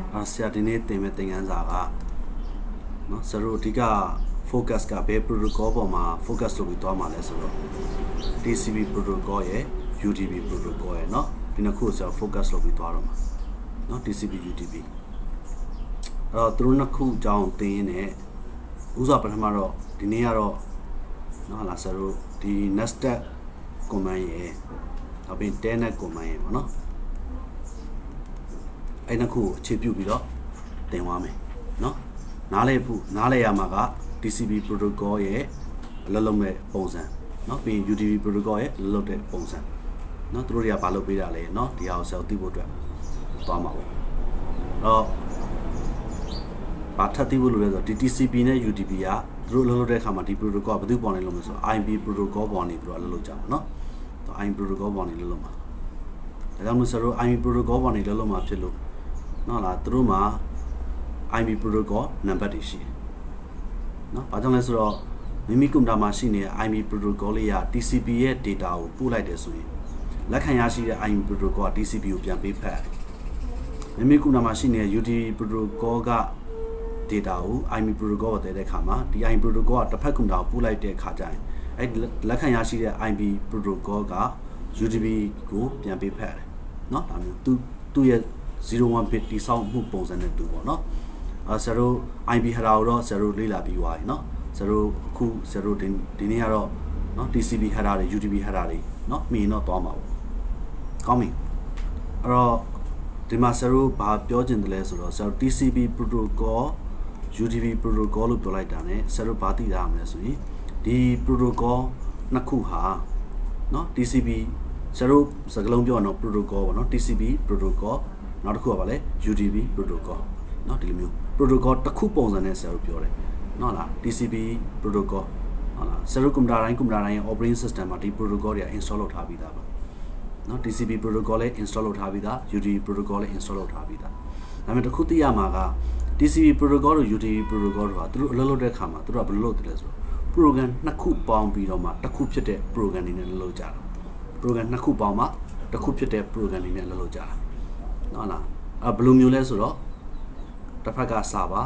ဆရာဒီနေ့သင်မဲ့သင်ခန်းစာကနော်ဆရာတို့အဓိက focus ကဘယ် protocol ပေါ်မှာ focus လုပ်ပြီးသွားမှာလဲဆိုတော့ TCP protocol ရဲ့ UDP protocol ရဲ့နော်ဒီနှစ်ခုကိုဆရာ focus လုပ်ပြီးသွားတော့မှာနော် TCP UDP အဲ့တော့သူတို့နှစ်ခုအကြောင်းသင်ရင်းနဲ့ဥစွာပထမတော့ဒီနေ့ကတော့နော်လာဆရာတို့ဒီ nested command ရဲ့နောက်ပြီး telnet command ရဲ့ပေါ့နော်အဲ့နှစ်ခုကိုအခြေပြုပြီးတော့သင်သွားမယ်နော်နားလည်ရမှာက TCP protocol ရဲ့အလုပ်လုပ်မဲ့ပုံစံနော်ပြီး UDP protocol ရဲ့အလုပ်လုပ်တဲ့ပုံစံနော်သူတို့တွေကဘာလုပ်ပေးတာလဲနော်ဒီဟာကိုဆက်သိဖို့အတွက်သွားမှာပေါ့တော့ဘာထပ်သိဖို့လိုလဲဆိုတော့ဒီ TCP နဲ့ UDP ကသူတို့အလုပ်လုပ်တဲ့အခါမှာဒီ protocol ကဘယ်သူပေါ်နေလို့မဆိုတော့ IP protocol ပေါ်နေသူတို့အလုပ်လုပ်ကြမှာနော် IP protocol ပေါ်နေလို့လုပ်မှာဒါကြောင့်မို့ဆိုတော့ IP protocol ပေါ်နေလို့လုပ်မှာဖြစ်လို့နော်လားသူတို့မှာ IP protocol နံပါတ်တွေရှိတယ်နော်ဘာကြောင့်လဲဆိုတော့မိမိကွန်ပျူတာမှာရှိနေတဲ့ IP protocol လေးက TCP ရဲ့ data ကိုပို့လိုက်တယ်ဆိုရင်လက်ခံရရှိတဲ့ IP protocol က TCP ကိုပြန်ပေးဖက်ရတယ်မိမိကွန်ပျူတာမှာရှိနေတဲ့ UDP protocol က data ကို IP protocol ကိုတည်တဲ့အခါမှာဒီ IP protocol ကတစ်ဖက်ကွန်ပျူတာကိုပို့လိုက်တဲ့အခါကျရင်အဲ့လက်ခံရရှိတဲ့ IP protocol က UDP ကိုပြန်ပေးဖက်ရတယ်နော်ဒါမျိုးသူ့ရဲ့01 bit တိစောက်မှုပုံစံနဲ့တူပေါ့နော်ဆရာတို့ IP header ကိုတော့ဆရာတို့လေ့လာပြီးသွားပြီနော်ဆရာတို့အခုဆရာတို့ဒီနေ့ကတော့နော် TCP header တွေ UDP header တွေနော်မြင်တော့သွားမှာပေါ့ကောင်းပြီအဲ့တော့ဒီမှာဆရာတို့ဘာပြောချင်တယ်လဲဆိုတော့ဆရာတို့ TCP protocol UDP protocol လို့ပြောလိုက်တာ ਨੇ ဆရာတို့ဘာသိရမလဲဆိုရင်ဒီ protocol နှစ်ခုဟာနော် TCP ဆရာတို့စကားလုံးပြောရအောင် protocol ပေါ့နော် TCP protocol နောက်တစ်ခုကဘာလဲ UDP protocol နော်ဒီလိုမျိုး protocol တစ်ခုပုံစံနဲ့ဆရာတို့ပြောတယ်နော်လား TCP protocol ဟုတ်လားဆရာတို့ကွန်ပျူတာတိုင်းရဲ့ operating system မှာဒီ protocol တွေက install လုပ်ထားပြီးသားပါနော် TCP protocol လည်း install လုပ်ထားပြီးသား UDP protocol လည်း install လုပ်ထားပြီးသားဒါပေမဲ့တစ်ခုသိရမှာက TCP protocol တို့ UDP protocol တို့ကသူတို့အလုပ်လုပ်တဲ့အခါမှာသူတို့ကဘယ်လိုလုပ်တယ်လဲဆိုတော့ program နှစ်ခုပေါင်းပြီးတော့မှတစ်ခုဖြစ်တဲ့ program တွေနဲ့လုပ်ကြတာ program နှစ်ခုပေါင်းမှတစ်ခုဖြစ်တဲ့ program တွေနဲ့လုပ်ကြတာနော်လားဘယ်လိုမျိုးလဲဆိုတော့တစ်ဖက်က server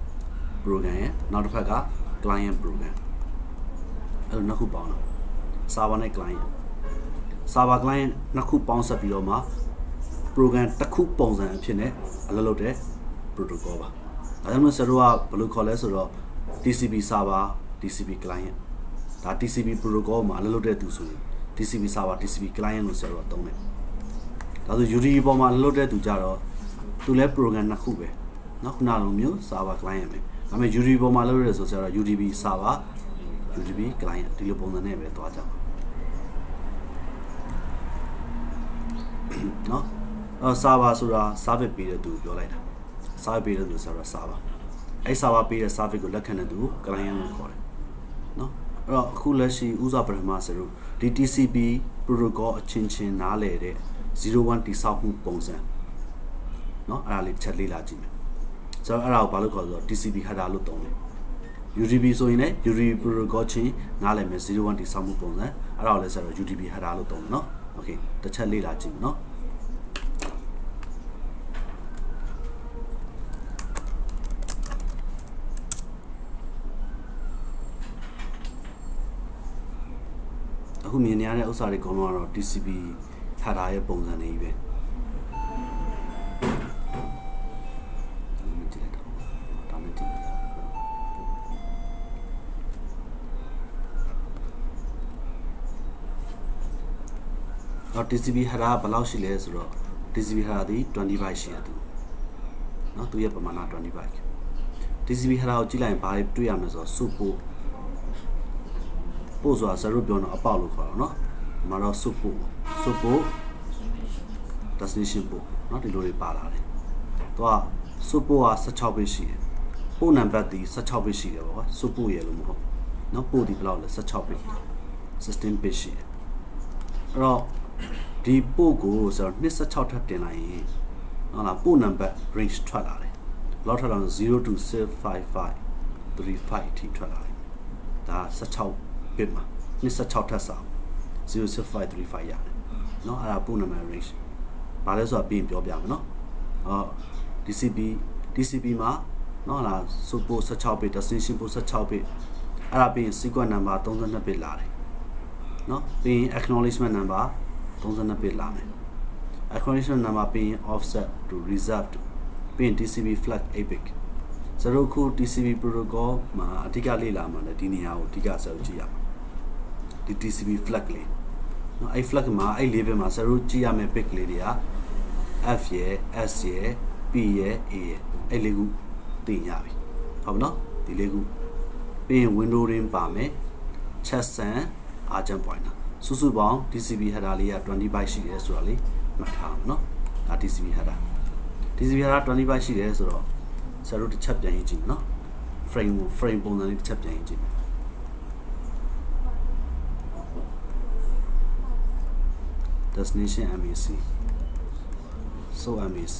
program ရဲ့နောက်တစ်ဖက်က client program အဲ့လိုနှစ်ခုပေါင်းတော့ server နဲ့ client server client နှစ်ခုပေါင်းဆက်ပြီးတော့မှ program တစ်ခုပုံစံအဖြစ်နဲ့အလုပ်လုပ်တဲ့ protocol ပါဒါကြောင့်မို့ဆရာတို့ကဘယ်လိုခေါ်လဲဆိုတော့ TCP server TCP client ဒါ TCP protocol မှာအလုပ်လုပ်တဲ့သူဆိုရင် TCP server TCP client လို့ဆရာတို့ကသုံးတယ်ဒါဆို UDP ပေါ်မှာလုပ်တဲ့သူကြတော့သူလဲ program နှစ်ခုပဲနော်ခုနလိုမျိုး server client ပဲဒါပေမဲ့ UDP ပေါ်မှာလုပ်ရဆိုတော့ UDP server UDP client ဒီလိုပုံစံနဲ့ပဲသွားကြမှာနော်server ဆိုတာ service ပေးတဲ့သူပြောလိုက်တာ service ပေးတဲ့သူဆိုတော့ server အဲ့ server ပေးတဲ့ service ကိုလက်ခံတဲ့သူကို client လို့ခေါ်တယ်နော်အဲ့တော့အခုလက်ရှိဥစားပထမဆိုတော့ဒီ TCP protocol အချင်းချင်းနားလည်တဲ့01တိစောက်မှုပုံစံเนาะအဲ့ဒါလေးချက်လေးလာကြည့်မယ်ဆိုတော့အဲ့ဒါကိုဘာလို့ခေါ်ဆိုတော့ TCP header လို့သုံးတယ် UDP ဆိုရင်လည်း UDP protocol ချင်းနားလည်မယ်01တိစောက်မှုပုံစံအဲ့ဒါကိုလည်းဆိုတော့ UDP header လို့သုံးတယ်เนาะโอเคတစ်ချက်လေးလာကြည့်မယ်เนาะအခုမြင်နေရတဲ့ဥစ္စာတွေအကုန်လုံးကတော့ TCP header ရဲ့ပုံစံတွေကြီးပဲTCP header ဘယ်လောက်ရှိလဲဆိုတော့ TCP header ဒီ20 byte ရှိတယ်သူเนาะသူရဲ့ပမာဏ20 byte TCP header ကိုကြည့်လိုက်ရင်ဘာတွေတွေ့ရမလဲဆိုတော့ support ပို့ဆိုတာဆရာတို့ပြောတော့အပေါက်လို့ခေါ်တာเนาะဒီမှာတော့ support destination ပို့เนาะဒီလိုတွေပါလာတယ်သူက support က16 bit ရှိတယ်ပို့နံပါတ်ဒီ16 bit ရှိတယ်ပေါ့ကွာ support ရလို့မဟုတ်เนาะပို့ဒီဘယ်လောက်လဲ16 bit 16 bit ရှိတယ်အဲ့တော့ဒီပို့ကိုဆိုတော့26ထပ်တင်လိုက်ရင်ဟုတ်လားပို့နံပါတ် range ထွက်လာတယ်ဘယ်လောက်ထွက်လာလဲ0 to 655 35အထိထွက်လာတယ်ဒါ16 bit မှာ26ထပ်စာ06535ရတယ်เนาะအဲ့ဒါပို့နံပါတ် range ဘာလဲဆိုတာပြီးရင်ပြောပြမယ်เนาะ TCP မှာနော်လား support 16 bit destination port 16 bit အဲ့ဒါပြီးရင် sequence number 32 bit လာတယ်နော်ပြီးရင် acknowledgement number 32 bit လာမယ် acknowledgement number ပြီးရင် offset to reserved ပြီးရင် TCP flag 8 bit ဆိုတော့ခု TCP protocol မှာအဓိကလေ့လာမှာလည်းဒီနေရာကိုအဓိကဆက်ကြည့်ရမှာဒီ TCP flag လေးနော်အဲ့ flag မှာအဲ့ label မှာဆက်ကြည့်ရမယ့် bit လေးတွေက F ရယ် S ရယ် P ရယ် A ရယ်အဲ့လေးခုသိရပြီဟုတ်နော်ဒီလေးခုပြီးရင် window ring ပါမယ် checksum agent pointer စုစုပေါင်း TCP header လေးက20 byte ရှိတယ်ဆိုတော့လေမှတ်ထားအောင်နော်ဒါ TCP header 20 byte ရှိတယ်ဆိုတော့ဆရာတို့တစ်ချက်ပြန်ရေးကြည့်မယ်နော် frame ပုံစံလေးတစ်ချက်ပြန်ရေးကြည့်မယ် destination MAC so MAC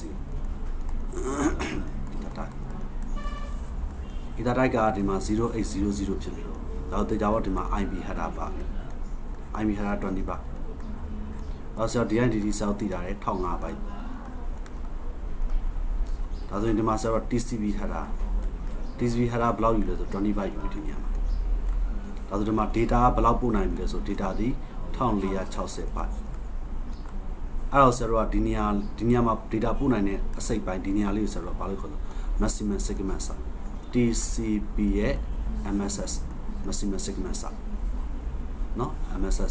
data ကဒီမှာ0800ဖြစ်ပြီဒါတော့ကြာတော့ဒီမှာ IP header ပါ IP header 20 ပါဒါဆိုတော့ DNDD စောက်တည်တာလေ1500 byte ဒါဆိုရင်ဒီမှာဆိုတော့ TCP header ဘယ်လောက်ယူလဲဆို20 byte ယူပြီးဒီနေရာမှာဒါဆိုဒီမှာ data ဘယ်လောက်ပို့နိုင်ပြီလဲဆို data ဒီ1460 byte အဲ့တော့ဆိုတော့ဒီနေရာမှာ data ပို့နိုင်တဲ့အစိတ်ပိုင်းဒီနေရာလေးကိုဆိုတော့ဘာလို့ခေါ်လဲ maximum segment size TCP ရဲ့ MSS maximum segment size နော် MSS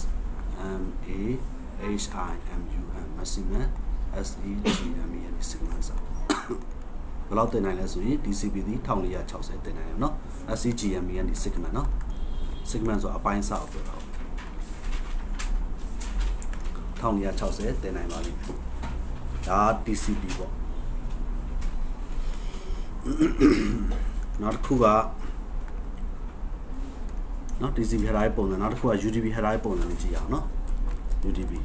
maximum SEGME ရဲ့ segment size ဘယ်လောက်တင်နိုင်လဲဆိုရင် TCP ဒီ1460တင်နိုင်တယ်နော် SEGME ရဲ့ segment နော် segment ဆိုအပိုင်းစာပြောတာ1460တင်နိုင်ပါလိမ့်မယ်ဒါ TCP ပေါ့နောက်တစ်ခုကနော် TCP header ပုံစံနောက်တစ်ခုက UDP header ပုံစံလေးကြည့်အောင်နော် UDP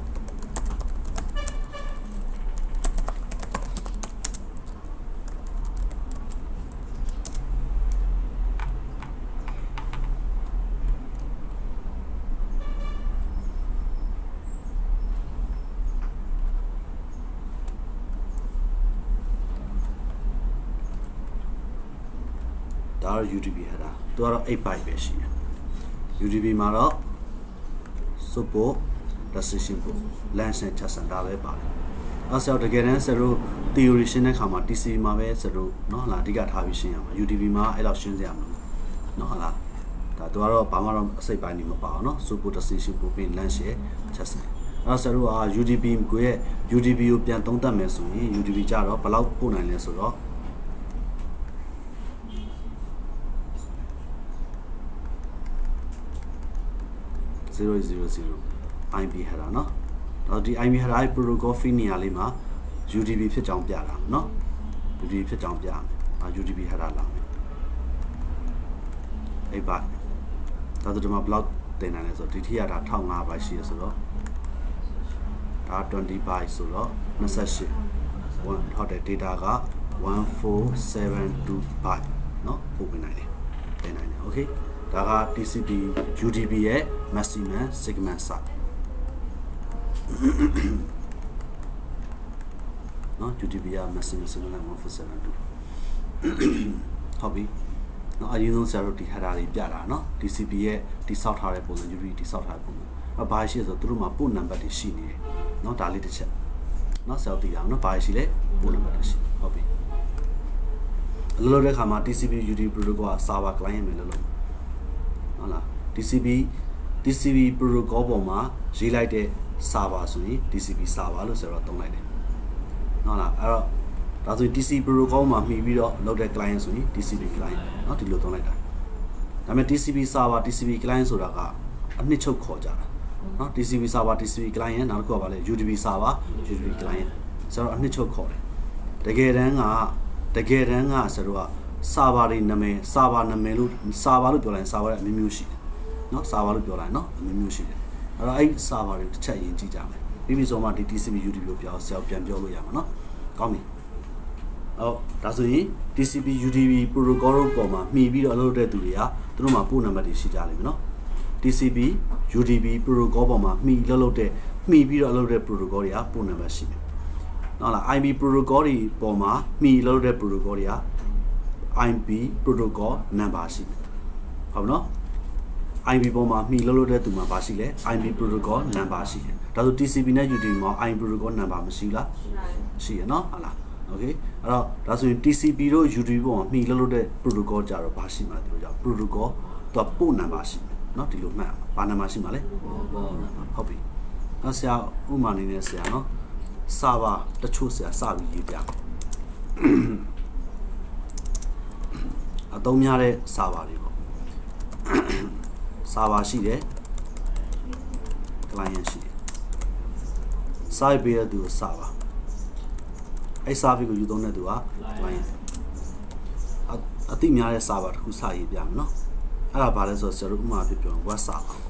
ဒါတော့ UDP header သူကတော့8 byte ပဲရှိတယ် UDP မှာတော့ support restriction ကို LAN နဲ့ checksum ဒါပဲပါတယ်အဲ့ဆိုတော့တကယ်တမ်းဆရာတို့ theory ရှင်းတဲ့ခါမှာ TCP မှာပဲဆရာတို့เนาะအဓိကထားပြီးရှင်းရမှာ UDP မှာအဲ့လောက်ရှင်းစရာမလိုเนาะဟုတ်လားဒါသူကတော့ဘာမှတော့အစိတ်ပိုင်းနေမပါအောင်เนาะ support restriction ပို့ပြီး LAN နဲ့ checksum အဲ့ဆရာတို့UDP ကိုရဲ့ UDP ကိုပြန်သုံးသပ်မယ်ဆိုရင် UDP ကြတော့ဘယ်လောက်ပို့နိုင်လဲဆိုတော့000 IP header เนาะတော့ဒီ IP header protocol fee နေရာလေးမှာ UDP ဖြစ်ကြောင်းပြတာเนาะ UDP ဖြစ်ကြောင်းပြမယ်UDP header လာမယ်အဲ့ပါဒါဆိုဒီမှာ block တင်နိုင်လဲဆိုတော့ဒီထိရတာ1500 byte ရှိရဆိုတော့ဒါ20 byte ဆိုတော့28ဟုတ်တယ် data က1472 byte เนาะပို့ပေးနိုင်တယ်တင်နိုင်တယ် okayဒါက TCP UDP ရဲ့ maximum segment size နော် UDP ရဲ့ maximum segment 1472ဟုတ်ပြီနော်အရင်ဆုံးဆရာတို့ဒီ header လေးပြတာနော် TCP ရဲ့တိဆောက်ထားတဲ့ပုံစံ UDP တိဆောက်ထားတဲ့ပုံစံဘာရှိလဲဆိုတော့သူတို့မှာ port number တွေရှိနေတယ်နော်ဒါလေးတစ်ချက်နော်ဆရာတို့သိရအောင်နော်ဘာရှိလဲ port number တွေရှိဟုတ်ပြီအလုပ်လုပ်တဲ့ခါမှာ TCP UDP protocol က server client ပဲလုပ်လို့ဟုတ်လား TCP protocol ပေါ်မှာရေးလိုက်တဲ့ server ဆိုရင် TCP server လို့ဆိုတော့သုံးလိုက်တယ်ဟုတ်လားအဲ့တော့ဒါဆိုရင် TCP protocol မှာမှီပြီးတော့လုပ်တဲ့ client ဆိုရင် TCP client เนาะဒီလိုသုံးလိုက်တာဒါပေမဲ့ TCP server TCP client ဆိုတာကအနှစ်ချုပ်ခေါ်ကြတာเนาะ TCP server TCP client နောက်တစ်ခုကဘာလဲ UDP server UDP client ဆိုတော့အနှစ်ချုပ်ခေါ်တယ်တကယ်တမ်းကဆိုတော့server တွေနာမည် server နာမည်လို့ server လို့ပြောလိုက်ရင် server အမျိုးမျိုးရှိတယ်เนาะ server လို့ပြောလိုက်ရင်เนาะအမျိုးမျိုးရှိတယ်အဲ့တော့အဲ့ server တွေတစ်ချက်ရင်ကြည့်ကြမယ်ပြီးပြီဆိုမှဒီ TCP UDP ကိုပြောဆရာပြန်ပြောလို့ရမှာเนาะကောင်းပြီဟုတ်ဒါဆိုရင် TCP UDP protocol ပေါ်မှာမှီပြီးတော့လုပ်တဲ့သူတွေကသူတို့မှာပို့နံပါတ်တွေရှိကြလိမ့်မယ်เนาะ TCP UDP protocol ပေါ်မှာမှီပြီးတော့လုပ်တဲ့ protocol တွေကပို့နံပါတ်ရှိတယ်နော်လား IB protocol တွေပေါ်မှာမှီလို့တဲ့ protocol တွေက IB protocol number ရှိတယ်ဟုတ်နော် IB ပေါ်မှာမှီလို့တဲ့သူမှာပါရှိလဲ IB protocol number ရှိတယ်ဒါဆို TCP နဲ့ UDP မှာ IB protocol number မရှိလားရှိရနော်ဟုတ်လား okay အဲ့တော့ဒါဆိုရင် TCP တို့ UDP ပေါ်မှာမှီလို့တဲ့ protocol ကြတော့ဘာရှိမှာသူတို့ကြောင့် protocol သူက port number ရှိတယ်နော်ဒီလိုမှတ်ဘာ number ရှိမှာလဲဟုတ်ပြီအဲ့ဆရာဥမာနေနဲ့ဆရာနော်စာပါတချို့ဆရာစပြီးရေးပြအသုံးများတဲ့စာပါတွေပေါ့စာပါရှိတယ် client ရှိတယ် site ပေးတဲ့သူကိုစာပါအဲ့ service ကိုယူသုံးတဲ့သူက client အတိများတဲ့စာပါတစ်ခုစရေးပြမယ်နော်အဲ့ဒါဘာလဲဆိုတော့ဆရာတို့ဥမာပြပြော web စာပါ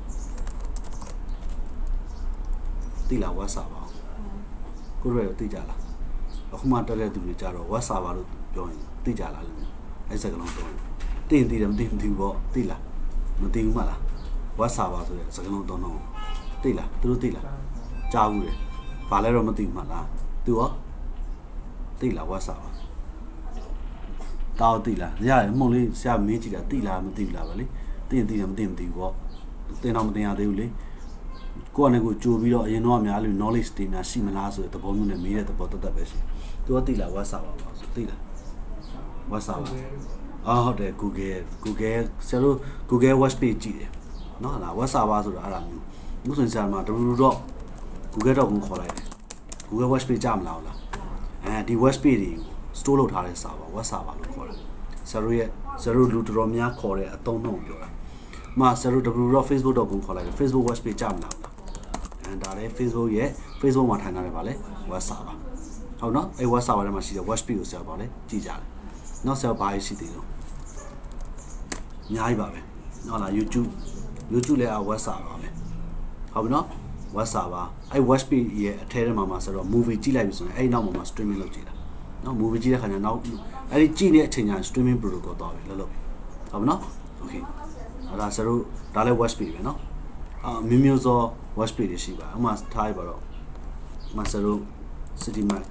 တိလာ web စာပါကိုယ်ရောသိကြလားအခုမှတက်တဲ့သူတွေကြတော့ web စာပါလို့ပြောရင်သိကြလားလို့အဲ့စကားလုံးပြောရင်သိရင်သိတယ်မသိဘူးပေါ့သိလားမသိဘူးမလား web စာပါဆိုတဲ့စကားလုံးသုံးတော့သိလားသူတို့သိလားကြားဘူးလေဘာလဲတော့မသိဘူးမလားသူရောသိလား web စာပါတောက်သိလားရတယ်မှုံလေးဆရာမေးကြည့်တာသိလားမသိဘူးလားဗောလေသိရင်သိတယ်မသိဘူးပေါ့သင်တော့မသင်ရသေးဘူးလေကိုယ့်အနေကိုကြိုပြီးတော့အရင်တော့အများလို့ knowledge တွေများရှိမလားဆိုတဲ့သဘောမျိုးနဲ့မေးတဲ့သဘောတတ်ပဲရှိသူကသိလား web စာပါဆိုသိလား web စာပါဟုတ်တယ် Google ဆရာတို့ Google web page ကြည့်တယ်နော်လား web စာပါဆိုတာအဲ့ဒါမျိုးအခုဆိုရင်ဆရာမှာ www.google.com ခေါ်လိုက်တယ် Google web page ကြမလားဟုတ်လားဒီ web page တွေကို store လုပ်ထားတဲ့စာပါ web စာပါလို့ခေါ်တယ်ဆရာတို့လူတော်များခေါ်တဲ့အသုံးနှုန်းပြောတာမှာဆရာတို့ www.facebook.com ခေါ်လိုက်တယ် Facebook web page ကြမလားဒါလည်း Facebook ရဲ့ Facebook မှာထိုင်ထားတယ်ဗာလဲ web စာပါဟုတ်နော်အဲ့ web စာပါထဲမှာရှိတဲ့ web page ကိုဆရာဗာလဲကြည့်ကြတယ်နောက်ဆရာဘာရှိသေးလို့အများကြီးပါပဲဟုတ်လား YouTube လည်း web စာပါပဲဟုတ်ပြီနော် web စာပါအဲ့ web page ရဲ့အထဲထဲမှာဆိုတော့ movie ကြည့်လိုက်ပြီဆိုရင်အဲ့နောက်မှာ streaming လုပ်ကြည့်တာနော် movie ကြည့်တဲ့ခါကျနောက်အဲ့ဒီကြည့်တဲ့အချိန်ကျရင် streaming protocol သွားပြီလုပ်ဟုတ်ပြီနော် okay အဲ့ဒါဆရာတို့ဒါလည်း web page ပဲနော်မျိုးစော web page တွေရှိပါဥမာထားရပါတော့မဆရာတို့ city map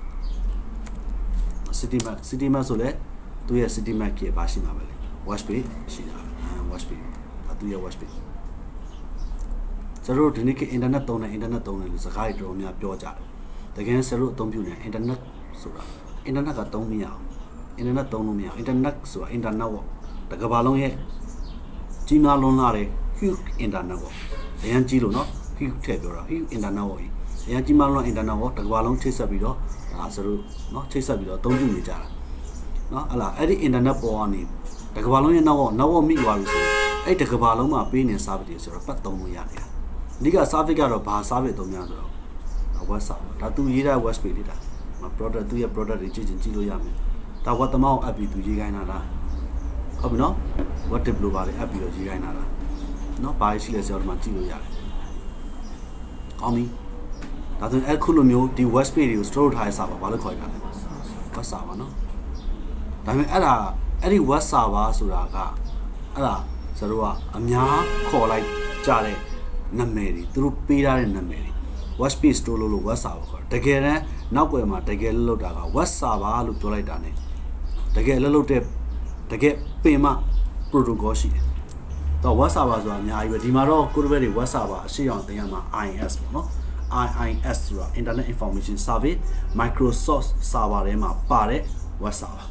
ဆိုလဲသူရဲ့ city map ကြီးပါရှိမှာပဲလေ web page ရှိတာweb page သူရဲ့ web page ဆရာတို့ဒီနေ့က internet သုံးတယ်လို့စကားတွေတော်များပြောကြတယ်တကယ်ဆရာတို့အသုံးပြုနေ internet ဆိုတာ internet ကသုံးမရအောင် internet သုံးလို့မရအောင် internet ဆိုတာ internet ပေါ့တကဘာလုံးရဲ့ကြီးမားလွန်းလာတဲ့ huge internet ပေါ့အရင်ကြီးလို့နော် huge ထည့်ပြောတာ huge internet ပေါ့အရင်ကြီးမားလွန်း internet ပေါ့တကဘာလုံးချိတ်ဆက်ပြီးတော့ဒါဆိုတော့နော်ချိတ်ဆက်ပြီးတော့အသုံးပြုနေကြတာနော်ဟလာအဲ့ဒီ internet ပေါ်ကနေတကဘာလုံးရဲ့နောက်မိသွားပြီဆိုအဲ့တကဘာလုံးမှာပေးနေ service တွေဆိုတော့ပတ်သုံးလို့ရတယ်အဓိက service ကတော့ဘာ service သုံးများဆိုတော့ web server ဒါသူရေးတဲ့ web page တွေဒါ product သူရဲ့ product တွေကြည့်လို့ရမယ်ဒါ web သမားကို app ပြီးသူရေးခိုင်းတာလားဟုတ်ပြီနော် web developer တွေ app ပြီးတော့ရေးခိုင်းတာလားနော်ဘာရှိလဲဆိုတော့ဒီမှာကြည့်လို့ရတယ်ကောင်းပြီဒါဆိုရင်အခုလိုမျိုးဒီ web page တွေကို store ထားရစာပါဘာလို့ခေါ်ရတာလဲ web server နော်ဒါပေမဲ့အဲ့ဒီ web server ဆိုတာကအဲ့ဒါဆိုတော့အများခေါ်လိုက်ကြတဲ့နာမည်တွေသူတို့ပေးထားတဲ့နာမည်တွေ web page store လို့ web server ခေါ်တယ်တကယ်တမ်းနောက်ွယ်မှာတကယ်လောက်တာက web server လို့ပြောလိုက်တာ ਨੇ တကယ်လောက်တဲ့တကယ်ပင်မ protocol ရှိတယ်တော့ web server ဆိုတာအများကြီးပဲဒီမှာတော့ကိုယ်တပည့်တွေ web server အရှိအောင်သင်ရမှာ IIS ပေါ့နော် IIS ဆိုတာ Internet Information Service Microsoft server ထဲမှာပါတဲ့ web server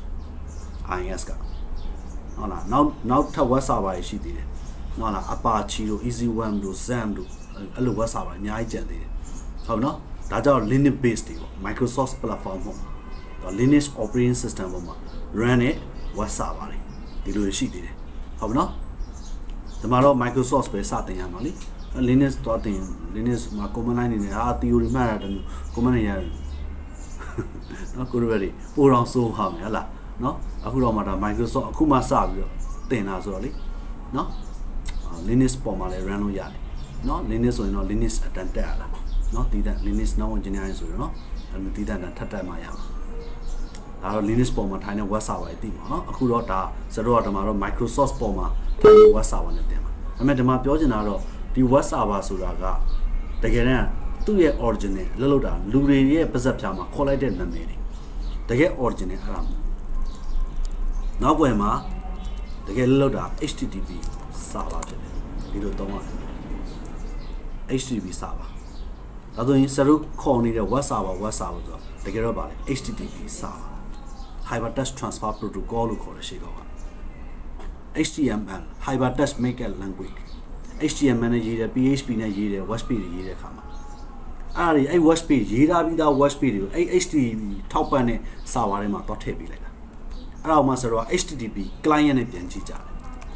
IIS ကဟုတ်လားနောက်ထပ် web server တွေရှိသေးတယ်ဟုတ်လား Apache တို့ EasyWorm တို့ XAMPP တို့အဲ့လို web server အများကြီးကျန်သေးတယ်ဟုတ်နော်ဒါကြောင့် Linux based တွေပေါ့ Microsoft platform ပေါ့ Linux operating system ပေါ်မှာ run တဲ့ web server တွေဒီလိုရှိသေးတယ်ဟုတ်ပြီနော်ဒီမှာတော့ Microsoft ပဲစတင်ရမှာလी Linux တော့တင် Linux မှာ command line နေနဲ့theory မှတ်တာတမျိုး command line ရတယ်နော်ကိုရယ်ပို့တော့စိုးဟာမယ်ဟလားနော်အခုတော့မှဒါ Microsoft အခုမှစပြီးတော့တင်တာဆိုတော့လေနော် Linux ပေါ်မှာလည်း run လို့ရတယ်နော် Linux ဆိုရင်တော့ Linux အတန်တက်ရလားနော်တည်တဲ့ Linux now engineering ဆိုတော့နော်အဲ့လိုတည်တဲ့ထပ်တက်မှရမှာဒါတော့ Linux ပေါ်မှာထိုင်တဲ့ web server တွေတည်ပါနော်အခုတော့ဒါစတော့ဒီမှာတော့ Microsoft ပေါ်မှာထိုင်တဲ့ web server နဲ့တင်ပါဒါပေမဲ့ဒီမှာပြောချင်တာတော့ဒီ web server ဆိုတာကတကယ်တမ်းသူသူ့ရဲ့ original လောက်လောက်တာလူတွေရဲ့ပါဇက်ဖြာမှာခေါ်လိုက်တဲ့နာမည်တွေတကယ် original အဲ့ဒါနောက်ွယ်မှာတကယ်လောက်တာ HTTP စာပါဖြစ်တယ်ဒီလိုသုံးရတယ် HTTP စာပါဒါဆိုရင်စရုပ်ခေါ်နေတဲ့ web server ဆိုတော့တကယ်တော့ပါလေ HTTP စာပါ Hypertext Transfer Protocol လို့ခေါ်တဲ့ရှေ့ကောက HTML Hypertext Markup Language HTML နဲ့ရေးတယ် PHP နဲ့ရေးတယ် WordPress တွေရေးတဲ့အခါမှာအဲ့ WordPress ရေးထားပြီးသား WordPress တွေကိုအဲ့ HTTP ထောက်ပံ့တဲ့ server ထဲမှာတော့ထည့်ပေးလိုက်တာအဲ့ဒါမှဆိုတော့ HTTP client နဲ့ပြန်ကြည့်ကြတယ်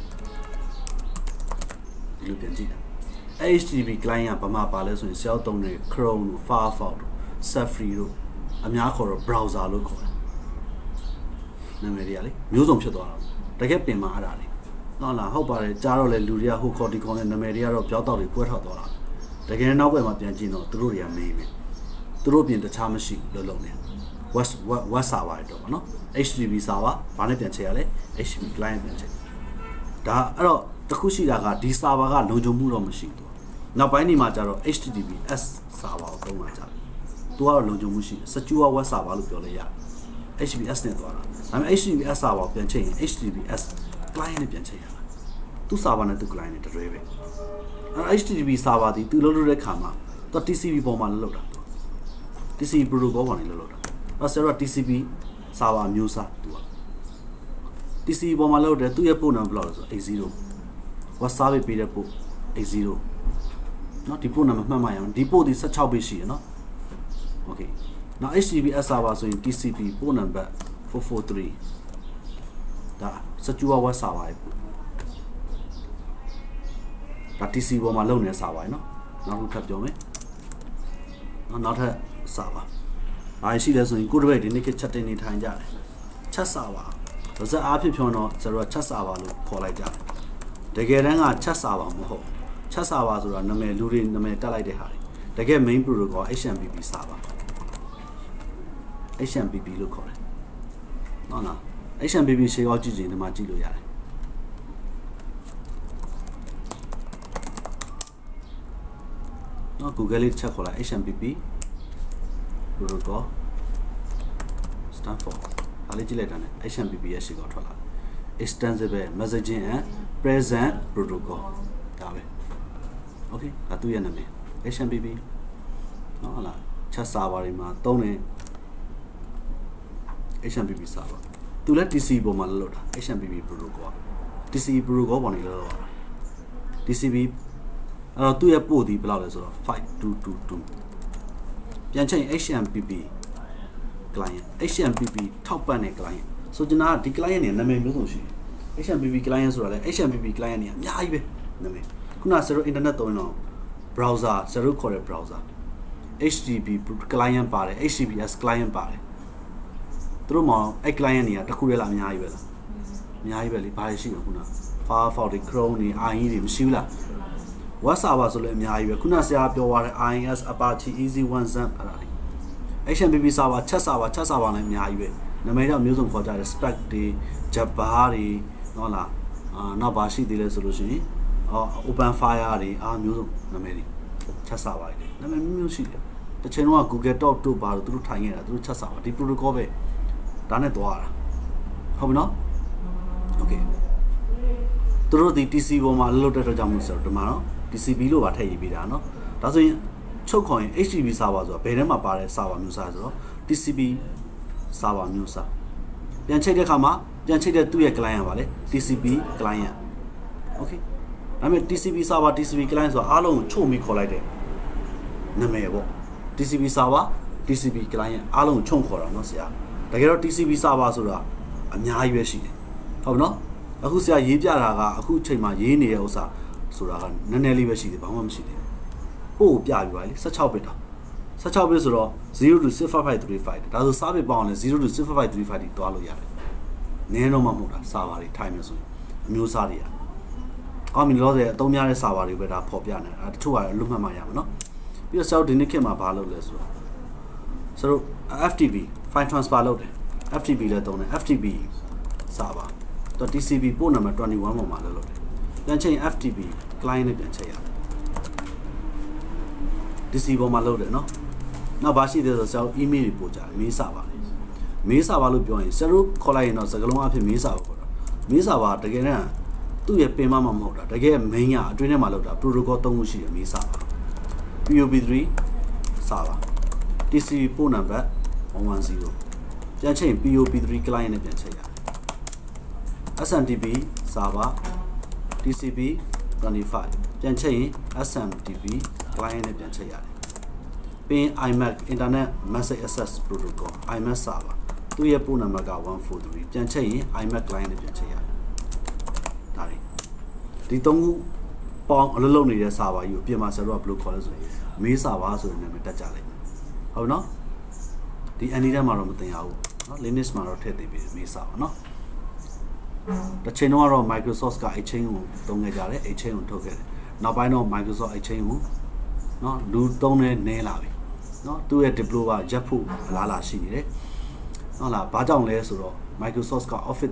ဒီလိုပြန်ကြည့်တာ HTTP client ကဘာမှပါလဲဆိုရင် Shell သုံးတဲ့ Chrome တို့ Firefox တို့ Safari တို့အများခေါ်တော့ browser လို့ခေါ်တယ်နာမည်တွေကလေမျိုးစုံဖြစ်သွားတာတကယ်ပင်မှာအဲ့ဒါတွေဟုတ်လားဟုတ်ပါတယ်ကြားတော့လေလူတွေကဟိုခေါ်ဒီခေါ်နဲ့နာမည်တွေကတော့ပြောက်တော့တွေကွဲထွက်သွားတာတကယ်နောက်ွယ်မှာပြန်ကြည့်တော့သူတို့တွေကမေးမယ်သူတို့ပြင်တခြားမရှိဘူးလုံးနေ web server တော့ဗောနော် HTTP server ဘာနဲ့ပြန်ချိန်ရလဲ HTTP client ပြန်ချိန်ဒါအဲ့တော့တခုရှိတာကဒီ server ကလုံခြုံမှုတော့မရှိဘူးနောက်ပိုင်းဒီမှာကျတော့ HTTPS server ကိုသုံးလာကြတယ်သူကတော့လုံခြုံမှုရှိတယ် secure web server လို့ပြောလို့ရတယ် HTTPS နဲ့သွားတာဒါပေမဲ့ HTTPS server ပြန်ချိန်ရင် HTTPS client နဲ့ပြန်ချိန်ရတာသူ server နဲ့သူ client နဲ့တွဲပဲHTTP server ဒီသူလုပ်လို့တဲ့ခါမှာသူ TCP ပေါ်မှာလုပ်တာ TCP protocol ပေါ်နေလုပ်တာအဲ့ဆိုတော့ TCP server မျိုးစားသူက TCP ပေါ်မှာလုပ်တယ်သူရဲ့ပို့နံပါတ်ဘယ်လောက်လဲဆို80 WhatsApp ပေးတဲ့ပို့80เนาะဒီပို့နံပါတ်မှတ်မှရအောင်ဒီပို့ဒီ16 bit ရှိရเนาะ Okay နောက် HTTPS server ဆိုရင် TCP ပို့နံပါတ်443ဒါ secure web server ရဲ့ဒါ TC ပေါ်မှာလုပ်နေတဲ့ server เนาะနောက်တစ်ခါပြောမယ်နောက်ထပ် server ဘာရှိလဲဆိုရင်ကိုယ့်တပည့်ဒီနေ့ကချက်တင်နေထိုင်ကြတယ်ချက် server ဒါစအားဖြစ်ဖြောင်းတော့ကျွန်တော်ချက် server လို့ခေါ်လိုက်ကြတယ်တကယ်တမ်းကချက် server မဟုတ်ချက် server ဆိုတာနာမည်လူတွေနာမည်တက်လိုက်တဲ့ဟာတွေတကယ် main protocol HMPP server HMPP လို့ခေါ်တယ်နော်လား HMPP ရှေ့ကောကြည့်ကြည့်ဒီမှာကြည့်လို့ရတယ်နော် Google လေးချက်ခေါ်လိုက် HMPP protocol stand for အားလေးကြည့်လိုက်တာနဲ့ HMPP ရဲ့ရှေ့ကောထွက်လာ extensible messaging and present protocol ဒါပဲ Okay ဒါသူ့ရဲ့နာမည် HMPP နော်လားချက် server တွေမှာသုံးတဲ့ HMPP server သူလည်း TCP ပေါ်မှာလုပ်တာ HMPP protocol TCP protocol ပေါ်နေလို့ TCP အဲ့တော့သူ့ရဲ့ပို့ဒီဘယ်လောက်လဲဆိုတော့5222ပြန်ချိန် HMPP client HMPP ထောက်ပံ့တဲ့ client ဆိုကျွန်တော်ဒီ client နဲ့နာမည်မျိုးစုံရှိတယ် HMPP client ဆိုတာလေ HMPP client เนี่ยအများကြီးပဲနာမည်ခုန zero internet သုံးတော့ browser zero ခေါ်တဲ့ browser HTTP client ပါတယ် HTTPS client ပါတယ်သူတို့မှာအဲ့ client တွေကတခုတည်းလားအများကြီးပဲလားအများကြီးပဲလေဘာတွေရှိလဲခုန Firefox တွေ Chrome တွေ IE တွေမရှိဘူးလား web server ဆိုလည်းအများကြီးပဲခုနဆရာပြောသွားတဲ့ IIS Apache Easy One Zap အဲ့ဒါတွေ HMPP server ချက် server လည်းအများကြီးပဲနာမည်တော့မျိုးစုံခေါ်ကြတယ် Spec တွေ Java တွေဟုတ်လားနောက်ပါရှိသေးလဲဆိုလို့ရှိရင်Open Fire တွေမျိုးစုံနာမည်တွေချက် server တွေနာမည်မျိုးရှိတယ်တချိန်တော့ Google Top တို့ဘာလို့သူတို့ထိုင်ခဲ့တာသူတို့ချက် server ဒီ protocol ပဲဒါနဲ့သွားတာဟုတ်ပြီနော် Okay သူတို့ဒီ TC ပေါ်မှာလွတ်တဲ့တော့ကြောင့်မို့ဆိုတော့ဒီမှာနော် TCP လို့ပါထည့်ရေးပေးတာနော်ဒါဆိုရင်ချုပ်ခေါ်ရင် HTTP server ဆိုတာဘယ်ထဲမှာပါတဲ့ server မျိုးစားဆိုတော့ TCP server မျိုးစားပြန်ချိန်တဲ့အခါမှာပြန်ချိန်တဲ့သူ့ရဲ့ client ပါလေ TCP client Okay ဒါပေမဲ့ TCP server TCP client ဆိုတာအားလုံးချုပ်ပြီးခေါ်လိုက်တယ်နာမည်ပေါ့ TCP server TCP client အားလုံးချုံခေါ်တာနော်ဆရာတကယ်တော့ TCP server ဆိုတာအများကြီးပဲရှိတယ်ဟုတ်ပြီနော်အခုဆရာရေးပြတာကအခုချိန်မှာရေးနေတဲ့ဥစ္စာဆိုတာကနည်းနည်းလေးပဲရှိတယ်ဘာမှမရှိသေးဘူးပို့ပြပြပါလေ16 bit တော့16 bit ဆိုတော့0 to 65535ဒါဆိုစာပေပေါင်းလဲ0 to 65535တိတွားလို့ရတယ်နည်းတော့မှမဟုတ်တာစာပါတွေထိုင်မယ်ဆိုရင်အမျိုးအစားတွေကကောင်းပြီလို့ဆိုရင်အသုံးများတဲ့စာပါတွေပဲဒါပေါ်ပြနေတာတချို့ကအလွတ်မှတ်မှရမှာနော်ပြီးတော့ self ဒီနေ့ခေတ်မှာဘာလုပ်လဲဆိုတော့ဆိုတော့ FTP file transfer လုပ်တယ် FTP လည်းသုံးတယ် FTP စာပါတော့ TCP ပို့နံပါတ်21ပေါ်မှာလုပ်တယ်ပြန်ချိန် FTP client နဲ့ပြန်ချိန်ရတယ် DC ပေါ်မှာလုပ်တယ်နော်နောက်ဘာရှိသေးဆိုဆရာတို့ email တွေပို့ကြတယ်မေးစာပါမေးစာပါလို့ပြောရင်ဆရာတို့ခေါ်လိုက်ရင်တော့စကားလုံးအဖြစ်မေးစာပါခေါ်တာမေးစာပါတကယ်တမ်းသူ့ရဲ့ပင်မမဟုတ်တာတကယ် main ကအတွင်းထဲမှာလုပ်တာ protocol 3ခုရှိတယ်မေးစာပါ POP3 စာပါ TCP ပို့နံပါတ်110ပြန်ချိန် POP3 client နဲ့ပြန်ချိန်ရတယ် SMTP စာပါ TCP 25ပြန်ချိန်ရင် SMTP client နဲ့ပြန်ချိန်ရတယ်ပြီး IMAC Internet Message Access Protocol IMAC စာပါသူ့ရဲ့ပို့နံပါတ်က143ပြန်ချိန်ရင် IMAC client နဲ့ပြန်ချိန်ရတယ်ဒါတွေဒီ3ခုပေါင်းအလုပ်လုပ်နေတဲ့စာပါကြီးကိုပြင်မှာဆရာတို့ကဘယ်လိုခေါ်လဲဆိုရင်မေးစာပါဆိုတဲ့နာမည်တက်ကြလိုက်ဟုတ်နော်ဒီ any ထဲမှာတော့မသင်ရဘူးနော် Linux မှာတော့ထည့်သိပြီမေးစာပါနော်တစ်ချိန်တော့ Microsoft က Exchange ကိုသုံးခဲ့ကြတယ် Exchange ကိုထုတ်ခဲ့တယ်နောက်ပိုင်းတော့ Microsoft Exchange ကိုနော်လူသုံးနေနေလာပြီနော်သူ့ရဲ့ developer ရပ်ဖို့အလားလာရှိနေတယ်ဟုတ်လားဘာကြောင့်လဲဆိုတော့ Microsoft က Office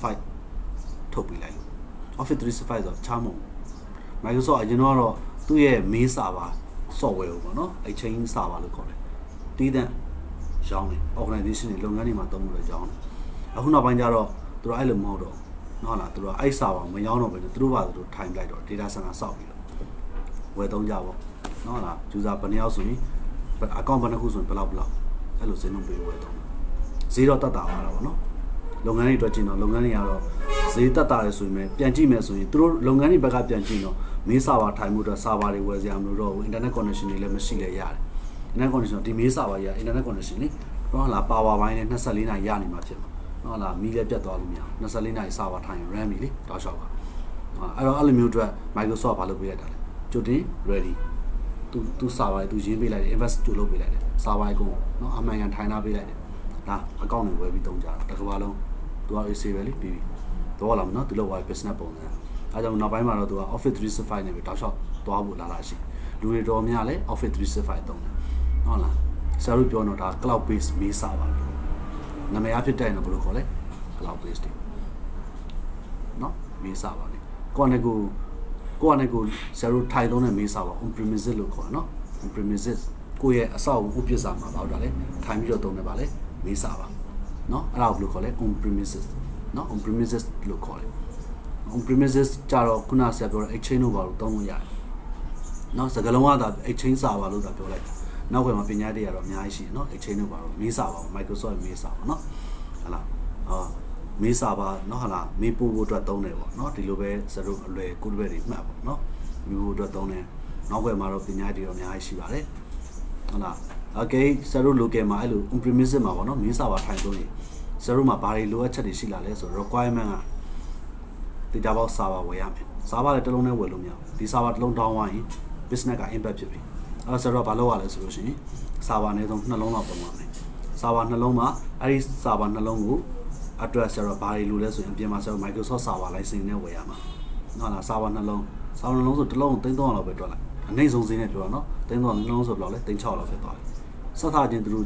365ထုတ်ပေးလိုက်လို့ Office 365ဆိုတော့ချားမဟုတ် Microsoft အရင်တော့သူ့ရဲ့ mail server software ကိုပေါ့နော် Exchange server လို့ခေါ်တယ်တီးတဲ့ရောင်းတယ် organization တွေလုပ်ငန်းတွေမှာသုံးလို့လည်းရောင်းတယ်အခုနောက်ပိုင်းကျတော့သူတို့အဲ့လိုမဟုတ်တော့ဟုတ်လားသူတို့အဲ့ server မရောင်းတော့ဘဲသူတို့ဘာသူတို့ time လိုက်တော့ data center ဆောက်ပြီးတော့ဝယ်သုံးကြပေါ့နော်လား user ဘယ်နှယောက်ဆိုရင် account ဘယ်နှခုဆိုရင်ဘယ်လောက်အဲ့လိုစင်းလုံးပေးဝယ်သုံးဈေးတော့တက်တာပါတော့ပေါ့နော်လုပ်ငန်းတွေအတွက်ကျင်တော့လုပ်ငန်းတွေကတော့ဈေးတက်တာလေဆိုရင်ပြန်ကြည့်မယ်ဆိုရင်သူတို့လုပ်ငန်းတွေဘက်ကပြန်ကြည့်တော့မေး server ထိုင်မှုအတွက် server တွေဝယ်စရာမလိုတော့ဘူး internet connection တွေလည်းမရှိလဲရတယ် internet connection ဒီမေး server ကြီးက internet connection လေတော့လား power ဘိုင်းနဲ့24နာရီရနေမှာဖြစ်မှာနော်လားမီးလည်းပြတ်သွားလို့မရဘူး24နာရီ server ထိုင် RAM ပြီလေတောက်လျှောက်ကအဲ့တော့အဲ့လိုမျိုးအတွက် Microsoft ဘာလုပ်ပေးလိုက်တာလဲကြိုတင် ready သူ server သူရင်းပေးလိုက်တယ် invest ကြိုလုပ်ပေးလိုက်တယ် server ကိုနော်အမှန်ကန်ထိုင်ထားပေးလိုက်တယ်ဒါ account တွေဝယ်ပြီးသုံးကြတာတစ်ကမ္ဘာလုံးသူက AC ပဲလေပြီးပြီတော့လာမနော်သူလောက်သွား business ပုံစံအဲကြောင့်နောက်ပိုင်းမှာတော့သူက Office 365နဲ့ပဲတောက်လျှောက်သွားဖို့လာလာရှိလူတွေတော်များလဲ Office 365သုံးတယ်ဟုတ်လားဆရာတို့ပြောတော့ဒါ cloud based မေးစာပါပဲနာမည်အဖြစ်တက်ရင်တော့ဘယ်လိုခေါ်လဲ cloud based နော်မေးစာပါလေကိုကနေကိုဆရာတို့ထိုင်သုံးတဲ့မေးစာပါ on premises လို့ခေါ်တယ်နော် on premises ကိုရဲ့အဆောက်အဦဥပ္ပစာမှာပေါ့ဒါလေထိုင်ပြီးတော့သုံးတယ်ပါလေမေးစာပါနော်အဲ့ဒါကိုဘယ်လိုခေါ်လဲ on premises နော် on premises လို့ခေါ်တယ် on premises ကြတော့ခုနဆရာပြောတဲ့ exchange လို့ပါလို့သုံးလို့ရတယ်နော်စကားလုံးကဒါ exchange စာပါလို့သာပြောလိုက်နောက်ခွဲမှာပညာတွေကတော့အများကြီးရှိတယ်နော် exchange လို့ပါတော့မေးစာပါ Microsoft မေးစာပါနော်ဟလာမေးစာပါနော်ဟလာမေးပို့ဖို့အတွက်သုံးတယ်ပေါ့နော်ဒီလိုပဲဆရာတို့အလွယ်ကိုယ်တပည့်တွေမှတ်ပေါ့နော်မေးဖို့အတွက်သုံးတယ်နောက်ခွဲမှာတော့ပညာတွေတော့အများကြီးရှိပါတယ်ဟုတ်လား okay ဆရာတို့ local မှာအဲ့လို on premises မှာပေါ့နော်မေးစာပါထိုင်သုံးရင်ဆရာတို့မှာဘာတွေလိုအပ်ချက်တွေရှိလာလဲဆိုတော့ requirement က data box server ဝယ်ရမယ် server လည်းတစ်လုံးနဲ့ဝယ်လို့မရဘူးဒီ server တစ်လုံး down သွားရင် business က impact ဖြစ်ပြီအဲ့တော့ဆရာတို့ကဘာလုပ်ရလဲဆိုလို့ရှိရင် server အနည်းဆုံး2လုံးလောက်ပုံရမယ် server 2လုံးမှာအဲ့ဒီ server 2လုံးကို address ဆရာတို့ဘာတွေလိုလဲဆိုရင်အပြင်မှာဆရာတို့ Microsoft server license နဲ့ဝယ်ရမှာဟုတ်လား server 2လုံး server 2လုံးဆိုတစ်လုံး300လောက်ပဲတွက်လိုက်အနည်းဆုံးဈေးနဲ့ပြောတော့နော်300နှလုံးဆိုဘယ်လောက်လဲ360လောက်ဖြစ်သွားတယ်စသဖြင့်သူတို့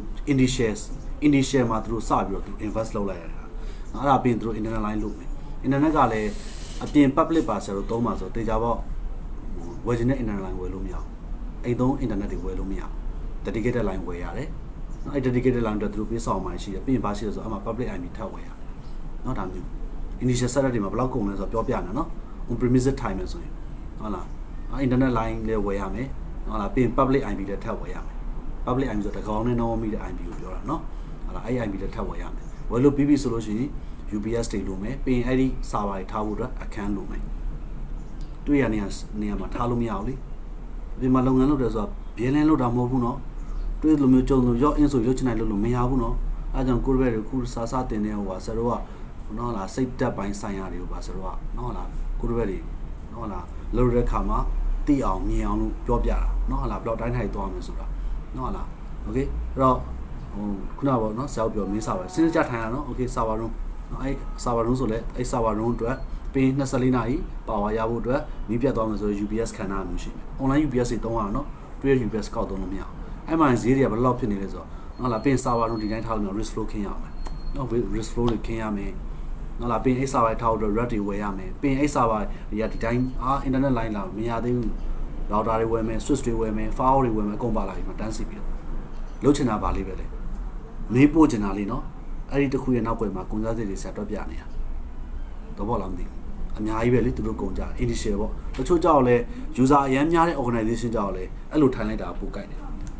initial မှာသူတို့စပြီးတော့သူ invest လုပ်လိုက်ရတာအဲ့ဒါပြီးသူတို့ internet line လုပ်မယ် internet ကလည်းအပြင် public ပါဆရာတို့သုံးပါဆိုတေချာပေါ့ဝယ်ချင်တဲ့ internet line ဝယ်လို့မရဘူးအိမ်သုံး internet တွေဝယ်လို့မရဘူး dedicated line ဝယ်ရတယ်နော်အဲ့ dedicated line တွေသူတို့ပေးဆောင်မှရှိတယ်ပြီးရင်ဘာရှိလဲဆိုအမှ public IP ထပ်ဝယ်ရတယ်နော်ဒါမျိုး initial setup တွေမှာဘယ်လောက်ကုန်လဲဆိုတော့ပြောပြနေနော် on premises time ဆိုရင်ဟုတ်လား internet line လည်းဝယ်ရမယ်ဟုတ်လားပြီးရင် public IP လည်းထပ်ဝယ်ရမယ် public IP ဆိုတော့တကောင်နဲ့နောက်မိတဲ့ IP ကိုပြောတာနော်ဟုတ်လားအဲ့ IP လည်းထပ်ဝယ်ရမယ်ဝယ်လို့ပြီးပြီဆိုလို့ရှိရင် UPS တွေလိုမယ်ပြီးရင်အဲ့ဒီ server တွေထားဖို့အတွက်အခန်းလိုမယ်တွေ့ရနေရာမှာထားလို့မရဘူးလေဒီမှာလုပ်ငန်းလုပ်တယ်ဆိုတော့ဘင်းလင်းလုပ်တာမဟုတ်ဘူးနော်တွေ့လိုမျိုးကြုံလို့ရော့အင်းဆိုရုပ်ချနိုင်လို့မရဘူးနော်အဲကြောင့်ကိုယ်ပဲခုစားတင်နေဟိုပါဆရာတို့ကနော်လားစိတ်တက်ပိုင်းဆိုင်ရာတွေကိုပါဆရာတို့ကနော်လားကိုယ်ပဲတွေနော်လားလုပ်တဲ့ခါမှာသိအောင်မြင်အောင်လို့ပြောပြတာနော်ဟာလားဘလောက်တိုင်းထိုင်သွားမယ်ဆိုတာနော်ဟာလားโอเคအဲ့တော့ခုနကပေါ့နော်ဆရာပြောမင်းစာပါစဉ်းစားကြထိုင်ရနော်โอเค server room နော်အဲ့ server room ဆိုလဲအဲ့ server room အတွက်ပေး24နာရီပါဝါရဖို့အတွက်မီးပြတ်သွားမယ်ဆိုရင် UPS ခန္ဓာမျိုးရှိမယ် online UPS တွေသုံးရအောင်နော်တွေ့ရ UPS ကောက်သုံးလို့မရအောင်အဲ့မှာဈေးတွေကဘယ်လောက်ဖြစ်နေလဲဆိုတော့နော်လားပေး server room ဒီတိုင်းထားလို့ risk flow ခင်းရအောင်နော် risk flow တွေခင်းရမယ်နော်လားပေး server ထားဖို့အတွက် red တွေဝယ်ရမယ်ပေး server တွေကဒီတိုင်းinternet line လာမရသေးဘူး router တွေဝယ်မယ် switch တွေဝယ်မယ် firewall တွေဝယ်မယ်အကုန်ပါလာပြီမတန်းစီပြီးလုံးချင်တာပါလေးပဲလေမေးပို့ချင်တာလေးနော်အဲ့ဒီတစ်ခုရဲ့နောက်ွယ်မှာကုန်ကြစည်တွေဆက်တွက်ပြနေတာတော့ဘောလားမသိဘူးအများကြီးပဲလေသူတို့ကုန်ကြ initial ပေါ့တချို့ကြောက်လဲ user အရမ်းများတဲ့ organization ကြောက်လဲအဲ့လိုထိုင်လိုက်တာပို့ကြိုက်တယ်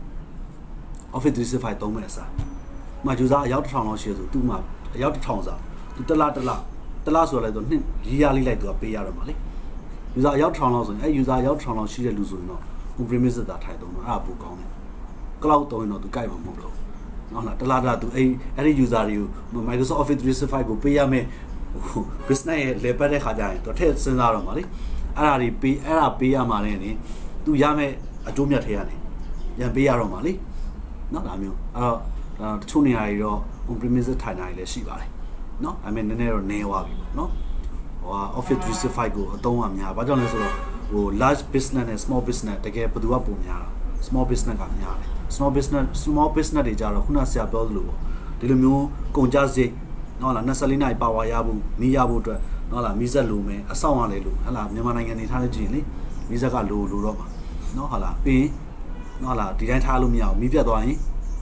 Office 365 သုံးမဲ့အစားမှာ user အယောက်1000လောက်ရှိရဆိုသူ့မှာအယောက်1000စာသူတစ်လားဆိုတော့လဲဆိုနှစ်ရီးရလေးလိုက်သူကပေးရတော့မှာလေ user အယောက်1000လောက်ဆိုရင်အဲ့ user အယောက်1000လောက်ရှိတဲ့လူဆိုရင်တော့ on-premise သာထိုင်သုံးတော့အဲ့ဒါပိုကောင်းတယ် cloud သုံးရင်တော့သူကြိုက်မှာမဟုတ်တော့နော်လားတစ်လားသူအဲ့ဒီ user တွေကို Microsoft Office 365 ကိုပေးရမယ် business ရဲ့ level တဲ့ခါကျရင်တော့ထည့်စဉ်းစားတော့မှာလေအဲ့ဒါတွေပေးရမှာလည်းနေသူရမယ်အကျိုးမြတ်ထဲရနေပြန်ပေးရတော့မှာလေနော်ဒါမျိုးအဲ့တော့တချို့နေရာတွေတော့ on-premise ထိုင်တာတွေလည်းရှိပါတယ်နော်အဲ့မဲ့နည်းနည်းတော့နေသွားပြီပေါ့နော်ဟို Office 365 ကိုအသုံးအများဘာကြောင့်လဲဆိုတော့ဟို large business နဲ့ small business တကယ်ဘယ်သူကပုံများတာ small business ကများတယ် small business တွေကြတော့ခုနဆရာပြောသလိုပေါ့ဒီလိုမျိုးကုန်ကြစိတ်နော်လား24နိုင်ပါဝါရဖို့မီးရဖို့အတွက်နော်လားမီးစက်လိုမယ်အဆောင်ရလဲလို့ဟလာမြန်မာနိုင်ငံနေထားနေကြည့်ရင်လေမီးစက်ကလိုတော့မှာနော်ဟာလားပြီးနော်လားဒီတိုင်းထားလို့မရအောင်မီးပြတ်သွားရင်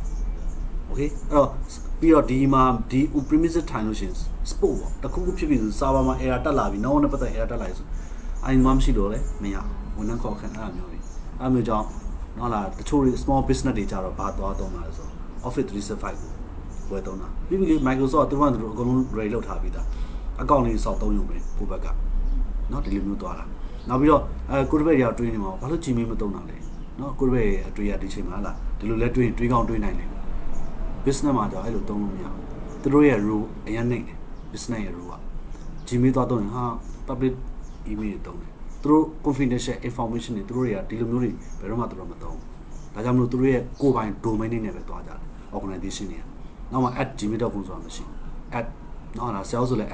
okay အဲ့တော့ပြီးတော့ဒီမှာဒီ on-premise ထိုင်လို့ရှင် sport ပေါ့တခုခုဖြစ်ပြီဆို server မှာ error တက်လာပြီနောက်နဲ့ပတ်သက် error တက်လာပြီဆိုအဲ့မှမရှိတော့လေမရဝန်ထမ်းခေါ်ခံအဲ့လိုမျိုးတွေအဲ့မျိုးကြောင့်နော်လားတချို့ small business တွေကြတော့ဘာသွားသုံးတာလဲဆို Office 365 ကိုဝယ်သုံးတာပြီးပြီလေ Microsoft သူတို့အကုန်လုံး ready လုပ်ထားပြီးသားအကောင့်လေးစောက်သုံးရုံပဲကိုဘက်ကနော်ဒီလိုမျိုးသွားတာနောက်ပြီးတော့ကိုတစ်ဘက်ရောက်တွေးနေမှာဘာလို့ Gmail မသုံးတာလဲနော်ကိုတစ်ဘက်အတွေ့အဒီချိန်မှာလားဒီလိုလဲတွေးကောင်းတွေးနိုင်တယ် business မှာကြောင့်အဲ့လိုသုံးလို့မရဘူးသူတို့ရဲ့ rule အရင်နေတယ် business ရဲ့ rule က Gmail သွားသုံးရင်ဟာ public email သုံးတယ်သူတို့ confidential information တွေသူတို့တွေကဒီလိုမျိုးတွေဘယ်တော့မှသူတို့မသုံးဒါကြောင့်မလို့သူတို့ရဲ့ကိုယ်ပိုင် domain တွေနဲ့ပဲသွားကြတယ် organization တွေကနောက်မှ @gmail.com ဆိုတာမရှိဘူး နော်ဒါ sales ဆိုလဲ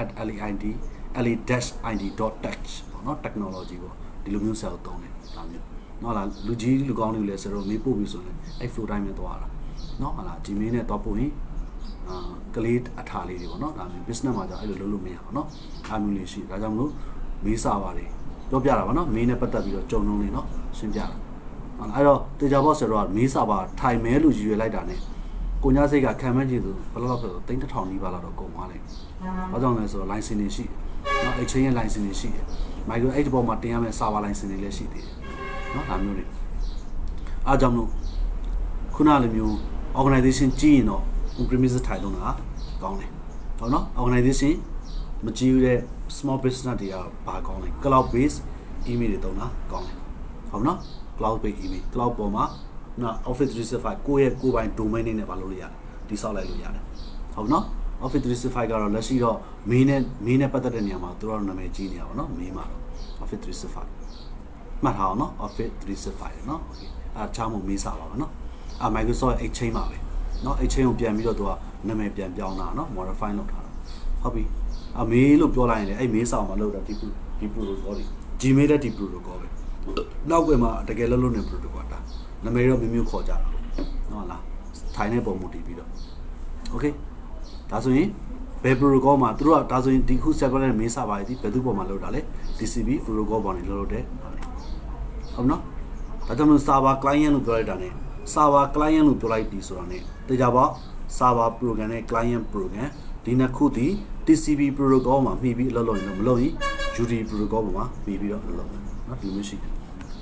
@le-id.tech ပေါ့နော် technology ပေါ့ဒီလိုမျိုး sales သုံးတယ်ဒါမျိုးနော်လားလူကြီးလူကောင်းတွေလဲဆိုတော့မေးပို့ပြီးဆိုရင်အဲ့ flow တိုင်းပဲသွားတာနော်ဟာလား Gmail နဲ့သွားပို့ရင်ကလေးအထာလေးတွေပေါ့နော်ဒါမျိုး business မှာကြောင့်အဲ့လိုလုပ်လို့မရအောင်နော်အားမျိုးလေးရှိဒါကြောင့်မလို့မေးစာပါတယ်ပြောပြတာပါနော်မေးနဲ့ပတ်သက်ပြီးတော့ကြုံလုံးလေးနော်ရှင်းပြတာဟုတ်လားအဲ့တော့တေချာဘော့ဆိုတော့မေးစာပါထိုင်မဲလို့ရည်ရွယ်လိုက်တာ ਨੇ ကိုညာစိတ်ကခံမှန်းကြည့်သူဘယ်လောက်ဆိုတော့3000နီးပါးလောက်တော့ကုန်သွားလိမ့်ဘာကြောင့်လဲဆိုတော့ license တွေရှိနော် exchange ရဲ့ license တွေရှိတယ် micro 8ဘောမှာတင်ရမယ့် server license တွေလည်းရှိသေးတယ်နော်ဒါမျိုးတွေအားကြောင့်မလို့ခုနလိုမျိုး organization ကြီးရင်တော့ on-premise ထိုင်လုံးတာကောင်းတယ်ဟုတ်နော် organization မကြီးတဲ့ small business တွေကဘာကောင်းလဲ cloud based email တွေသုံးတာကောင်းတယ်ဟုတ်နော် cloud based email cloud ပေါ်မှာနော် Office 365ကိုယ့်ပိုင် domain နဲ့ပါလို့ရတယ်တိစောက်လိုက်လို့ရတယ်ဟုတ်နော် Office 365ကတော့လက်ရှိတော့မင်းနဲ့ပတ်သက်တဲ့နေရာမှာသူတို့နာမည်ကြီးနေတာပါနော်မင်းမှာတော့ Office 365မှတ်ထားအောင်နော် Office 365နော် okay အားချားမှုမေးစာပါနော်Microsoft Exchange ပါပဲเนาะ Exchange ကိုပြန်ပြီးတော့သူကနာမည်ပြန်ပြောင်းတာเนาะ modify လုပ်ထားတာဟုတ်ပြီမေးလို့ပြောလိုက်ရင်လည်းအဲ့မေးစာမှာလုပ်တာဒီ protocol တွေ Gmail တဲ့ဒီ protocol ပဲနောက်ွယ်မှာတကယ်လုံးနေ protocol တာနာမည်တော့မျိုးခေါ်ကြတာเนาะလားထိုင်တဲ့ပုံမူတည်ပြီးတော့ okay ဒါဆိုရင်ဘယ် protocol မှာသူတို့ကဒါဆိုရင်ဒီခု server နဲ့မေးစာပါသည်ဘယ်သူပေါ်မှာလုပ်တာလဲ TCP protocol ပေါ်နေလုပ်တဲ့ဟုတ်နော်ဒါကြောင့် server client လို့ပြောလိုက်တာ ਨੇ server client လို့ပြောလိုက်ပြီဆိုတာ ਨੇ တေချာပါ server program နဲ့ client program ဒီနှစ်ခုဒီ TCP protocol မှာမှီပြီးအလုပ်လုပ်ရင်မလုပ်ရင် UDP protocol ပေါ်မှာမှီပြီးတော့အလုပ်လုပ်နော်ဒီလိုရှိတယ်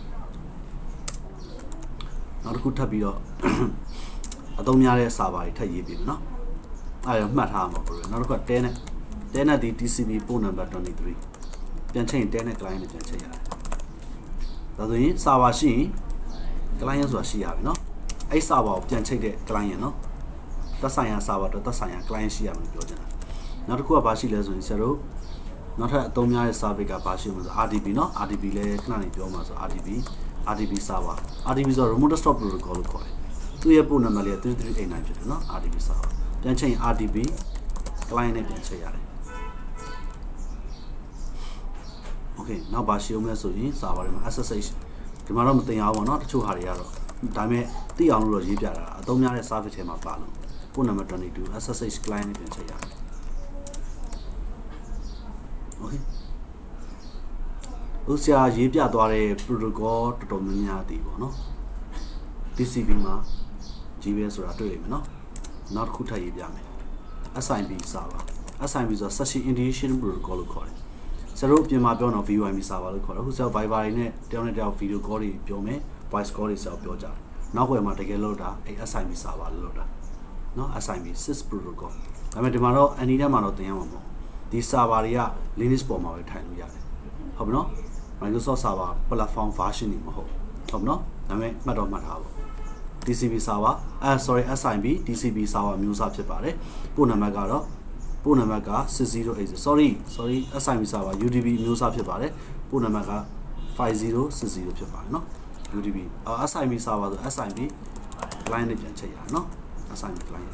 နောက်တစ်ခုထပ်ပြီးတော့အသုံးများတဲ့ server တွေထပ်ရေးပြီးမယ်နော်အဲ့ဒါမှတ်ထားမှာပေါ့နောက်တစ်ခု10နဲ့ဒီ TCP port number 23ပြန်ချိန်10နဲ့ client နဲ့ပြန်ချိန်ရတယ်ဒါဆိုရင် server ရှိရင် client ဆိုတာရှိရပြီเนาะအဲ့ server ကိုပြန်ချိတ်တဲ့ client เนาะသက်ဆိုင်ရာ server တော့သက်ဆိုင်ရာ client ရှိရမယ်ပြောချင်တာနောက်တစ်ခုကဘာရှိလဲဆိုရင်ဆရာတို့နောက်ထပ်အသုံးများတဲ့ service ကဘာရှိမလဲဆို RDP เนาะ RDP လည်းခဏနေပြောမှာဆို RDP server RDP ဆို remote desktop protocol လို့ခေါ်တယ်သူ့ရဲ့ port number လေးက3389ဖြစ်တယ်เนาะ RDP server ပြန်ချိန် RDP client နဲ့ပြန်ချိန်ရတယ် okay နောက်ဘာရှိအောင်လဲဆိုရင် server တွေမှာ SSH ဒီမှာတော့မတင်အောင်ပါเนาะတချို့ဟာတွေကတော့ဒါပေမဲ့သိအောင်လို့ရေးပြတာအသုံးများတဲ့ service ထဲမှာပါလို့ port number 22 SSH client နဲ့ပြန်ချိန်ရတယ် okay ဥစရာရေးပြသွားတဲ့ protocol တော်တော်များများတည်ပေါ့နော် TCP မှာကြီးပဲဆိုတာတွေ့လိမ့်မယ်နော်နောက်တစ်ခုထပ်ရေးပြမယ် SIP server SIP ဆိုတာ session initiation protocol လို့ခေါ်တယ်ဆရာတို့ပြင်မှာပြောတော့ VoIP server လို့ခေါ်တယ်အခုဆရာ Viber တွေနဲ့တယောက်နဲ့တယောက် video call တွေပြောမယ် voice call တွေဆရာပြောကြတယ်နောက်ွယ်မှာတကယ်လို့တာအဲ SIP server လို့တာနော် SIP sys protocol ဒါပေမဲ့ဒီမှာတော့အနေနဲ့မှာတော့သင်ရမှာမဟုတ်ဒီ server တွေက Linux ပေါ်မှာပဲထိုင်လို့ရတယ်ဟုတ်ပြီနော် Microsoft server platform version တွေမဟုတ်ဟုတ်နော်ဒါပေမဲ့မှတ်တော့မှတ်ထားပါTCP server SIP TCP server မျိုးစားဖြစ်ပါတယ်ပို့နံပါတ်ကတော့ပို့နံပါတ်က6080 sorry SIP server UDP မျိုးစားဖြစ်ပါတယ်ပို့နံပါတ်က5060ဖြစ်ပါတယ်เนาะ UDP SIP server ဆို SIP client နဲ့ပြန်ချိန်ရအောင်เนาะ SIP client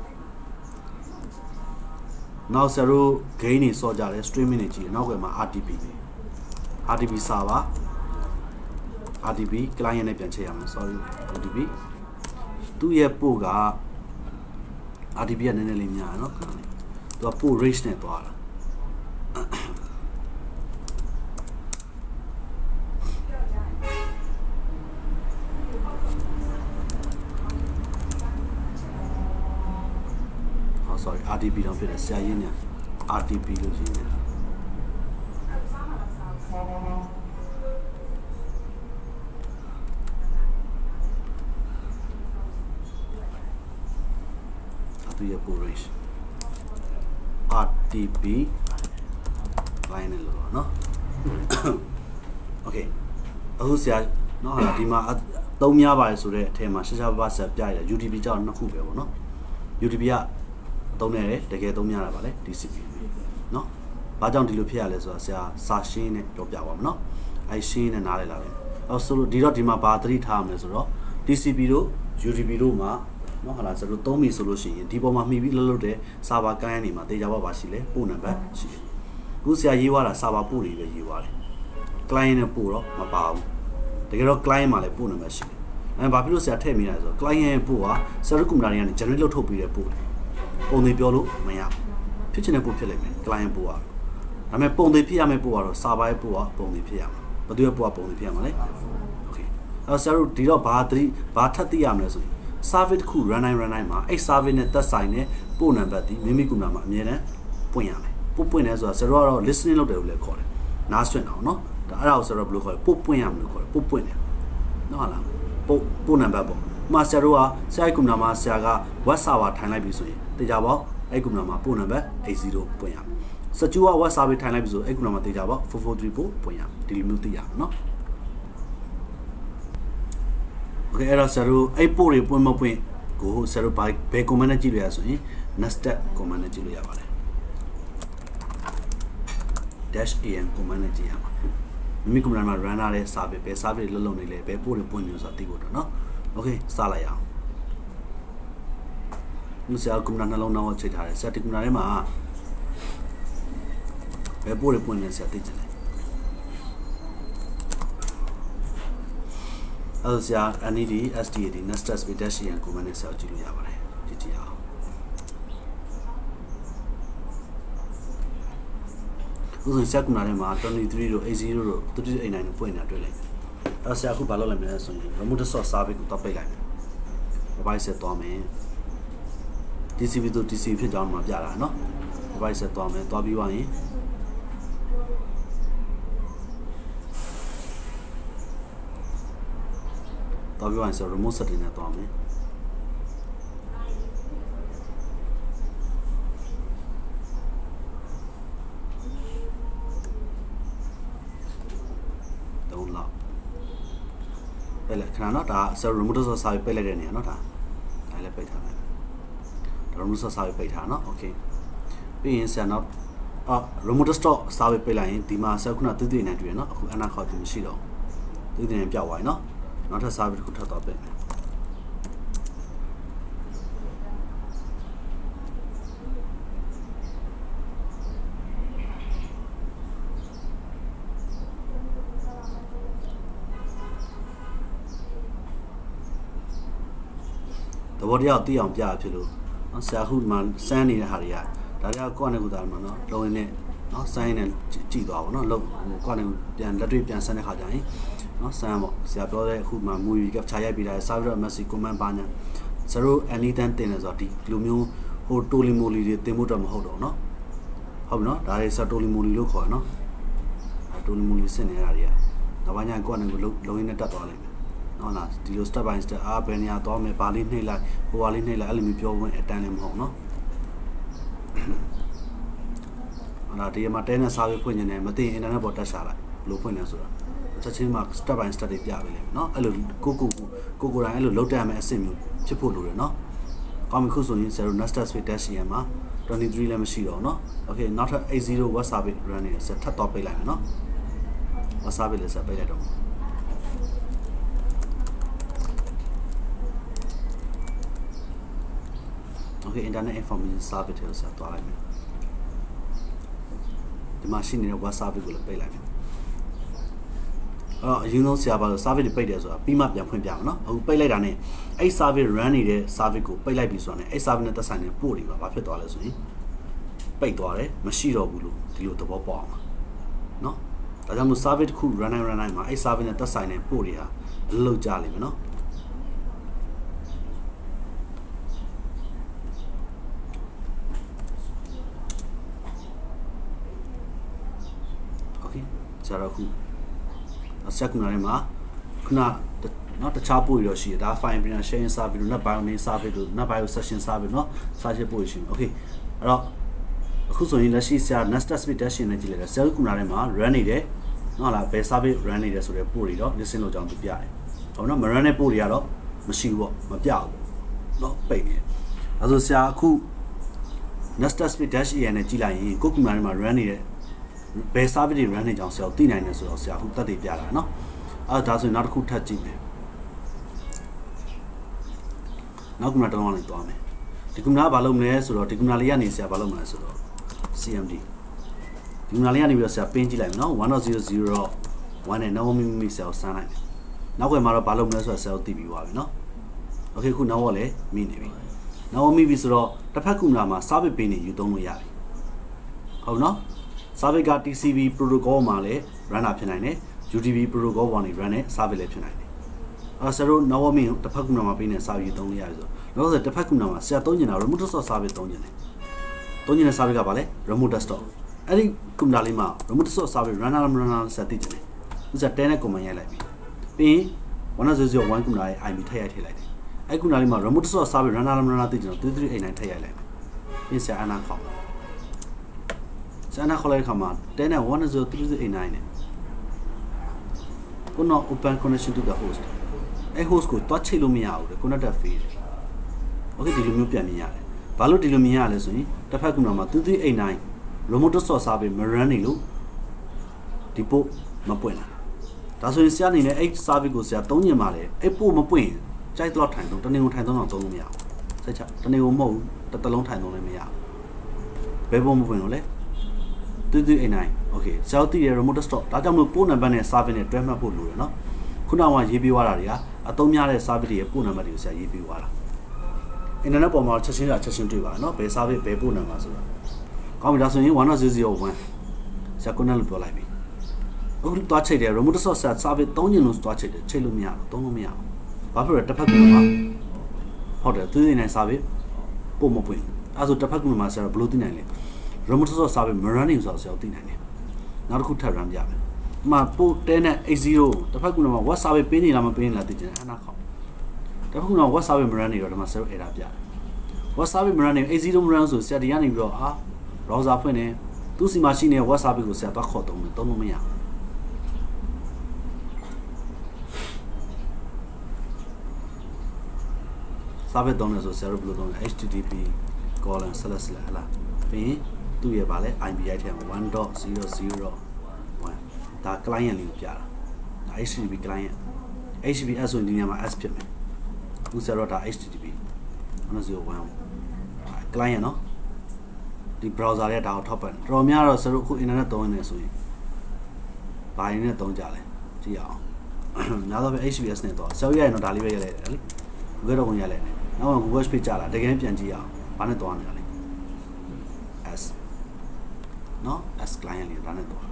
နောက်ဆရာတို့ gain တွေစောကြတယ် streaming တွေကြည့်တယ်နောက်ကမှာ RTP server RTP client နဲ့ပြန်ချိန်ရမယ် sorry UDP သူ့ရဲ့ပို့က RTP ကနည်းနည်းလေးများတယ်เนาะသူကပို့ range နဲ့သွားတာsorry RTP တော့ဖြစ်တယ်ဆရာရင်းညာ RTP လို့ရှိနေတယ်သူရဲ့ pool range RTP line လို့เนาะ okay အခုဆရာเนาะဟာဒီမှာသုံးများပါတယ်ဆိုတဲ့အထက်မှာရှာရှာပါဆက်ပြရတယ် UDP ကြောင့်နှစ်ခုပဲပေါ့เนาะ UDP ကသုံးနေတယ်တကယ်သုံးများတာပါလေ TCP เนาะဘာကြောင့်ဒီလိုဖြစ်ရလဲဆိုတာဆရာစာရှင်းနဲ့ပြောပြပါမယ်เนาะအဲရှင်းနဲ့နားလည်လာတယ်အော်ဆိုလို့ဒီတော့ဒီမှာဘာသတိထားရမလဲဆိုတော့ TCP တို့ UDP တို့မှာเนาะဟာလားဆိုတော့သုံးပြီဆိုလို့ရှိရင်ဒီပေါ်မှာမှီပြီးလှုပ်လှုပ်တဲ့ server client တွေမှာတေချာပါရှိလဲပို့နံပါတ်ရှိတယ်ခုဆရာရေးသွားတာ server ပို့တွေပဲရေးသွားတယ် client နဲ့ပို့တော့မပါဘူးတကယ်တော့ client မှာလည်းပို့နံပါတ်ရှိတယ်အဲဘာဖြစ်လို့ဆရာထည့်မိလဲဆိုတော့ client ရဲ့ပို့က server computer တွေကနေ generate လုပ်ထုတ်ပြီးတဲ့ပို့တယ်ပုံသေးပြောလို့မရဖြစ်ချင်တဲ့ပို့ဖြစ်လိမ့်မယ် client ပို့ကဒါပေမဲ့ပုံသေးဖြစ်ရမယ့်ပို့ကတော့ server ရဲ့ပို့ကပုံသေးဖြစ်ရမှာဘယ်သူရဲ့ပို့ကပုံသေးဖြစ်ရမှာလဲ okay အဲဆရာတို့ဒီတော့ဘာထပ်သိရမလဲဆိုရင် service တစ်ခု run time မှာအဲ့ service နဲ့သက်ဆိုင်တဲ့ပို့နံပါတ်ဒီမိမိကွန်ပျူတာမှာအမြဲတမ်းပွင့်ရမယ်ပို့ပွင့်လဲဆိုတာဆရာတို့ကတော့ listening လုပ်တယ်လို့လည်းခေါ်တယ်နားဆွင့်အောင်เนาะဒါအဲ့ဒါကိုဆရာတို့ဘယ်လိုခေါ်လဲပို့ပွင့်ရမလို့ခေါ်တယ်ပို့ပွင့်တယ်เนาะဟုတ်လားပို့နံပါတ်ပေါ့မှာဆရာတို့ကဆရာရဲ့ကွန်ပျူတာမှာဆရာက web server ထိုင်လိုက်ပြီဆိုရင်တေချာပေါ့အဲ့ကွန်ပျူတာမှာပို့နံပါတ်80ပွင့်ရမယ်စကျူက web server ထိုင်လိုက်ပြီဆိုအဲ့ကွန်ပျူတာမှာတေချာပေါ့443ပို့ပွင့်ရမယ်ဒီလိုမျိုးသိရမယ်เนาะokay အဲ့တော့ဆရာတို့အဲ့ပို့တွေပွင့်မပွင့်ကိုဆရာတို့ဘယ် command နဲ့ကြည့်လို့ရဆိုရင် nested command နဲ့ကြည့်လို့ရပါတယ် -an command နဲ့ကြည့်ရမှာမိမိ command မှာ run ရတဲ့ service ဘယ် service လုံးလုံးနေလဲဘယ်ပို့တွေပွင့်နေဆိုတာသိဖို့တော့เนาะ okay စလိုက်အောင်ဒီဆရာ command နှလုံးသားကိုချိန်ထားတယ်ဆရာဒီ command ထဲမှာဘယ်ပို့တွေပွင့်နေဆရာသိချင်တယ်အဲ့ဒါဆရာ NED SDAD nested space -an command နဲ့ဆရာကြည့်လို့ရပါတယ်ကြည့်အောင်ဥစ္စာဆရာကနားထဲမှာ23တို့80တို့3889တို့ပွင့်နေတာတွေ့လိုက်အဲ့ဆရာအခုဘာလုပ်လိုက်မလဲဆိုရင် remote desktop service ကိုတော့ပိတ်လိုက်မယ်။ device ဆက်သွားမယ်။ TCP တို့ TCP ဖြစ်ကြောင်းမှာပြတာเนาะ device ဆက်သွားမယ်သွားပြီးသွားရင်ဆို remote setting နဲ့သွားမယ်တော့လောက်ပဲလေခဏနော်ဒါဆရာ remote desktop service ပိတ်လိုက်တဲ့နေရာနော်ဒါလည်းပိတ်ထားမယ်ဒါ remote desktop service ပိတ်ထားနော် okay ပြီးရင်ဆရာနောက်remote desktop service ပိတ်လိုက်ရင်ဒီမှာဆရာခုန339တွေ့ရနော်အခုအနာခေါ်သူမရှိတော့339ပြောက်သွားပြီနော်နောက်ထပ် service တစ်ခုထပ်တော့ပြင်မယ်တဘောတရားသိအောင်ပြရဖြစ်လို့ဆရာခုမှစမ်းနေတဲ့ဟာတွေကဒါကြောင့်ကိုယ့်နဲ့ကိုယ်သားမှာနော်လုံးရင်းနဲ့နော်ဆိုင်းနဲ့ကြည့်သွားပါနော်လောက်ကွာနေပြန်လက်တွေ့ပြန်ဆန်းတဲ့ခါကျရင်နော်ဆန်းပေါ့ဆရာပြောတဲ့အခုမှ movie capture ရိုက်ပြီးတာ server message comment ပါညာစရို anytime တင်လဲဆိုတော့ဒီလိုမျိုးဟိုတိုလီမိုလီတွေတင်ဖို့တော့မဟုတ်တော့နော်ဟုတ်ပြီနော်ဒါတွေစတိုလီမိုလီလို့ခေါ်ရနော်တိုလီမိုလီစစ်နေတာတွေကနောက်ပိုင်းကျရင်ကိုယ်နဲ့ကိုလုံးရင်းနဲ့တက်သွားလိမ့်မယ်နော်လားဒီလို step by step ဘယ်နေရာသွားမယ်ဘာလေးနှိမ့်လိုက်ဟိုဟာလေးနှိမ့်လိုက်အဲ့လိုမျိုးပြောဝင်အတန်းလည်းမဟုတ်နော်ဒီမှာတဲနဲ့စာရေးဖွင့်နေတယ်မသိရင် internet ပေါ်တက်ရှာလိုက်ဘယ်လိုဖွင့်လဲဆိုတော့ချက်ချင်းမှာ step by step တွေပြပေးလိမ့်မယ်เนาะအဲ့လိုကိုတိုင်းအဲ့လိုလောက်တက်ရမယ်အဆင့်မျိုးဖြစ်ဖို့လိုတယ်เนาะကောင်းပြီခုဆိုရင်0 nested space dash em မှာ23လည်းမရှိတော့เนาะ okay နောက်ထပ်80 web service run နေဆက်ထပ်တော့ပိတ်လိုက်မယ်เนาะ web service လည်းဆက်ပိတ်လိုက်တော့ okay internet information service ကိုဆက်သွားလိုက်မယ်ဒီမှာရှိနေတဲ့ web service ကိုလည်းပိတ်လိုက်မယ်အရင်ဆုံးဆရာပါလို့ service တွေပိတ်တယ်ဆိုတာပြီးမှပြန်ဖွင့်ပြမယ်နော်အခုပိတ်လိုက်တာနဲ့အဲ့ service run နေတဲ့ service ကိုပိတ်လိုက်ပြီဆိုတာနဲ့အဲ့ service နဲ့သက်ဆိုင်တဲ့ပို့တွေပါဘာဖြစ်သွားလဲဆိုရင်ပိတ်သွားတယ်မရှိတော့ဘူးလို့ဒီလိုသဘောပေါက်အောင်နော်ဒါကြောင့်မို့ service တစ်ခု run တိုင်းမှာအဲ့ service နဲ့သက်ဆိုင်တဲ့ပို့တွေဟာအလုပ်ကြလိမ့်မယ်နော်ဆရာတို့ခုဆက်ခုနာထဲမှာခုနနော်တခြားပို့ရရှိတယ်ဒါ file implementation sharing service တို့ net bio main service တို့ net bio session service နော်စာချက်ပို့ရရှိတယ် okay အဲ့တော့အခုဆိုရင်လက်ရှိဆရာ nested space dash နဲ့ကြည့်လိုက်တယ်ဆရာတို့ခုနာထဲမှာ run နေတယ်နော်လားဘယ် service run နေတယ်ဆိုတဲ့ပို့တွေတော့ listen လို့ကြောင်းသူပြတယ်ဟုတ်နော်မ run တဲ့ပို့တွေကတော့မရှိဘူးပေါ့မပြဘူးနော်ပိတ်နေတယ်အဲဆိုဆရာအခု nested space dash နဲ့ကြည့်လိုက်ရင်ကိုခုနာထဲမှာ run နေတဲ့ဘယ် service တွေ run နေကြအောင်ဆရာသိနိုင်တယ်ဆိုတော့ဆရာအခုတက်တည်ပြတာเนาะအဲဒါဆိုရင်နောက်တစ်ခုထပ်ကြည့်မယ်နောက်ကမှတောင်းအောင်လေးသွားမယ်ဒီကမှဘာလုပ်မလဲဆိုတော့ဒီကမှလေးကနေဆရာဘာလုပ်မလဲဆိုတော့ CMD ဒီကမှလေးကနေပြီးတော့ဆရာပင်းကြည့်လိုက်မယ်เนาะ 1.0.0.1 နဲ့ နောက်မိဆရာကိုစမ်းလိုက်မယ်နောက်ွယ်မှာတော့ဘာလုပ်မလဲဆိုတော့ဆရာကိုသိပြီးသွားပြီเนาะ okay ခုနောက်လည်းမိနေပြီနောက်မိပြီဆိုတော့တစ်ဖက်ကမှမှာ service ပေးနေယူသုံးလို့ရပြီဟုတ်เนาะservice က TCP protocol မှာလည်း run ဖြစ်နိုင်တယ် UDP protocol ပေါ်နေ run နဲ့ service လည်းဖြစ်နိုင်တယ်ဆရာတို့နောက်မင်းတစ်ဖက်ကမှပေးနေ service သုံးလို့ရတယ်ဆိုတော့နောက်ဆိုတစ်ဖက်ကမှဆရာသုံးကျင်တာ remote desktop service သုံးကျင်တယ်သုံးကျင်တဲ့ service ကဘာလဲ remote desktop အဲ့ဒီကွန်ပျူတာလေးမှာ remote desktop service run ဆက်သိကျင်တယ်ဥစ္စာ10နဲ့ command ရိုက်လိုက်ပြီပြီးရင်1.0.0.1ကွန်ပျူတာရဲ့ IP ထည့်ရိုက်ထည့်လိုက်တယ်အဲ့ကွန်ပျူတာလေးမှာ remote desktop service run သိကျင်တော့3389ထည့်ရိုက်လိုက်မယ်ပြီးဆရာအနာခေါက်ဆရာနာခေါ်လိုက်ခါမှာ10နဲ့ 1.0.3389နဲ့ခုန open connection to the host အဲ့ host ကိုတွားချိတ်လို့မရဘူးလေ connector fail တယ် okay ဒီလိုမျိုးပြန်မြင်ရတယ်ဘာလို့ဒီလိုမြင်ရလဲဆိုရင်တစ်ဖက်ကမှာ3389 remote desktop service မ run နေလို့ဒီပို့မပွင့်တာဒါဆိုရင်ဆရာအနေနဲ့အဲ့ service ကိုဆရာသုံးညင်ပါလေအဲ့ပို့မပွင့်ကြိုက်တော့ထိုင်တော့တနေ့ကိုထိုင်တော့သုံးလို့မရဘူးစိတ်ချတနေ့ကိုမဟုတ်တစ်တလုံးထိုင်တော့လည်းမရဘူးဘယ်ပို့မပွင့်လို့လဲ3389 okay ဆရာတို့တည်ရ remote desktop ဒါကြောင့်မလို့ပို့နံပါတ်နဲ့ service နဲ့တွဲမှတ်ဖို့လိုတယ်နော်ခုနကရေးပေးသွားတာတွေကအသုံးများတဲ့ service တွေရဲ့ပို့နံပါတ်တွေကိုဆရာရေးပေးသွားတာ internet ပေါ်မှာချက်ချင်းတွေ့ပါနော်ဘယ် service ဘယ်ပို့နံပါတ်ဆိုတာကောင်းပြီဒါဆိုရင်1.0.0.1ဆရာ connect လို့ပြောလိုက်ပြီအခုတွားချိတ်တယ် remote desktop service သုံးညင်လို့တွားချိတ်တယ်ချိတ်လို့မရဘူးသုံးလို့မရဘူးဘာဖြစ်လဲတစ်ဖက်ကမှာဟုတ်တယ်သိနေ service ပို့မပွင့်အဲဆိုတစ်ဖက်ကမှာဆရာဘယ်လိုသိနိုင်လဲremote desktop service မ running ဆိုတော့ဆရာသိနိုင်တယ်နောက်တစ်ခုထပ် run ပြမယ်ဒီမှာပို့10နဲ့80တစ်ဖက်ကမှာ web service ပေးနေလားမပေးနေလားသိချင်တယ်အနာခေါက်တစ်ဖက်ကမှာ web service မ run နေတော့ဒီမှာ server error ပြတယ် web service မ run နေ80မ run ဆိုဆရာဒီကနေပြီးတော့ browser ဖွင့်နေသူ့စီမှာရှိနေတဲ့ web service ကိုဆရာသွားခေါ်သုံးလို့မရဘူးservice သုံးတယ်ဆိုဆရာတို့ဘယ်လိုသုံးလဲ http:// ဟလာပြီးရင်သူ့ရဲ့ဗာလဲ IP ရိုက်ထည့်မှာ 1.0.0.1 ဒါ client လေးကိုပြတာဒါ HTTP client HTTPS ဆိုရင်ဒီနေရာမှာ S ဖြစ်မယ်ခုဆရာတို့ဒါ HTTP 1.0.1 client နော်ဒီ browser ရဲ့ဒါကိုထောက်ပံ့တော်များတော့ဆရာတို့အခု internet သုံးနေဆိုရင်ဘာရင်းနဲ့သုံးကြလဲကြည့်အောင်များတော့ပဲ HTTPS နဲ့တော့ဆရာရရင်တော့ဒါလေးပဲရလိုက်တယ်လေ Google တော့ဝင်ရလိုက်တယ်နောက် Google page ကြလာတကယ်ပြန်ကြည့်အောင်ဘာနဲ့သွားနေတာလဲS နော် S test client လေးဒါနဲ့တော့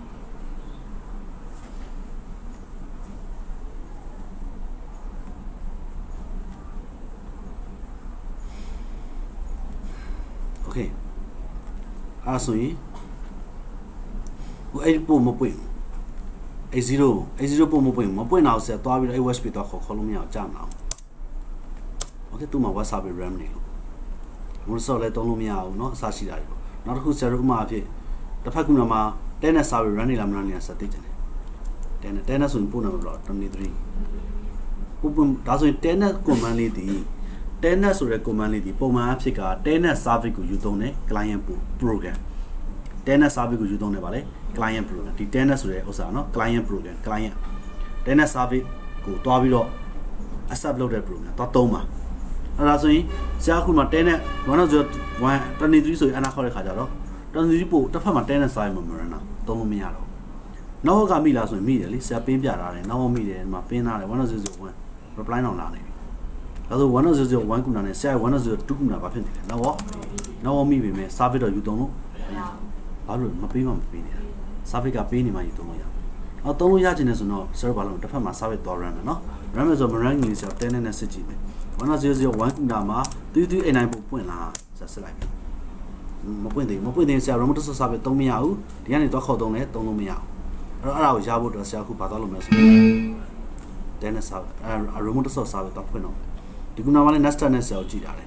okay အဲ့ဆိုရင်ဟိုအဲ့ပို့မပွင့် A0 ပို့မပွင့်တော့ဆက်သွားပြီးတော့ AWSP တော့ခေါ်လို့မရအောင်ကြာမလား okay သူ့မှာ WhatsApp RAM နေလို့ဘယ်လိုလဲတုံးလို့မရဘူးเนาะအစရှိတာတွေပေါ့နောက်တစ်ခု zero ဥမာအဖြစ်တစ်ဖက်ကမှာ 10 server run နေလားမလားနေစသိကြတယ်10ဆိုရင်ပို့နေမှာတော့23ပို့ဒါဆိုရင်10 command လေးဒီ10ဆိုတဲ့ command လေးဒီပုံမှန်အဖြစ်က10 service ကိုယူသုံးတဲ့ client program 10 service ကိုယူသုံးနေပါလေ client program ဒီ10ဆိုတဲ့ဥစ္စာเนาะ client program client 10 service ကိုတွားပြီးတော့ accept လုပ်တဲ့ program တော့သုံးပါအဲ့ဒါဆိုရင်ဆရာခုမှာ10နဲ့10123ဆိုရင်အနာခေါ်တဲ့ခါကြတော့23ပို့တစ်ဖက်မှာ10နဲ့စာရမှာမရနာသုံးလို့မရတော့နောက်ကမိလားဆိုရင်မိတယ်လေဆရာပင်းပြထားတယ်နောက်မိတယ်ဒီမှာပင်းထားတယ်10001 reply တော့လာနေပြီဒါဆို10001ခုနာနဲ့ဆရာ102ခုနာဘာဖြစ်နေလဲနောက်မိပြီမဲ့ service တော့ယူသုံးလို့ဘာလို့မပေးမှမပေးနေတာ service ကပေးနေမှယူသုံးလို့ရအောင်သုံးလို့ရချင်တယ်ဆိုတော့ server ဘာလို့တစ်ဖက်မှာ service သွား run တယ်နော် run မယ်ဆိုတော့ run ကြီးဆရာ10နဲ့စစ်ကြည့်မယ်10001ခုနာမှာ3389ပို့ပွင့်လာဆက်လိုက်ပြီမပွင့်သေးဆရာ remote service သုံးမရဘူးဒီကနေတော့ခေါက်သုံးလဲသုံးလို့မရဘူးအဲ့ဒါကိုရဖို့တော့ဆရာခုဘာသွားလုပ်မလဲဆိုတော့ 10 service remote service တော့ဖွင့်တော့ဒီခုနာမှာလည်း Nesta နဲ့ဆရာကိုကြည့်တာလေ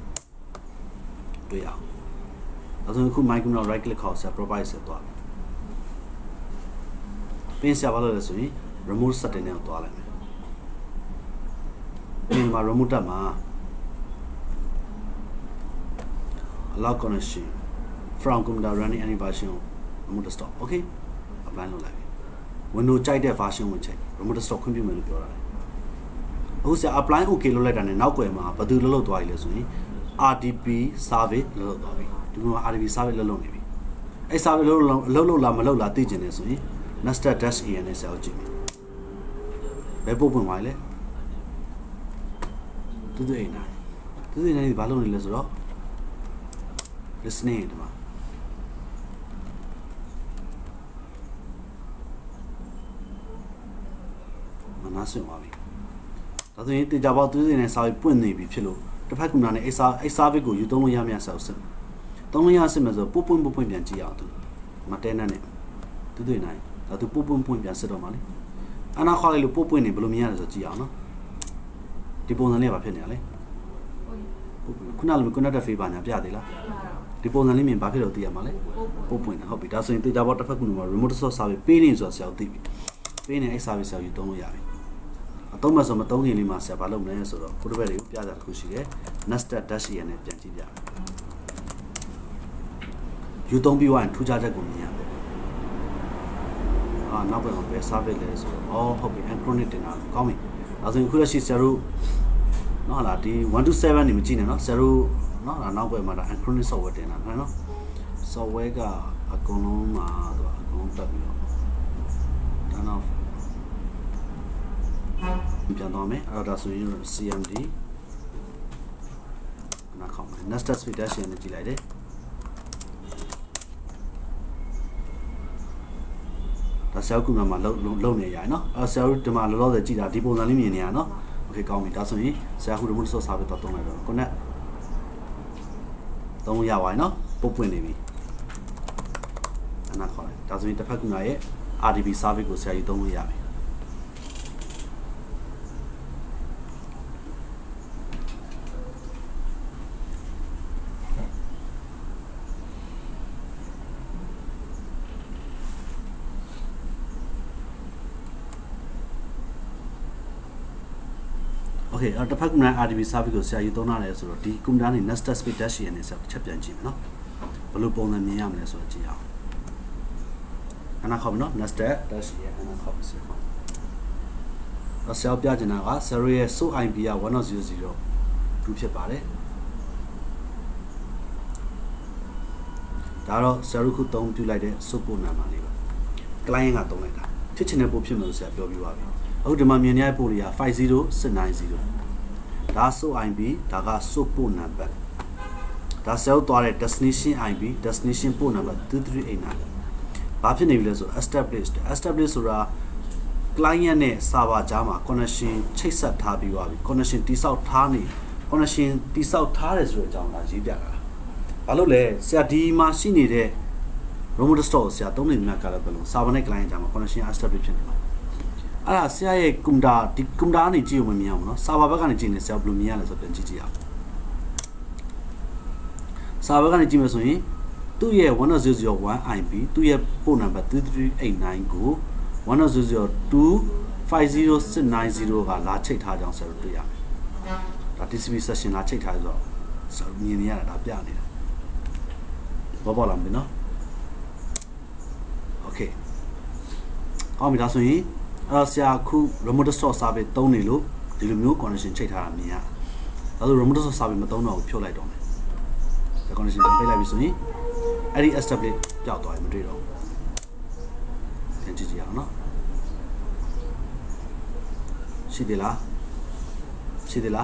တွေ့ရအောင်ဒါဆိုရင်ခု mic က right click ခေါက်ဆရာ provide ဆက်သွားပင်းဆရာဘာလုပ်လဲဆိုရင် remote setting နဲ့သွားလိုက်မယ်ဒီမှာ remote မှာ allow connection from computer running any version remote desktop okay apply လုပ်လိုက်ပြီ window ကြိုက်တဲ့ version ဝင်ချိန် remote desktop ခွင့်ပြုမယ်လို့ပြောတာလေအခုဆရာ apply okay လုပ်လိုက်တာနဲ့နောက်ွယ်မှာဘာလို့လုပ်သွားပြီလဲဆိုရင် RDP service လုပ်သွားပြီဒီမှာ RDP service လုပ်နေပြီအဲ့ service လုပ်လားမလုပ်လားသိကျင်တယ်ဆိုရင် Nesta-AN နဲ့ဆရာကိုကြည့်မယ်ဘယ်ပို့ပွင့်သွားလဲသူတို့အိမ်နိုင်ဘာလုပ်နေလဲဆိုတော့ listening ဒီမှာနားဆွင့်သွားပြီဒါဆိုရင်တေချာပေါက်သူတို့အိမ်နဲ့စာပြီးပွင့်နေပြီဖြစ်လို့တစ်ဖက်ကနာနဲ့အဲ့ service ကိုယူသုံးလို့ရမရဆက်စစ်သုံးလို့ရစစ်မယ်ဆိုပို့ပွင့်ပြန်ကြည့်အောင်သူမတဲနဲ့သူတို့အိမ်နိုင်ဒါသူပို့ပွင့်ပြန်စစ်တော့မှာလေအနာခေါ်လိုက်လို့ပို့ပွင့်နေဘယ်လိုမြင်ရလဲဆိုကြည့်အောင်နော်ဒီပုံစံလေးဘာဖြစ်နေရလဲခုနက connected fee ဘာညာပြသေးလားဒီပုံစံလေးမြင်ဘာဖြစ်လို့သိရမှာလဲပို့ပွင့်တယ်ဟုတ်ပြီဒါဆိုရင်တေချာပေါက်တစ်ဖက်ကမှာ remote service ပေးနေဆိုတော့ဆရာသိပြီပေးနေအဲ့ service ဆရာယူသုံးလို့ရပြီအသုံးမဆိုမသုံးခင်လေးမှာဆရာဘာလုပ်မလဲဆိုတော့ protocol တွေကိုပြတာတစ်ခုရှိတယ် Nesta-AN နဲ့ပြန်ကြည့်ပြမယ်ယူသုံးပြီးရင်ထူးခြားချက်ကိုမြင်ရနောက်ဘက်မှာပဲ service လဲဆိုတော့ဟုတ်ပြီ encrypted တင်တာကောင်းပြီဒါဆိုရင်ခုလက်ရှိဆရာတို့နော်လာဒီ127နေမကြည့်နဲ့နော်ဆရာတို့နော်နောက်ဘက်မှာဒါ encrypted software တင်တာနော် software ကအကုန်လုံးမှာတော့အကုန်လုံးတက်ပြီးတော့ဒါနောက်ပြန်တော့မယ်အဲ့ဒါဆိုရင် CMD နားခေါင်းမယ် Nesta-AN နဲ့ကြည့်လိုက်တယ်ဒါဆရာကမှလုံနေရနော်ဆရာတို့ဒီမှာလောလောဆယ်ကြည့်တာဒီပုံစံလေးမြင်နေရနော်โอเคကောင်းပြီဒါဆိုရင်ဆရာက remote service တော့တုံးလိုက်တော့ connect သုံးရပါနော်ပုတ်ပွင့်နေပြီအနာခေါ်လိုက်ဒါဆိုရင်တစ်ဖက်ကရဲ့ RDP service ကိုဆရာကြီးသုံးလို့ရပြီโอเคတစ်ဖက်က RDP service ကိုဆရာယူသုံးရတယ်ဆိုတော့ဒီ computer နဲ့ Nesta-AN နဲ့ဆက်ချက်ပြန်ကြည့်မယ်နော်ဘယ်လိုပုံစံမြင်ရမလဲဆိုတော့ကြည့်အောင်အနာခေါ်မယ်နော် Nesta-AN အနာခေါ်ပါစေဆရာပြချင်တာက server ရဲ့ source IP က1002ဖြစ်ပါတယ်ဒါတော့ဆရာတို့ခုသုံးပြလိုက်တဲ့ source port number လေးပါ client ကသုံးလိုက်တာဖြစ်ချင်တဲ့ပို့ဖြစ်မယ်လို့ဆရာပြောပြပါပြီအခုဒီမှာမြင်နေရပို့တွေက50690ဒါ source IP ဒါက source port number ဒါ cell သွားတဲ့ destination IP destination port number 2389 ဘာဖြစ်နေပြီလဲဆို establish ဆိုတာ client နဲ့ server ကြားမှာ connection ချိတ်ဆက်ထားပြီးသွားပြီ connection တိစောက်ထားနေ connection တိစောက်ထားတယ်ဆိုတဲ့အကြောင်းဒါရေးပြတာဘာလို့လဲဆရာဒီမှာရှိနေတဲ့ remote store ကိုဆရာသုံးနေမြတ်ကလည်းဘယ်လို server နဲ့ client ကြားမှာ connection establish ဖြစ်နေမှာအဲ့ဒါဆရာရဲ့ computer ဒီ computer ကနေကြည့်လို့မမြင်အောင်နော် server ဘက်ကနေကြည့်နေဆရာဘယ်လိုမြင်ရလဲဆိုပြန်ကြည့်ကြည့်အောင် server ကနေကြည့်မယ်ဆိုရင်သူ့ရဲ့ 100.0.1 IP သူ့ရဲ့ port number 3389ကို 100.250.690 ကလာချိတ်ထားကြောင်းဆရာတို့တွေ့ရမယ်ဒါ TCP session လာချိတ်ထားဆိုတော့ဆရာမြင်နေရတာဒါပြနေတာဘောပေါ်လာမယ်နော် okay ကောင်းပြီဒါဆိုရင်အဲ့တော့ဆရာခု remote store service သုံးနေလို့ဒီလိုမျိုး connection ချိတ်ထားတာမြင်ရဒါဆို remote store service မသုံးတော့ဘူးဖြုတ်လိုက်တော့မယ် connection ပိတ်လိုက်ပြီဆိုရင်အဲ့ဒီ establish ပျောက်သွားရင်မတွေ့တော့ဘူးပြန်ကြည့်ကြည့်အောင်နော်ရှိသေးလားရှိတော့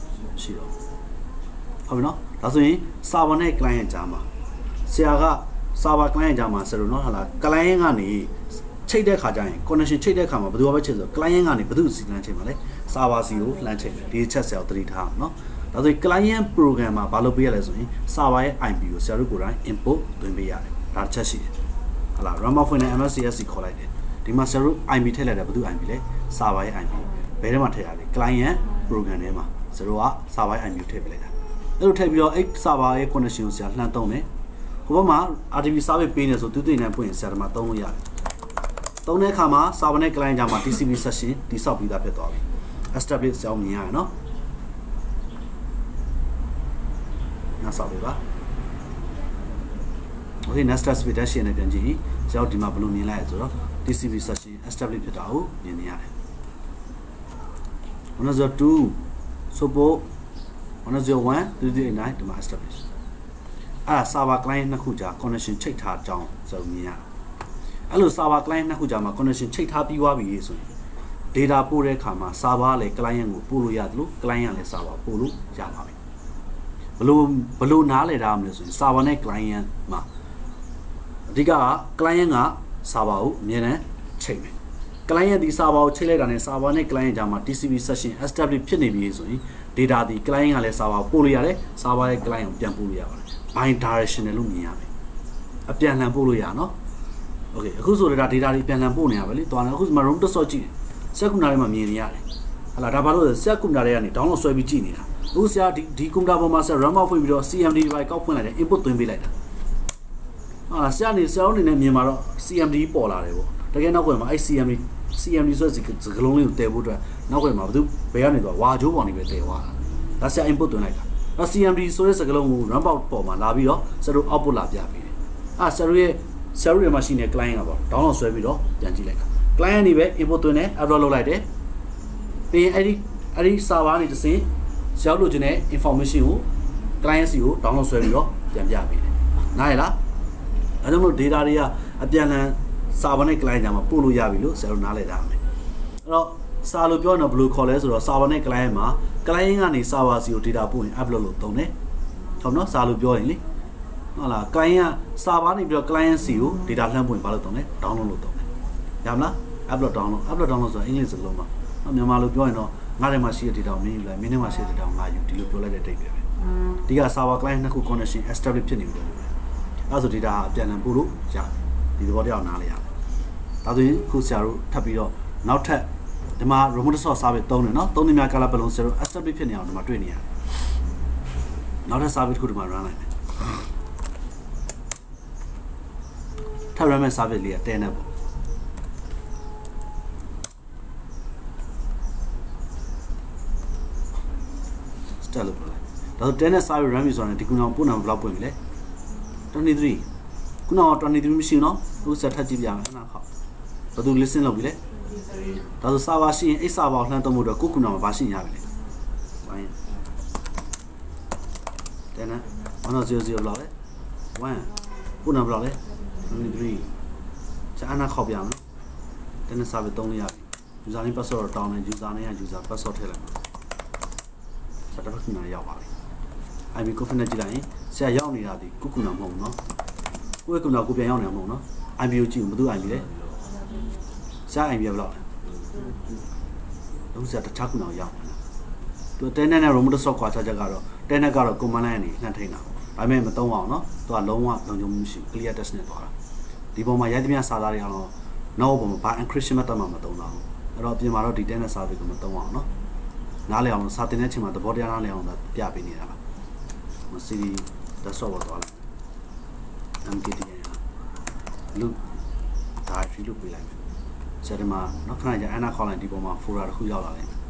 ဟုတ်ပြီနော်ဒါဆိုရင် server နဲ့ client ကြားမှာဆရာက server client ကြားမှာဆရာတို့နော်ဟာလား client ကနေချိတ်တဲ့ခါကျရင် connection ချိတ်တဲ့ခါမှာဘယ်သူကပဲချိတ်ဆို client ကနေဘယ်သူစီလမ်းချိတ်မှာလဲ server စီကိုလှမ်းချိတ်မယ်ဒီချက်ဆရာတို့သတိထားအောင်နော်ဒါဆိုရင် client program မှာဘာလုပ်ပေးရလဲဆိုရင် server ရဲ့ IP ကိုဆရာတို့ကိုယ်တိုင် input သွင်းပေးရတယ်ဒါတစ်ချက်ရှိတယ်ဟာလား RAM ofနဲ့ MSCSC ခေါ်လိုက်တယ်ဒီမှာဆရာတို့ IP ထည့်လိုက်တယ်ဘယ်သူ IP လဲ server ရဲ့ IP ဘယ်ထဲမှာထည့်ရလဲ client program ထဲမှာဆရာတို့က server ရဲ့ IP ထည့်ပေးလိုက်တာအဲ့လိုထည့်ပြီးတော့အဲ့ server ရဲ့ connection ကိုဆရာလှမ်းသုံးတယ်ဟိုဘက်မှာ RDP service ပေးနေဆိုသူသိနေပွင့်ဆရာတို့မှာသုံးလို့ရတယ်သုံးတဲ့အခါမှာ server နဲ့ client ကြားမှာ TCP session တိစောက်ပြီးသားဖြစ်သွားပြီ establish ကြောင်းမြင်ရတယ်နော်နားဆောက်ပေးပါ okay next speed dash နဲ့ပြန်ကြည့်ဆရာတို့ဒီမှာဘယ်လိုမြင်လိုက်ရဆိုတော့ TCP session establish ဖြစ်တာကိုမြင်နေရတယ်102 support 101 339ဒီမှာ establish အဲ့ဒါ server client နှစ်ခုကြား connection ချိတ်ထားကြောင်းဆိုမြင်ရအဲ့လို server client နှစ်ခုကြားမှာ connection ချိတ်ထားပြီးသွားပြီဆိုရင် data ပို့တဲ့အခါမှာ server လည်း client ကိုပို့လို့ရတယ်လို့ client လည်း server ပို့လို့ရပါပြီဘလို့နားလည်ထားမလဲဆိုရင် server နဲ့ client မှာအဓိက client က server ကိုအမြဲတမ်းချိတ်မယ် client ဒီ server ကိုချိတ်လိုက်တာနဲ့ server နဲ့ client ကြားမှာ TCP session establish ဖြစ်နေပြီဆိုရင် data ဒီ client ကလည်း server ပို့လို့ရတယ် server ရဲ့ client ကိုပြန်ပို့လို့ရပါတယ် bi-directional လို့မြင်ရမယ်အပြန်လှန်ပို့လို့ရနော် okay အခုဆိုတော့ data တွေပြန်လှန်ပို့နေရပါလေတွားနေအခုဒီမှာ room တစ်ဆော့ကြည့်စက်ကွန်တာထဲမှာမြင်နေရတယ်ဟာလားဒါဘာလို့လဲစက်ကွန်တာထဲကနေ download ဆွဲပြီးကြည့်နေတာအခုဆရာဒီကွန်ပျူတာပေါ်မှာဆရာ RAM ဖွင့်ပြီးတော့ CMD ဘိုင်ကောက်ဖွင့်လိုက်တယ် input သွင်းပေးလိုက်တာဟာဆရာအနေနဲ့မြင်မှာတော့ CMD ပေါ်လာတယ်ပေါ့တကယ်နောက်ွယ်မှာအဲ့ CMD ဆိုတဲ့စကလုံးလေးကိုတည်ဖို့အတွက်နောက်ွယ်မှာဘယ်ကနေတော့ဝါဂျိုးပေါ်နေပဲတည်သွားတာဒါဆရာ input သွင်းလိုက်တာအဲ့ CMD ဆိုတဲ့စကလုံးကို RAM ပေါ်မှာလာပြီးတော့ဆရာတို့ output လာပြပေးတယ်အဲ့ဆရာတို့ရဲ့မှာရှိနေတဲ့ client ကပေါ့ download ဆွဲပြီးတော့ပြန်ကြည့်လိုက်တာ client နေပဲ input သွင်းတယ် upload လုပ်လိုက်တယ်ပြီးရင်အဲ့ဒီ server နေတစ်စင်းဆရာတို့လိုချင်တဲ့ information ကို client စီကို download ဆွဲပြီးတော့ပြန်ပြပေးတယ်နားရလားအဲကြောင့်မို့ data တွေကအပြန်လန် server နဲ့ client ကြားမှာပို့လို့ရပြီလို့ဆရာတို့နားလည်ထားမယ်အဲ့တော့စာလို့ပြောရင်တော့ဘယ်လိုခေါ်လဲဆိုတော့ server နဲ့ client မှာ client ကနေ server စီကို data ပို့ရင် upload လုပ်သုံးတယ်ဟုတ်နော်စာလို့ပြောရင်လေဟုတ်လား client က server နေပြီးတော့ client စီကို data လှမ်းပို့ရင်ဘာလို့သုံးလဲ download လုပ်သုံးတယ်ရမလား upload download ဆိုတာအင်္ဂလိပ်စကားလုံးပါမြန်မာလိုပြောရင်တော့ငါးထဲမှာရှိတဲ့ data ကိုမင်းယူလိုက်မင်းထဲမှာရှိတဲ့ data ကိုငါယူဒီလိုပြောလိုက်တဲ့တိတ်ပဲဒီက server client နှစ်ခု connection establish ဖြစ်နေပြီလို့ပြောတယ်အဲဆို data အပြန်အလှန်ပို့လို့ရတယ်ဒီသဘောတရားနားလဲရတယ်ဒါဆိုရင်ခုဆရာတို့ထပ်ပြီးတော့နောက်ထပ်ဒီမှာ remote source service သုံးတယ်နော်သုံးနေများကလာပလုံးဆရာတို့ establish ဖြစ်နေအောင်ဒီမှာတွေ့နေရတယ်နောက်ထပ် service တစ်ခုဒီမှာ run လိုက်မယ်ထပ် run မဲ့ service လေးက10နဲ့ပေါ့တက်လို့ပြောလိုက်ဒါဆို10နဲ့ service run ပြီဆိုတော့ဒီကုနောင်ပို့နံဘယ်လောက်ပွင့်ပြီလဲ23ခုနောင်23မရှိဘူးနော်အခုဆက်ထပ်ကြည့်ပြမယ်ခဏခောက်ဘယ်သူ listen လုပ်ပြီလဲဒါဆို server ရှိရင်အဲ့ server ကိုလှမ်းသုံးဖို့တော့ကိုကုနောင်မှာဘာရှိရပြီလဲဝိုင်း10နဲ့100ဘယ်လောက်လဲ1ခုနောင်ဘယ်လောက်လဲ23ဆက်အနာခောက်ပြမယ်10နဲ့ service သုံးလို့ရပြီ user name password တောင်းတယ် user name က user password ထည့်လိုက်မယ်ဆက်တော့ခုနကရောက်ပါပြီ IP config နဲ့ကြည့်လိုက်ရင်ဆရာရောက်နေတာဒီကုကုနာမဟုတ်ဘူးเนาะကိုယ့်ရဲ့ကုနာကိုပြန်ရောက်နေတာမဟုတ်เนาะ IB ကိုကြည့်ဘူးဘယ်သူ IB လဲဆရာ IB ဘယ်လောက်လဲလုံးဆရာတခြားခုနောက်ရောက်နေလားသူတဲနဲ့ remote soft ကွာခြားချက်ကတော့တဲနဲ့ကတော့ command line နေနှံ့ထိန်းတာဒါပေမဲ့မသုံးအောင်နော်သူကလုံးဝလုံခြုံမှုမရှိ clear test နဲ့သွားတာဒီပုံမှာရိုက်သမျှစာသားတွေအောင်နောက်ပုံမှာဘာ encryption method မှမသုံးတော့ဘူးအဲ့တော့ပြင်မှာတော့ဒီ tenant service ကိုမသုံးအောင်နော်နားလည်အောင်စာတင်တဲ့ချိန်မှာသဘောတရားနားလည်အောင်ပြပေးနေတာပါCD desktop ပေါ်သွားလိုက် MKTN လူဒါဖီလို့ပြလိုက်မယ်ဆရာဒီမှာနောက်ခဏကြာ Anna Colin ဒီပုံမှာ folder တစ်ခုရောက်လာလိမ့်မယ်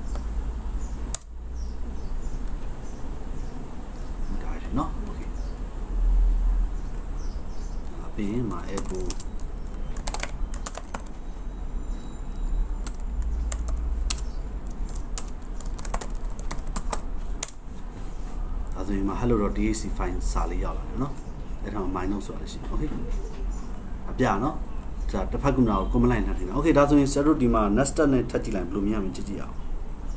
ဒါရနော် okay အပြင်မှာ Echoဆိုရင်မှာ hello.dac file စာလေးရောက်လာတယ်နော်အဲ့ဒါမှ minus ဆိုတာရှိ okay အပြနော်ဒါတစ်ဖက်ကနာကို command line နဲ့ထည့်နေ okay ဒါဆိုရင် zero ဒီမှာ nested နဲ့ထပ်ကြည့်လိုက်ဘယ်လိုမြင်ရမလဲကြည့်ကြည့်အောင်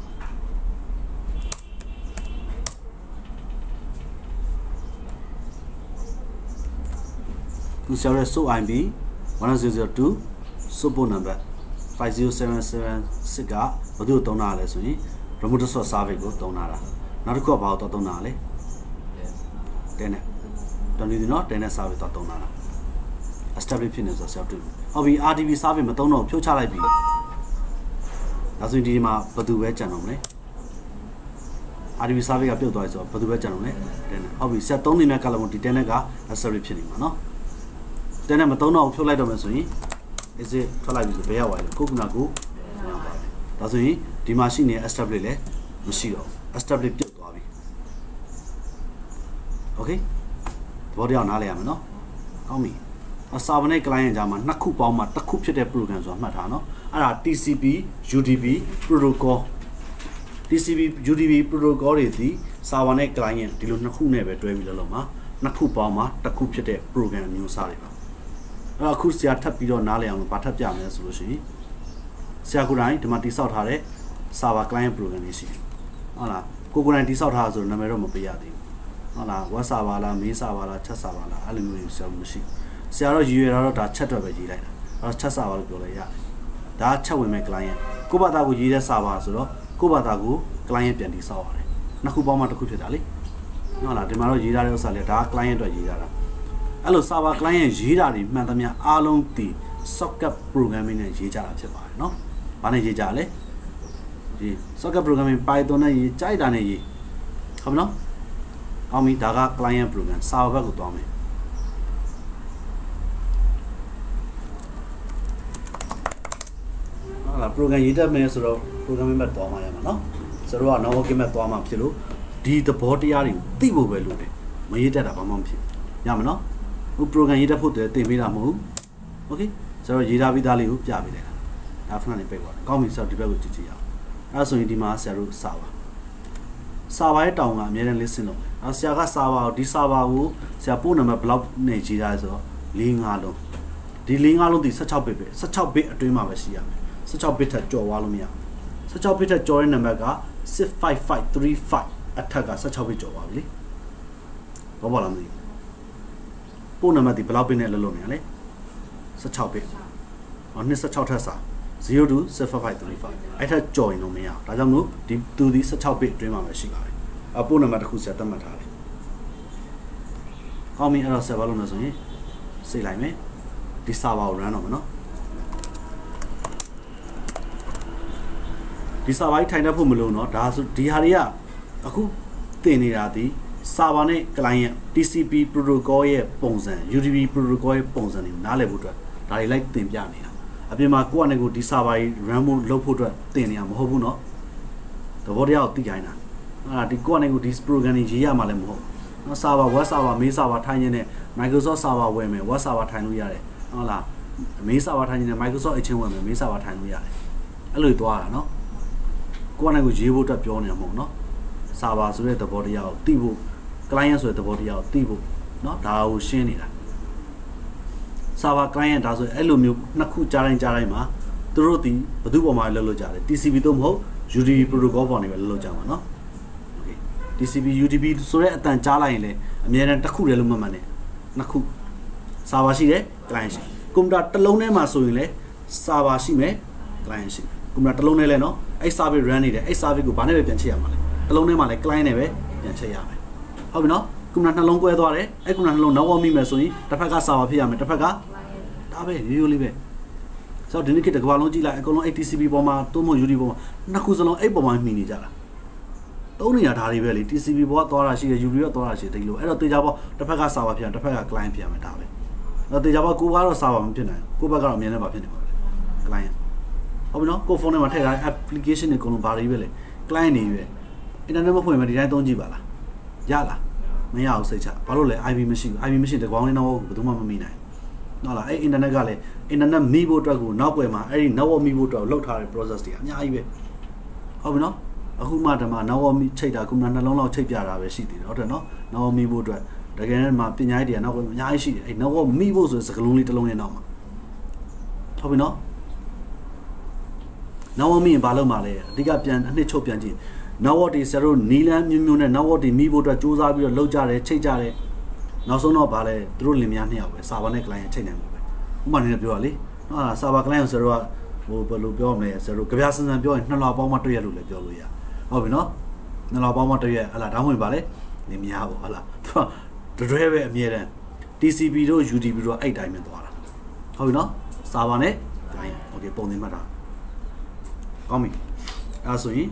သူ zero so IB 1002 support number 50776ကဘယ်သူသုံးတာလဲဆိုရင် remote source service ကိုသုံးတာနောက်တစ်ခုကဘာကိုသုံးတာလဲတဲ့နဲ့တော်နေဒီနော်တဲ့နဲ့ service တော့သုံးတာလား establish ဖြစ်နေဆိုတော့ တွေ့ဟုတ်ပြီ RDB service မသုံးတော့ဖြုတ်ချလိုက်ပြီဒါဆိုရင်ဒီမှာဘယ်သူပဲကြံတော့မလဲ RDB service ကပြုတ်သွားပြီဆိုတော့ဘယ်သူပဲကြံတော့မလဲတဲ့နဲ့ဟုတ်ပြီဆက်3နေတဲ့ column ဒီတဲ့နဲ့က establish ဖြစ်နေမှာနော်တဲ့နဲ့မသုံးတော့ဖြုတ်လိုက်တော့မယ်ဆိုရင် is it ထွက်လိုက်ပြီဆိုဘယ်ရောက်သွားလဲခုနကကိုဒါဆိုရင်ဒီမှာရှိနေ establish လဲမရှိတော့ establish ပြုတ်သွားပြီ okay ဘောတရားနားလည်ရမယ်နော်ကောင်းပြီအစာဗနဲ့ client ကြားမှာနှစ်ခုပေါင်းမှာတစ်ခုဖြစ်တဲ့ program ဆိုတာမှတ်ထားနော်အဲ့ဒါ TCP UDP protocol TCP UDP protocol တွေဒီ server နဲ့ client ဒီလိုနှစ်ခုနဲ့ပဲတွဲပြီးလုပ်မှာနှစ်ခုပေါင်းမှာတစ်ခုဖြစ်တဲ့ program မျိုးစားတွေပါအဲ့တော့အခုဆရာထပ်ပြီးတော့နားလည်အောင်လို့ဗာထပ်ပြမယ်ဆိုလို့ရှိရင်ဆရာကိုယ်တိုင်ဒီမှာတိစောက်ထားတဲ့ server client program တွေရှိတယ်ဟုတ်လားကိုယ်တိုင်တိစောက်ထားဆိုတော့နာမည်တော့မပေးရသေးဘူးဟုတ်လား web server လား mail server လား chat server လားအဲ့လိုမျိုးဆရာမရှိဆရာတော့ရည်ရွယ်တာတော့ဒါ chat တော့ပဲရေးလိုက်တာအဲ့တော့ chat server လို့ပြောလိုက်ရတယ်ဒါ chat ဝင်မဲ့ client ကိုယ့်ဘာသာကိုရေးတဲ့ server ဆိုတော့ကိုယ့်ဘာသာကို client ပြန်တိစောက်ရတယ်နှစ်ခုပေါင်းမှတစ်ခုဖြစ်တာလေဟုတ်လားဒီမှာတော့ရေးထားတဲ့ဥစ္စာလေဒါ client အတွက်ရေးထားတာအဲ့လို server client ရေးတာတွေမှန်သမျှအားလုံးဒီ socket programming နဲ့ရေးကြတာဖြစ်ပါတယ်နော်ဘာနဲ့ရေးကြလဲဒီ socket programming Python နဲ့ရေးကြိုက်တာနဲ့ရေးဟုတ်မလားအောင်ပြီဒါက client program server ဘက်ကိုသွားမယ်ဟုတ်လား program ရေးတတ်မယ်ဆိုတော့ programming ဘက်သွားမှာရမှာနော်ဆိုတော့ networking ဘက်သွားမှာဖြစ်လို့ဒီသဘောတရားတွေကိုသိဖို့ပဲလို့တယ်မရေးတတ်တာဘာမှမဖြစ်ရမှာနော်ဟို program ရေးတတ်ဖို့တည်းသင်ပေးတာမဟုတ်ဘူး okay ဆိုတော့ရေးထားပြီးသားလေးကိုပြပေးလိုက်တာဒါဖဏနဲ့ပိတ်သွားတယ်ကောင်းပြီဆိုတော့ဒီဘက်ကိုကြည့်ကြည့်အောင်အဲ့ဒါဆိုရင်ဒီမှာဆရာတို့စာပါရဲ့တောင်းကအများနဲ့ listen လုပ်တယ်အဲ့ဆရာကစာပါကိုဒီစာပါကိုဆရာပို့နံပါတ်ဘလောက်နဲ့ရေးထားလဲဆိုတော့4-5လုံးဒီ4-5လုံးဒီ16 bit ပဲ16 bit အတွင်းမှာပဲရှိရမယ်16 bit ထက်ကျော်သွားလို့မရဘူး16 bit ထက်ကျော်တဲ့နံပါတ်က65535အထက်က16 bit ကျော်သွားပြီလေဘောပါလားမသိဘူးပို့နံပါတ်ဒီဘလောက် bit နဲ့လုပ်နေရလဲ16 bit ဟော26ထက်စာ0 to 75535အဲ့ထက်ကြော်ရင်တော့မရဘူးဒါကြောင့်မို့ဒီသူဒီ16 bit အတွင်းမှာပဲရှိပါတယ်အပို့နံပါတ်တစ်ခုဆက်သတ်မှတ်ထားတယ်ကောင်းပြီအဲ့တော့ဆက်ပါလို့လို့ဆိုရင်စိတ်လိုက်မယ်ဒီ server ကို run တော့မယ်နော်ဒီ server ကြီးထိုင်တတ်ဖို့မလို့နော်ဒါဆိုဒီဟာတွေကအခုသင်နေတာဒီ server နဲ့ client TCP protocol ရဲ့ပုံစံ UDP protocol ရဲ့ပုံစံတွေကိုနားလည်ဖို့အတွက်ဒါတွေလိုက်သင်ပြနေတာအပြင်မှာကိုယ့်အနေကိုဒီ server ကြီး run ဖို့လုပ်ဖို့အတွက်သင်နေရမဟုတ်ဘူးเนาะသဘောတရားကိုသိခိုင်းတာအဲ့ဒါဒီကိုယ့်အနေကိုဒီ program တွေရေးရမှာလည်းမဟုတ်နော် server web server mail server ထိုင်နေနဲ့ Microsoft server ဝယ်မယ် web server ထိုင်လို့ရတယ်ဟုတ်လား mail server ထိုင်နေနဲ့ Microsoft Exchange ဝယ်မယ် mail server ထိုင်လို့ရတယ်အဲ့လိုသွားတာเนาะကိုယ့်အနေကိုရေးဖို့အတွက်ပြောနေမှာမဟုတ်เนาะ server ဆိုတဲ့သဘောတရားကိုသိဖို့ client ဆိုတဲ့သဘောတရားကိုသိဖို့เนาะဒါကိုရှင်းနေတာserver client ဒါဆိုအဲ့လိုမျိုးနှစ်ခုကြားတိုင်းမှာသူတို့ဒီဘယ်သူပေါ်မှာလှုပ်လို့ကြတယ် TCP တို့မဟုတ် UDP protocol ပေါ်နေပဲလှုပ်လို့ကြမှာเนาะ okay TCP UDP ဆိုတဲ့အတန်ကြားလိုက်ရင်လည်းအများနဲ့တစ်ခုတည်းလို့မှတ်မှတ်နေနှစ်ခု server ရှိတယ် client ရှိကွန်ပျူတာတစ်လုံးထဲမှာဆိုရင်လေ server ရှိမယ် client ရှိကွန်ပျူတာတစ်လုံးထဲလဲနော်အဲ့ service run နေတယ်အဲ့ service ကိုဘာနဲ့ပဲပြန်ချိန်ရမှာလဲတစ်လုံးထဲမှာလဲ client နဲ့ပဲပြန်ချိန်ရမယ်ဟုတ်ပြီနော်ကွန်ပျူတာနှလုံးကွဲသွားတယ်အဲ့ကွန်ပျူတာနှလုံးနောက်ဝမိမယ်ဆိုရင်တစ်ဖက်က server ဖြစ်ရမယ်တစ်ဖက်ကဒါပဲရိုးရိုးလေးပဲဆိုတော့ဒီနေ့ခေတ်တကဘာလုံးကြည့်လိုက်အကုန်လုံး TCP ပေါ်မှာတိုးမ UDP ပေါ်မှာနှစ်ခုစလုံးအဲ့ပေါ်မှာမှီနေကြတာသုံးနေတာဒါတွေပဲလေ TCP ပေါ်ကသွားတာရှိတယ် UDP ကသွားတာရှိတယ်ဒီလိုအဲ့တော့တေချာပေါ့တစ်ဖက်က server ဖြစ်ရတစ်ဖက်က client ဖြစ်ရမယ်ဒါပဲအဲ့တော့တေချာပေါ့ကိုကတော့ server မဖြစ်နိုင်ဘူးကိုဘက်ကတော့အမြင်နဲ့ပါဖြစ်နေပါပဲ client ဟုတ်ပြီနော်ကိုဖုန်းထဲမှာထည့်ထားတဲ့ application တွေအကုန်လုံးဘာတွေပဲလေ client တွေပဲ internet မဖွင့်မှဒီတိုင်းသုံးကြည့်ပါလားရလားမရဘူးစိတ်ချဘာလို့လဲ IP မရှိဘူး IP မရှိတဲ့ကောင်းလေးတော့ဘယ်သူမှမမိနိုင်ဟုတ်လားအဲ့ internet ကလည်း internet မိဖို့အတွက်ကိုနောက်ွယ်မှာအဲ့ဒီ network မိဖို့အတွက်လောက်ထားတဲ့ process တွေအများကြီးပဲဟုတ်ပြီနော်အခုမှတည်းမှာ network မိချိတ်တာကွန်ပျူတာနှလုံးလောက်ချိတ်ပြတာပဲရှိသေးတယ်ဟုတ်တယ်နော် network မိဖို့အတွက်တကယ်နဲ့မှာပညာရေးတွေကနောက်ွယ်အများကြီးရှိတယ်အဲ့ network မိဖို့ဆိုတဲ့စကားလုံးလေးတစ်လုံးနဲ့နောက်မှာဟုတ်ပြီနော် network မိရင်ဘာလုပ်မှာလဲအဓိကပြန်အနှစ်ချုပ်ပြန်ကြည့် network တွေဆရာတို့နီလန်းမျိုးနဲ့ network တွေမိဖို့အတွက်စူးစမ်းပြီးတော့လောက်ကြတယ်ချိတ်ကြတယ်နောက်ဆုံးတော့ဗာလဲသူတို့လင်မယားနှစ်ယောက်ပဲ server နဲ့ client ချိတ်နိုင်မှာပဲဥပမာနဲ့ပြောရလေနော် server client ကိုဆရာတို့ကဟိုဘယ်လိုပြောမလဲဆရာတို့ကြပြစံစံပြောရင်နှစ်လောက်ပေါင်းမှတွေ့ရလို့လည်းပြောလို့ရဟုတ်ပြီနော်နှစ်လောက်ပေါင်းမှတွေ့ရဟလာဒါမှမဟုတ်ဗာလဲလင်မယားပေါ့ဟလာသူတွဲပဲအမြဲတမ်း TCP တို့ UDP တို့အဲ့တိုင်းပဲသွားတာဟုတ်ပြီနော် server နဲ့ client okay ပုံသင်မှတ်တာကောင်းပြီအဲ့ဆိုရင်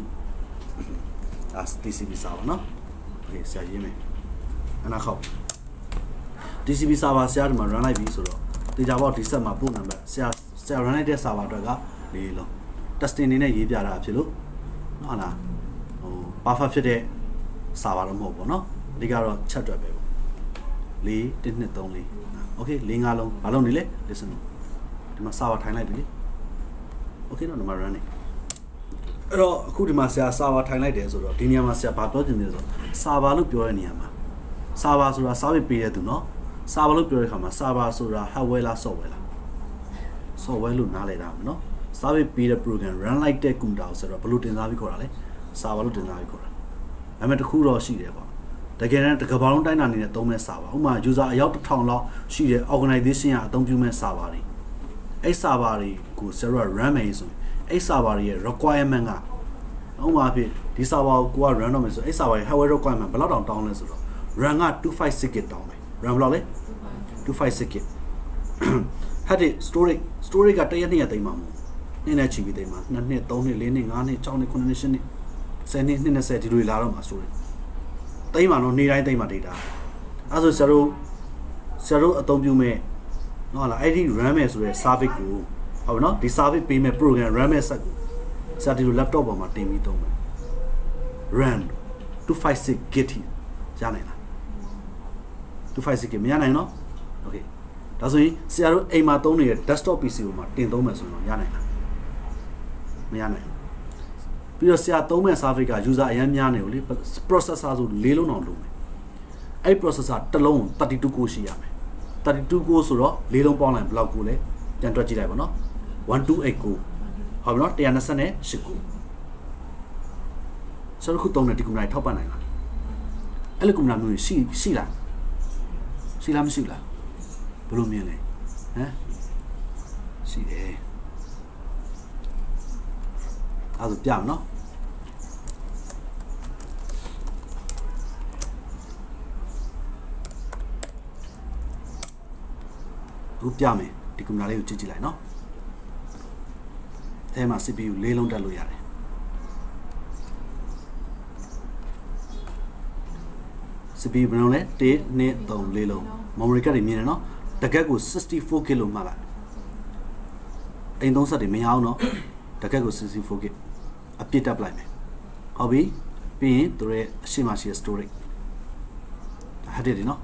TCP server နော် okay ဆရာရေးမယ်အနာခေါက်TCP server ဆရာဒီမှာ run လိုက်ပြီဆိုတော့တေချာပေါက်ဒီဆက်မှာပို့နံပါတ်ဆရာ run လိုက်တဲ့ server အတွက်ကလေးလုံး testing နေနဲ့ရေးပြတာဖြစ်လို့ဟုတ်လားဟို perfect ဖြစ်တဲ့ server တော့မဟုတ်ဘူးเนาะအဓိကတော့ချက်တွက်ပဲပေါ့4 1 2 3 4 okay 4 5လုံးဘာလုံးနေလဲ listen ဒီမှာ server ထိုင်လိုက်ပြီလေ okay နော်ဒီမှာ run နေအဲ့တော့အခုဒီမှာဆရာ server ထိုင်လိုက်တယ်ဆိုတော့ဒီနေရာမှာဆရာဘာပြောချင်လဲဆိုတော့ server လို့ပြောတဲ့နေရာမှာ server ဆိုတာ service ပေးရသူเนาะserver လို့ပြောတဲ့အခါမှာ server ဆိုတာ hardware လား software လား software လို့နားလည်တာမနော် service ပေးတဲ့ program run လိုက်တဲ့ computer ဆိုတော့ဘယ်လိုတင်စားပြီးခေါ်တာလဲ server လို့တင်စားပြီးခေါ်တာဒါပေမဲ့တခုတော့ရှိတယ်ပေါ့တကယ်တမ်းတကဘာလုံးတိုင်းတာနေတဲ့သုံးမဲ့ server ဥပမာ user အယောက်1000လောက်ရှိတဲ့ organization ကအသုံးပြုမဲ့ server တွေအဲ့ server တွေကိုဆရာတို့ run မယ်ဆိုရင်အဲ့ server တွေရဲ့ requirement ကဥပမာဖြစ်ဒီ server ကိုက run တော့မယ်ဆိုအဲ့ server ရဲ့ hardware requirement ဘယ်လောက်တောင်းလဲဆိုတော့ run က 256 GB တောင်းတယ် run ဘယ်လောက်လဲ 256 GB ဟာဒီ storage ကတရက်နှစ်ရက်သိမ်းမှာမဟုတ်နည်းနည်းချီပြီးသိမ်းမှာ2နှစ်3နှစ်4နှစ်5နှစ်6နှစ်9နှစ်10နှစ်10နှစ်20ဒီလိုလာတော့မှာ storage သိမ်းမှာတော့နေ့တိုင်းသိမ်းမှာ data အဲဆိုဆရာတို့အသုံးပြုမဲ့နော်ဟာလားအဲ့ဒီ run မယ်ဆိုတဲ့ service ကိုဟုတ်ပြီနော်ဒီ service ပေးမဲ့ program run မဲ့ set ကိုဆရာဒီလို laptop ပေါ်မှာတင်ပြီးသုံးမယ် run 256 GB ရနိုင်လား256 GB မရနိုင်နော် okay ဒါဆိုရင်ဆရာတို့အိမ်မှာသုံးနေတဲ့ desktop PC ပေါ်မှာတင်သုံးမယ်ဆိုရင်ရနိုင်လားမရနိုင်ဘူးပြီးတော့ဆရာသုံးမဲ့ service က user အများများနေကိုလေ processor ဆို၄လုံးအောင်လုံးမယ်အဲ့ processor တစ်လုံး32 core ရှိရမယ်32 core ဆိုတော့၄လုံးပေါင်းလိုက်ဘယ်လောက် core လဲပြန်တွက်ကြည့်လိုက်ပါနော်128 core ဟုတ်ပြီနော်128 core ဆိုတော့ခုသုံးတဲ့ဒီကွန်ပျူတာထောက်ပံ့နိုင်လားအဲ့လိုကွန်ပျူတာမျိုးရှိလားမရှိလားဘယ်လိုမြင်လဲဟမ်ရှိတယ်အဲ့ဒါပြမနော်ခုပြမယ်ဒီကွန်ပျူတာလေးကိုကြည့်လိုက်နော်အဲမှာ CPU ၄လုံးတက်လို့ရတယ်CPU ဘယ်လိုလဲ1 2 3 4လုံး memory card တွေမြင်တယ်နော်တကက်ကို64 GB လို့မှတ်လိုက်အိမ်သုံးဆက်တွေမရအောင်နော်တကက်ကို64 GB အပြည့်တက်ပလိုက်မယ်ဟုတ်ပြီပြီးရင်သူရဲ့အရှိမရှိ storage ဟာဒီနော်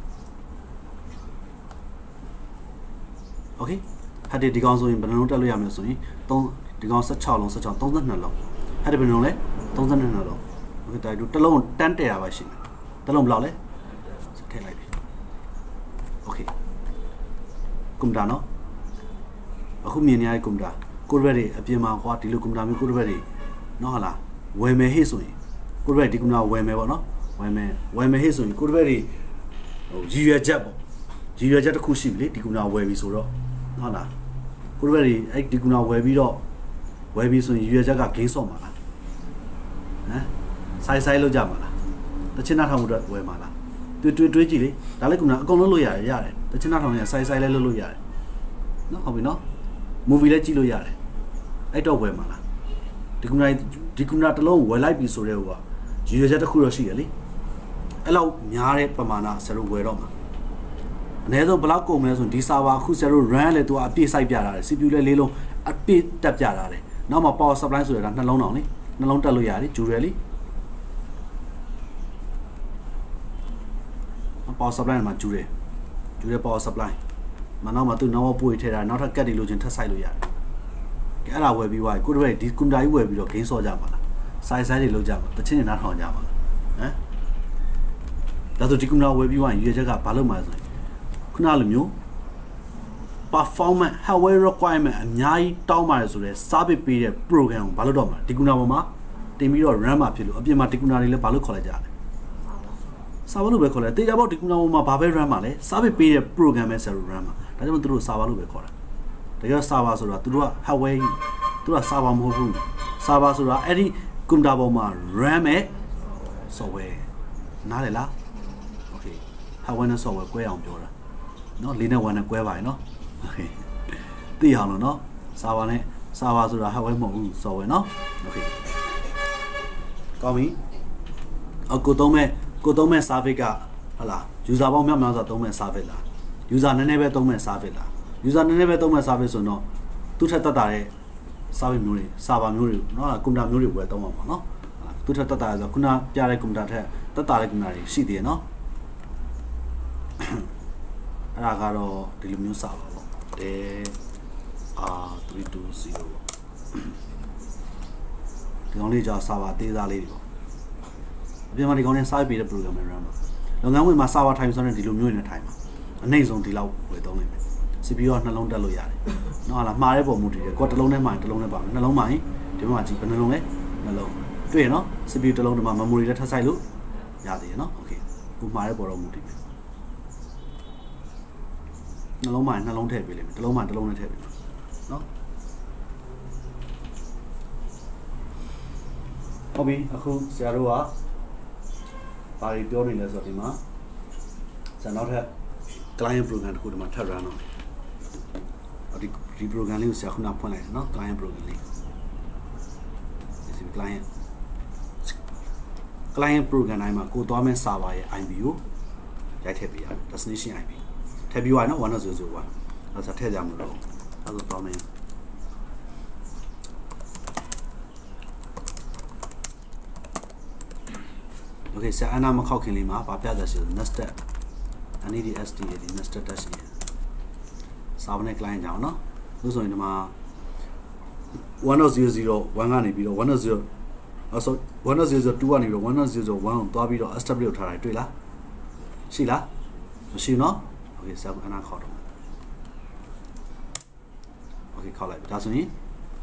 okay ဟာဒီကောင်ဆိုရင်ဘယ်နှလုံးတက်လို့ရမလဲဆိုရင်ဒီကောင်16လုံး32လုံးဟာဒီဘယ်နှလုံးလဲ32လုံး okay ဒါတို့တစ်လုံးတန်းတယ်တာပါရှိမယ်တစ်လုံးဘယ်လောက်လဲထည့်လိုက်ပြီ okay ကွန်ပျူတာနော်အခုမြင်နေရတဲ့ကွန်ပျူတာကိုယ်ဘက်တွေအပြင်မှာကွာဒီလိုကွန်ပျူတာမျိုးကိုယ်ဘက်တွေနော်ဟာလားဝယ်မယ်ဟေ့ဆိုရင်ကိုယ်ဘက်ဒီကွန်ပျူတာဝယ်မယ်ပေါ့နော်ဝယ်မယ်ဟေ့ဆိုရင်ကိုယ်ဘက်တွေဟိုရည်ရွယ်ချက်ပေါ့ရည်ရွယ်ချက်တစ်ခုရှိပြီလေဒီကွန်ပျူတာဝယ်ပြီဆိုတော့ဟုတ်လားကိုယ်တွေအဲ့ဒီကုနာဝယ်ပြီးတော့ဝယ်ပြီးဆိုရင်ရွေချက်ကဂိမ်းဆော့မှာလားဟမ်ဆိုင်လောက်ကြမှာလားတချင်းနာထောင်မှုအတွက်ဝယ်မှာလားတွေးကြည့်လေဒါလည်းကုနာအကုန်လုံးလုပ်ရတယ်တချင်းနာထောင်ရဆိုင်လည်းလုပ်လို့ရတယ်နော်ဟုတ်ပြီနော် movie လည်းကြည့်လို့ရတယ်အဲ့တော့ဝယ်မှာလားဒီကုနာတစ်လုံးဝယ်လိုက်ပြီဆိုတဲ့ဟိုကရွေချက်တစ်ခုတော့ရှိရလေအဲ့လောက်များတဲ့ပမာဏဆရာတို့ဝယ်တော့မှာအနည်းဆုံးဘယ်လောက်ကုန်မလဲဆိုရင်ဒီ server အခုဆရာတို့ run လဲသူကအပြည့် site ပြတာတယ် CPU လဲ၄လုံးအပြည့်တက်ပြတာတယ်နောက်မှာ power supply ဆိုရတာနှလုံးတောင်လေနှလုံးတက်လို့ရတယ်ဂျူရယ်လေ power supply မှာဂျူရယ် power supply မနောက်မှာသူနောက်ပို့ထည့်တာနောက်ထပ်ကတ်တွေလိုချင်ထပ်ဆိုင်လို့ရတယ်ကဲအဲ့ဒါဝယ်ပြီးသွားပြီကိုတို့ဒီကွန်ပျူတာကြီးဝယ်ပြီးတော့ game ဆော့ကြပါလားဆိုင်တွေလုပ်ကြပါတချင်းတွေနားထောင်ကြပါလားဟမ်ဒါဆိုဒီကွန်ပျူတာဝယ်ပြီးသွားရင်ရွေးချက်ကဘာလုပ်မှာလဲဆိုရင်ခုနလိုမျိုး performance hardware requirement အများကြီးတောင်းပါတယ်ဆိုတော့ service ပေးတဲ့ program ကိုဘာလုပ်တော့မှာဒီကွန်ပျူတာပေါ်မှာတင်ပြီးတော့ run မှာဖြစ်လို့အပြင်မှာဒီကွန်ပျူတာတွေလည်းဘာလို့ခေါ်လိုက်ကြလဲserver လို့ပဲခေါ်လိုက်တေချာပေါက်ဒီကွန်ပျူတာပေါ်မှာဘာပဲ run မှာလဲ service ပေးတဲ့ program ပဲဆက်လို့ run မှာဒါကြောင့်သူတို့ server လို့ပဲခေါ်တာတကယ် server ဆိုတာသူတို့က hardware သူတို့က server မဟုတ်ဘူး server ဆိုတာအဲ့ဒီကွန်ပျူတာပေါ်မှာ run မဲ့ software နားလည်လား okay hardware နဲ့ software ကွဲအောင်ပြောတာနော်လေးနဲ့1နဲ့ကွဲပါရင်နော် okay သိအောင်လို့နော် server နဲ့ server ဆိုတာ hardware မဟုတ်ဘူး software နော် okay ကောင်းပြီကိုသုံးမဲ့ service ကဟုတ်လား user ပေါင်းများများစွာသုံးမဲ့ service လား user နည်းနည်းပဲသုံးမဲ့ service လား user နည်းနည်းပဲသုံးမဲ့ service ဆိုတော့သူ့ထက်တက်တာတဲ့ service မျိုးတွေ server မျိုးတွေနော်ကွန်ပျူတာမျိုးတွေဝယ်သုံးအောင်ပါနော်သူ့ထက်တက်တာဆိုခုနပြတဲ့ကွန်ပျူတာထက်တက်တာတဲ့ကွန်ပျူတာတွေရှိသေးတယ်နော်အဲ့ဒါကတော့ဒီလိုမျိုးစာပါပေါ့R320 ဒီကောင်လေးကြာစာပါသေးသားလေးတွေပေါ့အပြင်မှာဒီကောင်လေးစာပေးတဲ့ program တွေ run ပါလုပ်ငန်းဝင်မှာ server ထိုင်ဆိုတဲ့ဒီလိုမျိုးနဲ့ထိုင်ပါအနှိမ့်ဆုံးဒီလောက်ဝယ်သုံးလိုက်မယ် CPU ကနှလုံးတက်လို့ရတယ်နော်ဟာလားမှားတဲ့ပုံမူတည်တယ်ကိုယ်တစ်လုံးနဲ့မှရင်တစ်လုံးနဲ့ပါမယ်နှလုံးမှရင်ဒီမှာကြည့်ဘယ်နှလုံးလဲနှလုံးတွေ့ရနော် CPU တစ်လုံးဒီမှာ memory လည်းထပ်ဆိုင်လို့ရသေးရနော် okay ကိုမှားတဲ့ပုံတော့မူတည်မယ်နှလုံးမှရင်နှလုံးထည့်ပေးလိမ့်မယ်တစ်လုံးမှတစ်လုံးနဲ့ထည့်ပေးမယ်နော်ဟုတ်ပြီအခုဆရာတို့ကဘာတွေပြောနေလဲဆိုတော့ဒီမှာဆရာနောက်ထပ် client program တခုဒီမှာထပ် run အောင်ဒီ program လေးကိုဆရာခုနဖွင့်လိုက်တယ်နော် client program လေးဒီ client program တိုင်းမှာကိုသွားမဲ့ server ရဲ့ IP ကိုရိုက်ထည့်ပေးရတယ် destination IP ထည့်ပြီးသွားနော်1001အဲ့ဒါထည့်ကြမှာတော့အဲ့ဒါသွားမယ်โอเคဆရာအနာမခောက်ခင်လေးမှာဗာပြသက်ရှိတယ် nested NEDST ရဲ့ဒီ nested dash ရဲ့ server နဲ့ client ကြောင်းเนาะလို့ဆိုရင်ဒီမှာ1001ကနေပြီးတော့1002ကနေပြီးတော့1001ကိုသွားပြီးတော့ establish လုပ်ထားတာတွေ့လားရှိလားမရှိเนาะโอเคဆရာအနာခောက်တော့โอเคခောက်လိုက်ဒါဆိုရင်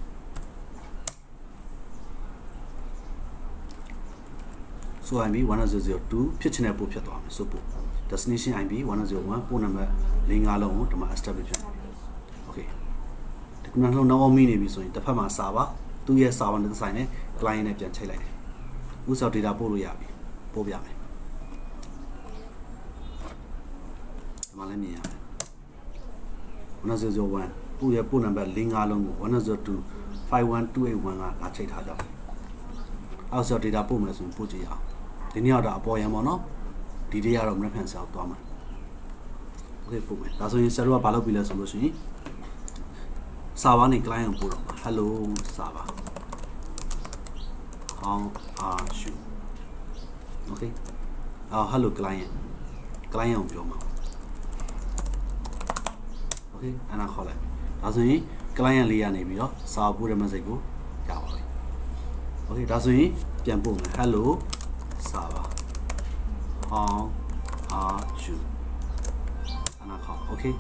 so IP 1002ဖြစ်ချင်တဲ့ပို့ဖြစ်သွားမယ်ဆိုပို့ destination IP 1001ပို့နံပါတ်55လုံးကိုဒီမှာ establish ဖြစ်တယ် okay ဒီကနေ့လုံးနောက်မိနေပြီဆိုရင်တစ်ဖက်မှာ server သူ့ရဲ့ server နဲ့ဆိုင်နဲ့ client နဲ့ပြန်ချိတ်လိုက်တယ်ဥစ္စာ data ပို့လို့ရပြီပို့ပြမယ်ဒီမှာလည်းမြင်ရမယ်1001သူ့ရဲ့ပို့နံပါတ်55လုံးကို1002 51281ကလာချိတ်ထားကြတယ်အောက်ဆို data ပို့မယ်ဆိုရင်ပို့ကြည့်ရအောင်ဒီနေ့တော့အပေါ်ရံပေါ့နော်ဒီနေ့ကတော့ reference ဆောက်သွားမှာ okay ပို့မယ်ဒါဆိုရင် server ကဘာလုပ်ပြီလဲဆိုလို့ရှိရင် server နဲ့ client ကိုပို့တော့မှာ hello server how are you okay hello client ကိုပြောမှာ okay အနာခေါ်လိုက်ဒါဆိုရင် client လေးရနေပြီးတော့ server ပို့တဲ့ message ကိုရပါပြီ okay ဒါဆိုရင်ပြန်ပို့မယ် hello server how are you အနာခေါ် okay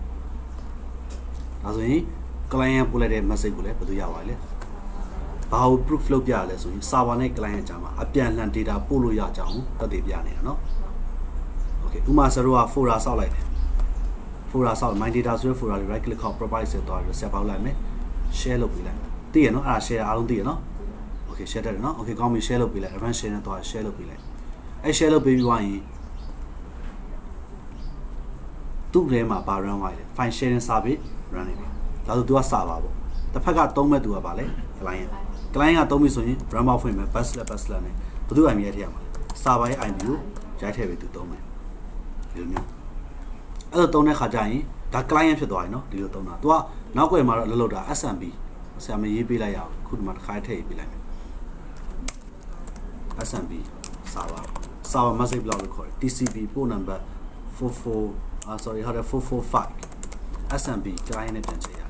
ဒါဆိုရင် client ပို့လိုက်တဲ့ message ကိုလည်းဘယ်သူရပါလဲဘာကို proof လုပ်ပြရလဲဆိုရင် server နဲ့ client ကြားမှာအပြန်အလှန် data ပို့လို့ရကြအောင်တက်တည်ပြနေတာเนาะ okay ဥမာဆရာတို့က folder ဆောက်လိုက်တယ် folder ဆောက် my data ဆိုတဲ့ folder လေး right click ခေါက် properties ဆက်သွားပြီး set ပေါက်လိုက်မယ် share လုပ်ပေးလိုက်သိရနော်အဲ့ဒါ share အားလုံးသိရနော် okay share တယ်နော် okay ကောင်းပြီ share လုပ်ပေးလိုက် advanced share နဲ့သွား share လုပ်ပေးလိုက်အဲ့ share လုပ်ပေးပြီးသွားရင်သူ့ထဲမှာပါ run သွားတယ် file sharing service run နေပြီဒါဆို तू ကစာပါပေါ့တစ်ဖက်ကသုံးမဲ့ तू ကပါလေ client ကသုံးပြီဆိုရင် run ပေါက်ဖွင့်မယ် backslash နဲ့ဘယ်သူ IP ရိုက်ထည့်ရမှာလဲ server ရဲ့ IP ကိုရိုက်ထည့်ပြီး तू သုံးမယ်ဒီလိုမျိုးအဲ့လိုသုံးတဲ့ခါကျရင်ဒါ client ဖြစ်သွားပြီနော်ဒီလိုသုံးတာ तू ကနောက်ွယ်မှာတော့လှုပ်တာ SMB ဆရာမရေးပေးလိုက်ရအောင်ခုဒီမှာတစ်ခါထည့်ပေးလိုက်မယ် SMB server message block လို့ခေါ်တယ် TCP port number 445 SMB client နဲ့ပြန်ချိန်ရတယ်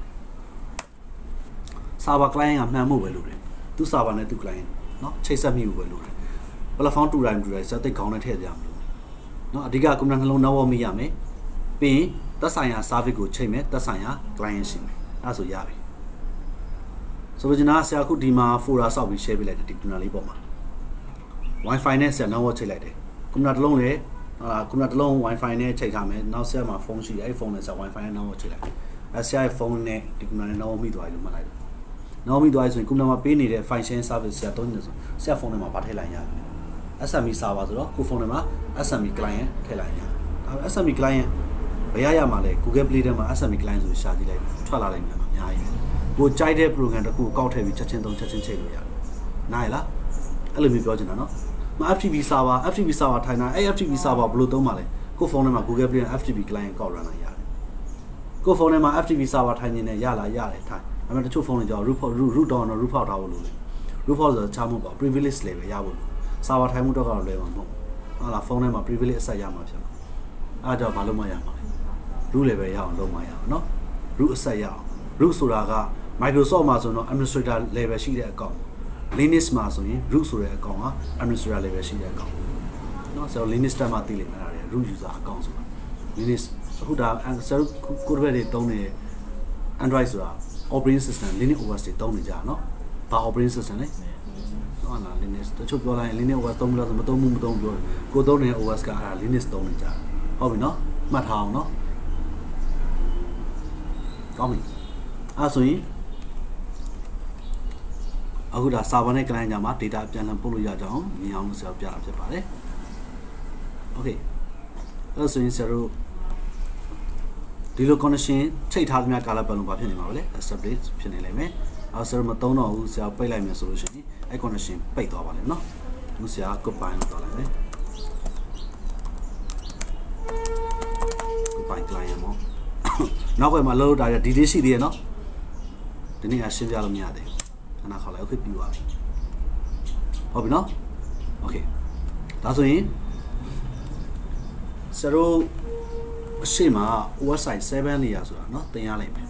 server client ကမှန်မှုပဲလို့တယ်သူ server နဲ့သူ client เนาะချိတ်ဆက်မိမှုပဲလို့တယ် platform တူတိုင်းစက်တိတ်ခေါင်းနဲ့ထည့်ကြမလို့เนาะအဓိကကွန်ပျူတာနှလုံးနောက်ဝမိရမယ်ပြီးရင်သက်ဆိုင်ရာ service ကိုချိန်မယ်သက်ဆိုင်ရာ client ရှိမယ်အဲ့ဆိုရပြီဆိုတော့ကျွန်တော်ဆရာခုဒီမှာ folder ဆောက်ပြီး share ပေးလိုက်တယ်ဒီကွန်ပျူတာလေးပေါ်မှာ Wi-Fi နဲ့ဆရာ network ချိန်လိုက်တယ်ကွန်ပျူတာတစ်လုံးလေကွန်ပျူတာတစ်လုံး Wi-Fi နဲ့ချိန်ထားမယ်နောက်ဆက်မှာဖုန်းရှိတယ်အဲ့ဖုန်းနဲ့ဆရာ Wi-Fi နဲ့ network ချိန်လိုက်အဲ့ဆရာရဲ့ဖုန်းနဲ့ဒီကွန်ပျူတာနဲ့ network မိသွားပြီလို့မှတ်လိုက်တယ်နောက်မိသွားပြီဆိုရင်ကွန်ပျူတာမှာပေးနေတဲ့ file sharing service ဆရာသုံးနေဆိုဆရာဖုန်းထဲမှာဗာထည့်လိုက်ရတယ် SME server ဆိုတော့ကိုဖုန်းထဲမှာ SME client ထည့်လိုက်ရတယ်ဒါ SME client ဘယ်ရမှာလဲ Google Play ထဲမှာ SME client ဆိုရှာကြည့်လိုက်ထွက်လာလိုက်မြန်မှာအများကြီးကိုကြိုက်တဲ့ program တစ်ခုကောက်ထည့်ပြီးချက်ချင်းသုံးချက်ချင်းချိန်လို့ရတယ်နားရလားအဲ့လိုမျိုးပြောချင်တာနော်FTP server ထိုင်တာအဲ့ FTP server ဘယ်လိုသုံးမှာလဲကိုဖုန်းထဲမှာ Google Play နဲ့ FTP client ကောက်ရနိုင်ရတယ်ကိုဖုန်းထဲမှာ FTP server ထိုင်နေတယ်ရလားရတယ်ထိုင်ဒါပေမဲ့တချို့ဖုန်းတွေကြောင့် root down တော့ root ဖောက်ထားဖို့လိုတယ် root ဖောက်ဆိုတော့ချမ်းမဟုတ်ပါ privilege level ရဖို့ server ထိုင်မှုတော့ကတော့လွယ်မှာမဟုတ်ဟုတ်လားဖုန်းထဲမှာ privilege အဆက်ရမှာဖြစ်မှာအဲ့ဒါကြောင့်ဘာလို့မရမှာလဲ root level ရအောင်လုပ်မှရအောင်နော် root အဆက်ရအောင် root ဆိုတာက Microsoft မှာဆိုတော့ administrator level ရှိတဲ့အကောင့်Linux မှာဆိုရင် root ဆိုတဲ့အကောင်က administrator level ရှိတဲ့အကောင်เนาะဆိုတော့ Linux တက်မှသိလိမ့်မယ်အဲ့ဒါ root user အကောင်ဆိုတာ Linux အခုဒါဆိုတော့ကိုယ်တွေသုံးနေ Android ဆိုတာ operating system Linux OS တွေသုံးနေကြတာเนาะဘာ operating system လဲဟုတ်လား Linux တချို့ပြောလိုက်ရင် Linux OS သုံးလို့ဆိုမသုံးဘူးပြောကိုသုံးနေတဲ့ OS ကအဲ့ဒါ Linux သုံးနေကြတာဟုတ်ပြီเนาะမှတ်ထားအောင်เนาะကောင်းပြီအဲ့ဆိုရင်အခုဒါ server နဲ့ client ကြားမှာ data ပြန်လှန်ပို့လို့ရကြအောင်မြင်အောင်ဆရာပြတာဖြစ်ပါတယ် okay အဲ့ဆိုရင်ဆရာတို့ဒီလို connection ချိန်ထားသမျှကာလပတ်လုံးဘာဖြစ်နေမှာလဲ establish ဖြစ်နေလိမ့်မယ်အဲ့ဆရာတို့မသုံးတော့ဘူးဆရာပိတ်လိုက်မယ်ဆိုလို့ရှိရင်အဲ့ connection ပိတ်သွားပါလိမ့်မယ်နော်အခုဆရာ goodbye လုပ်သွားလိုက်မယ် goodbye client ပေါ့နောက်ကမှလောလောတာဒီလေးရှိသေးရနော်ဒီနေ့ကရှင်းပြလို့မရသေးဘူးခဏခေါက်လိုက် okay ပြီးသွားပြီဟုတ်ပြီနော် okay ဒါဆိုရင်ဆရာတို့အရှိမ website 7 layer ဆိုတာเนาะသင်ရလိုက်မယ်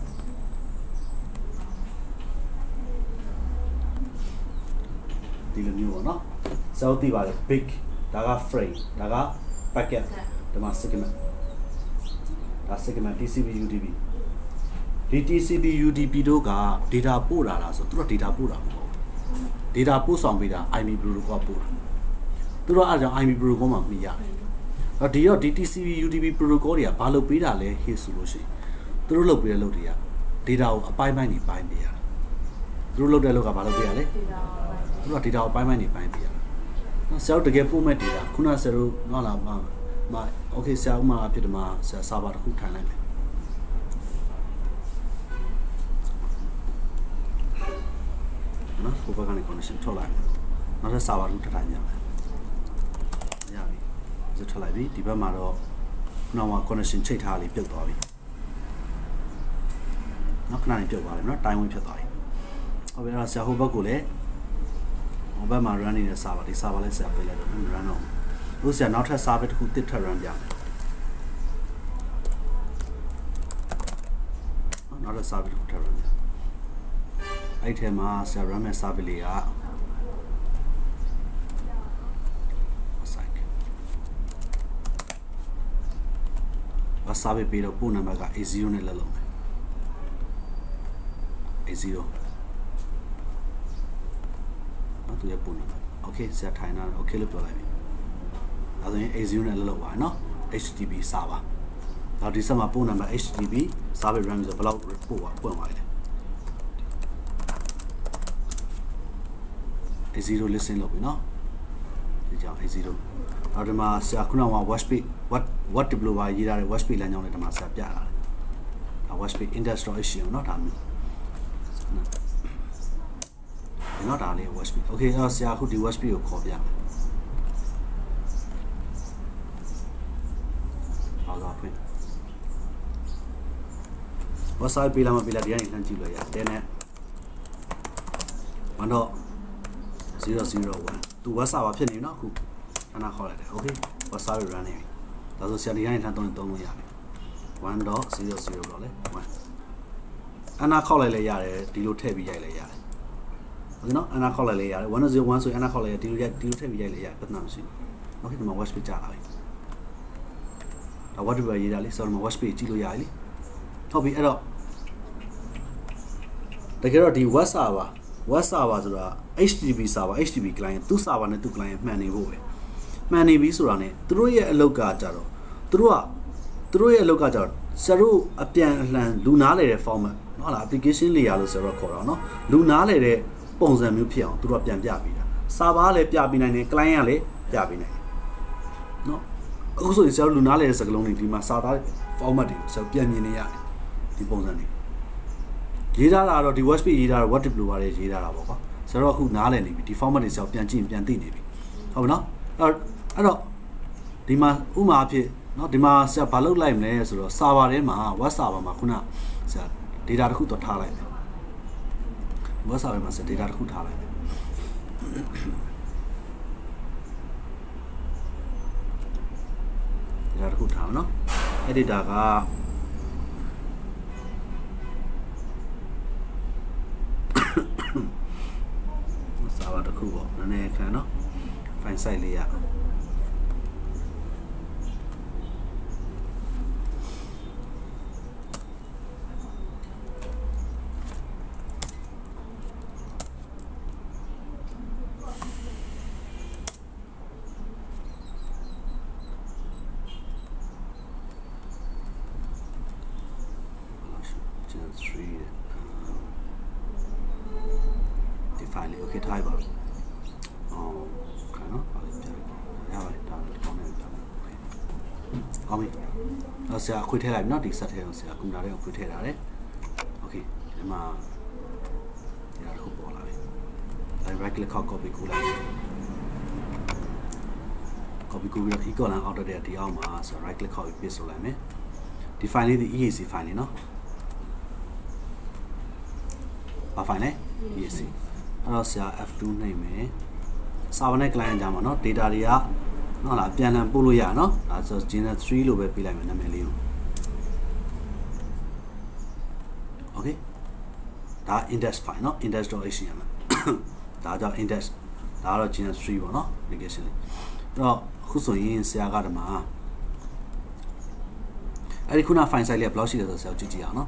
ဒီလိုမျိုးပေါ့เนาะဆရာတို့သိပါတယ် big ဒါက frame ဒါက packet ဒီမှာ segment ဒါ segment TCP UDP ဒီ TCP UDP တို့က data ပို့လာတာဆိုသူတို့ data ပို့တာမဟုတ်ဘူး data ပို့ဆောင်ပေးတာ IP protocol ပို့တာသူတို့အားကြောင့် IP protocol မှာမြည်ရတယ်ဒီတော့ TCP UDP protocol တွေကဘာလုပ်ပေးတာလဲဟေ့ဆိုလို့ရှိရင်သူတို့လုပ်ပေးတဲ့လုပ်တွေက data ကိုအပိုင်းပိုင်းနေပိုင်းပေးရတယ်သူတို့လုပ်တဲ့လုပ်ကဘာလုပ်ပေးရလဲသူတို့က data ကိုအပိုင်းပိုင်းနေပိုင်းပေးရတယ်ဆရာတို့တကယ်ပို့မဲ့ data ခုနဆရာတို့ဟုတ်လားမ okay ဆရာဥမာအဖြစ်ဒီမှာဆရာ server တစ်ခုထိုင်လိုက်မယ်နော် over connection ထုတ်လိုက်နောက်ထပ် server တစ်ခုထိုင်ကြမယ်ရပြီစထွက်လိုက်ပြီဒီဘက်မှာတော့နောက်မှာ connection ချိတ်ထားလေးပြုတ်သွားပြီနောက်ခဏလေးပြုတ်သွားတယ်နော်တိုင်းဝင်ဖြစ်သွားပြီဟုတ်ပြီအဲ့တော့ဆရာဟိုဘက်ကိုလည်းဟိုဘက်မှာ run နေတဲ့ server ဒီ server လေးဆရာပေးလိုက်တော့ run အောင်လို့ဆရာနောက်ထပ် server တစ်ခုတစ်ထပ် run ပြမယ်နောက်ထပ် server တစ်ခုထပ် run ပြအဲ့ထဲမှာဆရာ run မဲ့ server လေးကservice ပေးတော့ပို့နံပါတ်က A0 နဲ့လက်လုံးမယ် A0 နော်သူရဲ့ပို့နံပါတ် okay ဆရာထိုင်တာ okay လို့ပြောလိုက်ပြီအဲဒါဆိုရင် A0 နဲ့လက်လုံးပါနော် HTTP server ဒါဒီဆက်မှာပို့နံပါတ် HTTP service run ဆိုဘယ်လောက်ပို့သွားလဲ A0 listen လုပ်ပြီနော်ဒီကြောင့် A0 အော်ဒီမှာဆရာခုနက watch page what developer ရေးထားတဲ့ watch page လမ်းကြောင်းလေးဒီမှာဆရာပြလာတယ်ဒါ watch page index.html เนาะဒါမျိုးဒီတော့ဒါလေး watch page okay အဲ့တော့ဆရာအခုဒီ watch page ကိုခေါ်ပြအောင်ပါဖွင့် website ပေးလာမပေးလာဒီကနေလှမ်းကြည့်လို့ရတယ်နဲ့မတော့001သူ web server ဖြစ်နေပြီเนาะအခုခဏခေါ်လိုက်တယ် okay web server run နေပြီဒါဆိုဆရာဒီကနေလှမ်းသုံးလို့ရတယ် 1.00 တော့လေ1အနာခေါက်လိုက်လဲရတယ်ဒီလိုထည့်ပြီးရိုက်လဲရတယ်ဟုတ်နော်အနာခေါက်လိုက်လဲရတယ်101ဆိုရင်အနာခေါက်လိုက်ရဒီလိုထည့်ပြီးရိုက်လဲရပြဿနာမရှိဘူး okay ဒီမှာ watch page ကြာလာပြီဒါ what do I ရေးတာလေဆိုတော့ watch page ကြည့်လို့ရတယ်လေဟုတ်ပြီအဲ့တော့တကယ်တော့ဒီ web server ဆိုတာ HTTP server HTTP client သူ့ server နဲ့သူ့ client မှန်နေဖို့ပဲမှန်နေပြီဆိုတာ ਨੇ သူတို့ရဲ့အလုပ်ကကြတော့သူတို့ရဲ့အလုပ်ကကြတော့ဆရာတို့အပြန်အလှန်လူနားလေတဲ့ format เนาะလား application layer လို့ဆိုတော့ခေါ်တော့เนาะလူနားလေတဲ့ပုံစံမျိုးဖြစ်အောင်သူတို့ကပြန်ပြပေးတာ server လည်းပြပေးနိုင်တယ် client ကလည်းပြပေးနိုင်တယ်เนาะအခုဆိုရင်ဆရာတို့လူနားလေတဲ့စကားလုံးတွေဒီမှာစာသား format တွေကိုဆရာပြန်မြင်နေရတယ်ဒီပုံစံတွေရေးထားတာတော့ဒီ web page ရေးထားတာ what developer တွေရေးထားတာပေါ့ကွာဆရာတို့အခုနားလည်နေပြီဒီ format တွေဆရာပြန်ကြည့်ပြန်သိနေပြီဟုတ်ပြီနော်အဲ့တော့ဒီမှာဥမာအဖြစ်เนาะဒီမှာဆရာဘာလုပ်လိုက်မလဲဆိုတော့ server ထဲမှာ web server မှာခုနဆရာ data တစ်ခုတော့ထားလိုက်မယ် web server မှာဆရာ data တစ်ခုထားလိုက်မယ် data တစ်ခုထားအောင်เนาะအဲ့ data ကserver တစ်ခုပေါ့နည်းနည်းခံเนาะ file size လေးရokay ထားပါဘူးအော်ခါနော်ပါလိမ့်ပြရပါတယ်ဒါကောင်းတယ်ပြမယ်ကောင်းပြီတော့ဆရာခွေထည့်လိုက်ပြီနော်ဒီ set ထဲကိုဆရာကွန်ပျူတာထဲကိုခွေထည့်ထားတယ် okay ဒီမှာဒီဟာတစ်ခုပေါ်လာပြီအဲ right click copy ကူလိုက် copy ကူပြီးတော့ equal and outer တဲ့ဒီအောက်မှာဆရာ right click copy paste လုပ်လိုက်မယ်ဒီ file လေးဒီ EAC file လေးနော်ဘာ file လဲ EACအဲ့တော့ဆရာ F2 နှိပ်မယ် server နဲ့ client ကြားမှာเนาะ data တွေကဟုတ်လားပြန်လည်ပို့လို့ရเนาะဒါဆို Gina 3လို့ပဲပေးလိုက်မယ်နာမည်လေးကို okay ဒါ index file เนาะ index.html ဒါကြောင့် index ဒါကတော့ Gina 3ပေါ့เนาะ application လေးအဲ့တော့အခုဆိုရင်ဆရာကဒီမှာအဲ့ဒီခုန file size လေးကဘယ်လောက်ရှိလဲဆိုတော့ဆရာကြည့်ကြည့်အောင်เนาะ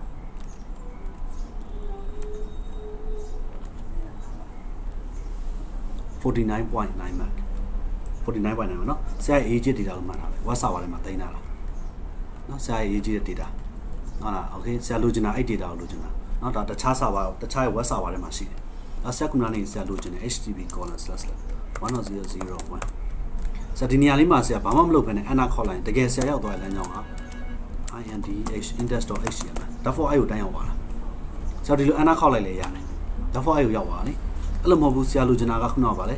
49.9 meg 49.9เนาะဆရာရေးကြည့် data လို့မှတ်ထားတယ် web server ထဲမှာတင်ထားတာเนาะဆရာရေးကြည့်တဲ့ data ဟုတ်လား okay ဆရာလိုချင်တာအဲ့ data ကိုလိုချင်တာเนาะဒါတခြား server တခြား web server ထဲမှာရှိတယ်ဒါဆရာခုနကနေဆရာလိုချင်တယ် http://1001 ဆရာဒီနေရာလေးမှာဆရာဘာမှမလုပ်ဘဲနဲ့ enter ခေါ်လိုက်ရင်တကယ်ဆရာရောက်သွားတဲ့လမ်းကြောင်းက index.html ဒါ for အဲ့ကိုတိုင်းရောက်သွားတာဆရာဒီလို enter ခေါ်လိုက်လေရတယ်ဒါ for အဲ့ကိုရောက်သွားတယ်အဲ့လိုမဟုတ်ဘူးဆရာလိုချင်တာကခုနကပါလေ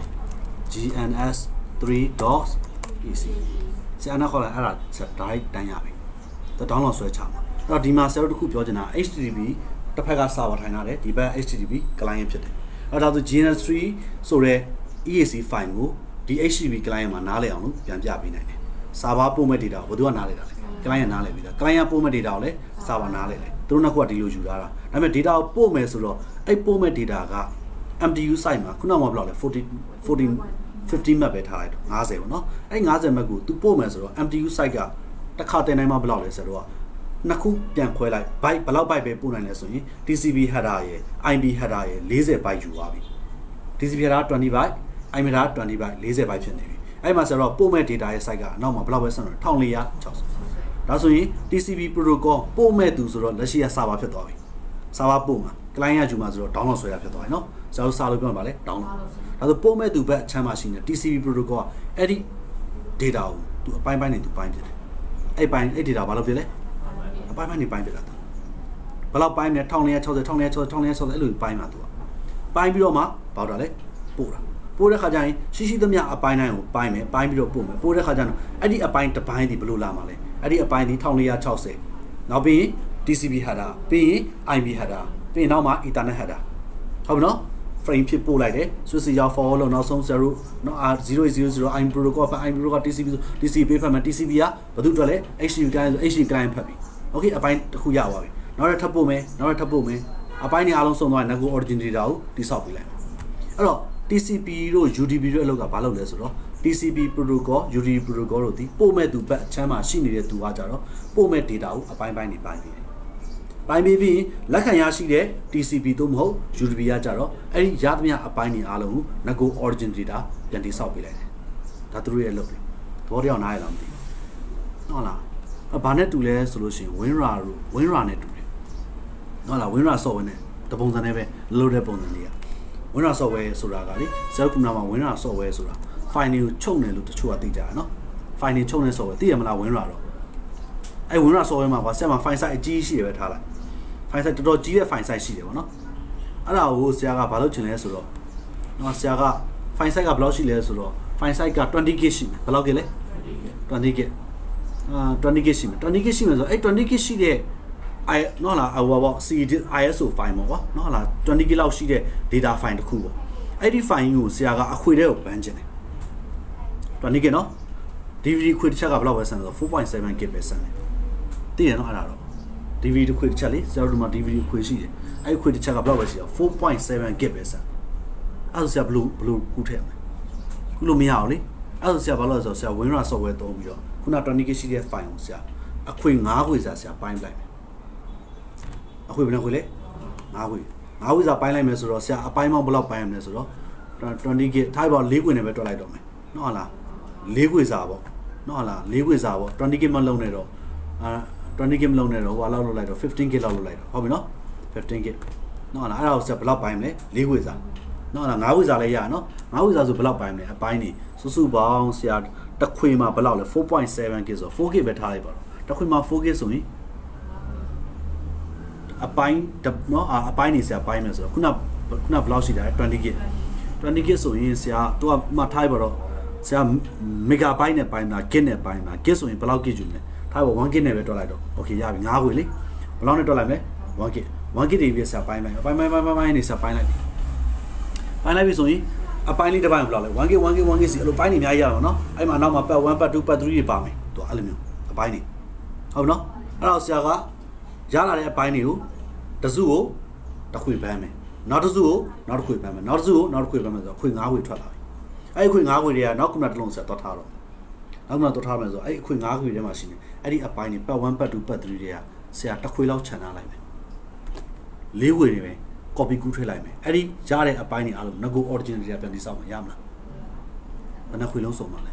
gns3.ec ဆရာနာခေါ်လိုက်အဲ့ဒါ direct တိုင်းရပြီဒါ download ဆွဲချမှာအဲ့တော့ဒီမှာဆရာတို့တစ်ခုပြောချင်တာ http တစ်ဖက်က server ထိုင်ထားတယ်ဒီဘက် http client ဖြစ်တယ်အဲ့ဒါဆို gns3 ဆိုတဲ့ EAC file ကိုဒီ http client မှာနားလည်အောင်လို့ပြန်ပြပေးနိုင်တယ် server ပို့မဲ့ data ကိုဘယ်သူကနားလည်တာလဲ client နားလည်ပြီလား client ပို့မဲ့ data ကိုလည်း server နားလည်တယ်သူတို့နှစ်ခုကဒီလိုယူထားတာဒါပေမဲ့ data ကိုပို့မယ်ဆိုတော့အဲ့ပို့မဲ့ data ကMTU site မှာခုနကဘယ်လောက်လဲ50 meg ပဲထားလိုက်တော့50ပေါ့နော်အဲ့50 meg ကိုသူပို့မယ်ဆိုတော့ MTU site ကတစ်ခါတင်တိုင်းမှာဘယ်လောက်လဲဆိုတော့နှစ်ခုပြန်ခွဲလိုက် byte ဘယ်လောက် byte ပဲပို့နိုင်လဲဆိုရင် TCP header ရယ် IP header ရယ်40 byte ယူသွားပြီ TCP header 20 byte IP header 20 byte 40 byte ဖြစ်နေပြီအဲ့မှာဆိုတော့ပို့မဲ့ data ရဲ့ site ကအနောက်မှာဘယ်လောက်ပဲဆက်တော့1460 ဒါဆိုရင် TCP protocol ပို့မဲ့သူဆိုတော့လက်ရှိက server ဖြစ်သွားပြီ server ပို့မှာ client ကယူမှာဆိုတော့ download ဆွဲရဖြစ်သွားပြီเนาะဆရာတို့စာလို့ပြောမှာပါလေ download ဒါဆိုပို့မဲ့သူဘက်အချမ်းမှာရှိနေ TCP protocol ကအဲ့ဒီ data ကိုသူအပိုင်းပိုင်းနေသူပိုင်းဖြစ်တယ်အဲ့ပိုင်းအဲ့ data ဘာလို့ဖြစ်လဲအပိုင်းပိုင်းနေပိုင်းဖြစ်တာဘယ်လောက်ပိုင်းလဲ1460 1460 1460အဲ့လိုပိုင်းမှာသူကပိုင်းပြီးတော့မှပေါက်တာလေပို့တာပို့တဲ့ခါကျရင်ရှိသမျှအပိုင်းတိုင်းကိုပိုင်းမယ်ပိုင်းပြီးတော့ပို့မယ်ပို့တဲ့ခါကျတော့အဲ့ဒီအပိုင်းတစ်ပိုင်းဒီဘယ်လိုလာမှာလဲအဲ့ဒီအပိုင်းဒီ1460နောက်ပြီးရင် TCP header ပြီးရင် IP header ပြီးရင်နောက်မှာ Ethernet header ဟုတ်ပြီနော် frame ဖြစ်ပို့လိုက်တယ် switch ရောက် forward လို့နောက်ဆုံး0နော် 0800 IP protocol ဖတ် IP protocol TCP ပေးဖတ်မယ် TCP ကဘာလို့တော့လဲ HTTP client ဆို HTTP client ဖတ်ပြီ okay အပိုင်းတစ်ခုရပါပြီနောက်ထပ်ပို့မယ်နောက်ထပ်ပို့မယ်အပိုင်းတွေအားလုံးစုံသွားရင် Nego origin data ကိုတိဆောက်ပေးလိုက်အဲ့တော့ TCP တို့ UDP တို့အလုပ်ကဘာလုပ်လဲဆိုတော့ TCP protocol UDP protocol တို့ဒီပို့မဲ့သူဘက်အချမ်းမှာရှိနေတဲ့သူကကြတော့ပို့မဲ့ data ကိုအပိုင်းပိုင်းနေပိုင်းပြီးတယ်ပိုင်းပြီးပြီးလက်ခံရရှိတဲ့ TCP တို့မဟုတ် UDP ကကြတော့အဲ့ဒီရသမျှအပိုင်းတွေအားလုံးကို Nego origin data ပြန်တိဆောက်ပေးလိုက်တယ်ဒါသူတို့ရဲ့အလုပ်တွေသဘောတရားနားရလားမသိဘူးဟုတ်လားဘာနဲ့တူလဲဆိုလို့ရှိရင် WinRAR နဲ့တူတယ်ဟုတ်လား WinRAR software နဲ့တပုံစံနဲ့ပဲလုပ်တဲ့ပုံစံလေးက WinRAR software ဆိုတာကလေဇယ်ကူနာမှာ WinRAR software ဆိုတာ file တွေကိုချုပ်နေလို့တချို့ကသိကြတယ်နော် file တွေချုပ်နေ software သိရမလား WinRAR တော့အဲ့ WinRAR software မှာဆက်မှာ file size အကြီးရှိတယ်ပဲထားလိုက် file size တော်တော်ကြီးတဲ့ file size ရှိတယ်ပေါ့နော်အဲ့ဒါကိုဆရာကဘာလုပ်ချင်လဲဆိုတော့နော်ဆရာက file size ကဘယ်လောက်ရှိလဲဆိုတော့ file size က 20GB ရှိမယ်ဘယ်လောက်ကြီးလဲ 20GB 20GB ရှိမယ် 20GB ရှိမယ်ဆိုအဲ့ 20GB ရှိတဲ့နော်လားဟိုပေါ့ ISO file ပေါ့ကွာနော်လား 20GB လောက်ရှိတဲ့ data file တစ်ခုပေါ့အဲ့ဒီ file ကိုဆရာကအခွေတဲ့ကိုပန်းချင်တယ် 20GB နော် DVD ခွေတစ်ချက်ကဘယ်လောက်ပဲဆန်ဆို 4.7GB ပဲဆန်တယ်သိရနော်အဲ့ဒါတော့ DVD တစ်ခွေတစ်ချက်လေဆရာတို့ဒီမှာ DVD ခွေရှိတယ်အဲ့ဒီခွေတစ်ချက်ကဘယ်လောက်ပဲရှိတော့ 4.7GB ပဲဆန်အဲ့ဒါဆရာဘယ်လိုကူးထည့်မလဲကူးလို့မရအောင်လေအဲ့ဒါဆရာဘာလို့လဲဆိုတော့ဆရာ WinRAR software သုံးပြီးတော့ခုန 20GB ရှိတဲ့ file ကိုဆရာအခွေ9ခွေဆရာပိုင်းလိုက်မယ်အခွေဘယ်နှခွေလဲ9ခွေစာပိုင်းလိုက်မယ်ဆိုတော့ဆရာအပိုင်းမောင်းဘယ်လောက်ပိုင်းရမလဲဆိုတော့ 20GB ထားပါ4ခွေနဲ့ပဲတွက်လိုက်တော့မယ်နော်ဟုတ်လား4ခွေစာပေါ့နော်ဟုတ်လား4ခွေစာပေါ့ 20GB မလုံးနဲ့တော့20GB မလုံးနဲ့တော့ဟိုလောက်လုပ်လိုက်တော့ 15GB လောက်လုပ်လိုက်တော့ဟုတ်ပြီနော် 15GB နော်ဟုတ်လားအဲ့ဒါကိုဆရာဘယ်လောက်ပိုင်းမလဲ4ခွေစာနော်ဟုတ်လား9ခွေစာလည်းရနော်9ခွေစာဆိုဘယ်လောက်ပိုင်းမလဲအပိုင်းနေစုပေါင်းဆရာတစ်ခွေမှာဘယ်လောက်လဲ 4.7GB ဆို 4GB ပဲထားလိုက်ပါတော့တစ်ခွေမှာ 4GB ဆိုရင်အပိုင်းနော်အပိုင်းနေဆရာပိုင်းမယ်ဆိုတော့ခုနဘယ်လောက်ရှိတာလဲ 20GB ဆိုရင်ဆရာသူကမှထားပါတော့ဆရာ megabyte နဲ့ပိုင်းတာ gig နဲ့ပိုင်းတာ gig ဆိုရင်ဘယ်လောက် gig ယူမလဲထားပါ 1GB နဲ့ပဲတွက်လိုက်တော့ okay ရပြီ9ခွေလေဘယ်လောက်နဲ့တွက်လိုက်မလဲ 1GB တွေပြဆရာပိုင်းလိုက်အပိုင်းနေဆရာပိုင်းလိုက်ပြီဆိုရင်အပိုင်းလေးတစ်ပိုင်းဘယ်လောက်လဲ 1GB စီအဲ့လိုပိုင်းနေအများကြီးရအောင်နော်အဲ့မှာနောက်မှာ part 1 part 2 part 3တွေပါမယ်သူအဲ့လိုမျိုးအပိုင်းနေဟုတ်နော်အဲ့တော့ဆရာကရလာတဲ့အပိုင်းတွေကိုတစုကိုတစ်ခွေပန်းမယ်နောက်တစ်စုကိုနောက်တစ်ခွေပန်းမယ်နောက်တစ်စုကိုနောက်တစ်ခွေပန်းမယ်ဆိုတော့ခွေ9ခွေထွက်လာပြီအဲ့ဒီခွေ9ခွေတွေကနောက်ခုနတစ်လုံးဆက်သွားထားတော့နောက်ခုနသွားထားမယ်ဆိုတော့အဲ့ဒီခွေ9ခွေထဲမှာရှိနေအဲ့ဒီအပိုင်းတွေ part 1 part 2 part 3တွေကဆရာတစ်ခွေလောက်ခြံထားလိုက်မယ်၄ခွေတွေပဲ copy ကူးထည့်လိုက်မယ်အဲ့ဒီရတဲ့အပိုင်းတွေအားလုံး Nego original တွေကပြန်တိစောက်မှာရမလားဘယ်နှခွေလုံးစုံမှာလဲ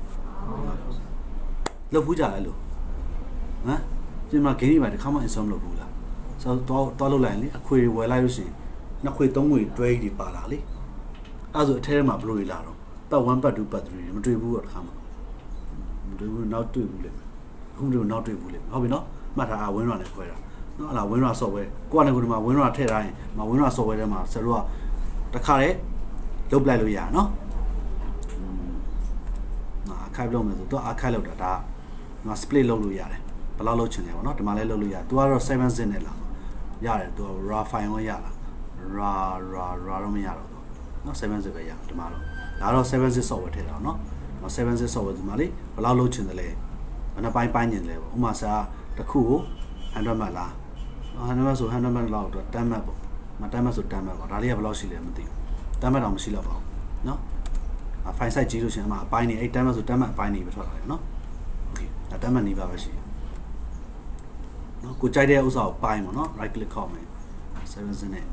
လောက်ဘူးကြလဲလို့ဟမ်ပြင်မှာ game တွေမှာတစ်ခါမှ install မလုပ်ဘူးလားဆိုတော့တော့လုပ်လိုက်ရင်လေအခွေဝယ်လိုက်လို့ရှိရင်နှစ်ခွေ3ခွေတွဲကြီးပါလာလေအဲ့ဆိုအထဲထဲမှာဘလို့လာတော့ပတ်1ပတ်2ပတ်3တွေမတွေ့ဘူးတော့တစ်ခါမှမတွေ့ဘူးနောက်တွေ့ဘူးလေအခုတို့နောက်တွေ့ဘူးလေဟုတ်ပြီနော်မှတ်ထားတာ WinRAR နဲ့ခွဲတာနော်အဲ့ဒါ WinRAR software ကိုကနေကိုဒီမှာ WinRAR ထည့်ထားရင်မ WinRAR software ထဲမှာဆရာတို့ကတစ်ခါလေလုတ်လိုက်လို့ရနော်archive လုပ်မယ်ဆိုတော့ archive လုပ်တာဒါက split လုပ်လို့ရတယ်ဘယ်လောက်လုပ်ချင်လဲပေါ့နော်ဒီမှာလည်းလုပ်လို့ရသူကတော့ 7zip နဲ့လာရတယ်သူက raw file ရောရလာ raw တော့မရတော့ဘူးနော် 7zip ပဲရဒီမှာတော့ဒါတော့ 7zip software ထည့်တာနော် 7zip software ဒီမှာလေဘယ်လောက်လုပ်ချင်တယ်လဲဘယ်နှပိုင်းချင်တယ်လဲပေါ့ဥပမာစာတစ်ခုကို100 မှတ်လား100 မှတ်ဆို100 မှတ်လောက်တော့10မှတ်ပေါ့မ10မှတ်ဆို10မှတ်ပေါ့ဒါလေးကဘယ်လောက်ရှိလဲမသိဘူး10မှတ်တော့မရှိတော့ပါဘူးနော်file size ကြီးလို့ရှင်အမအပိုင်းနေအဲ့10မှတ်ဆို10မှတ်အပိုင်းနေပဲထွက်လာတယ်နော် okay ဒါ10မှတ်နေပါပဲရှိနော်ကိုကြိုက်တဲ့ဥစ္စာကိုပိုင်းပေါ့နော် right click ခေါက်မယ် 7zip နဲ့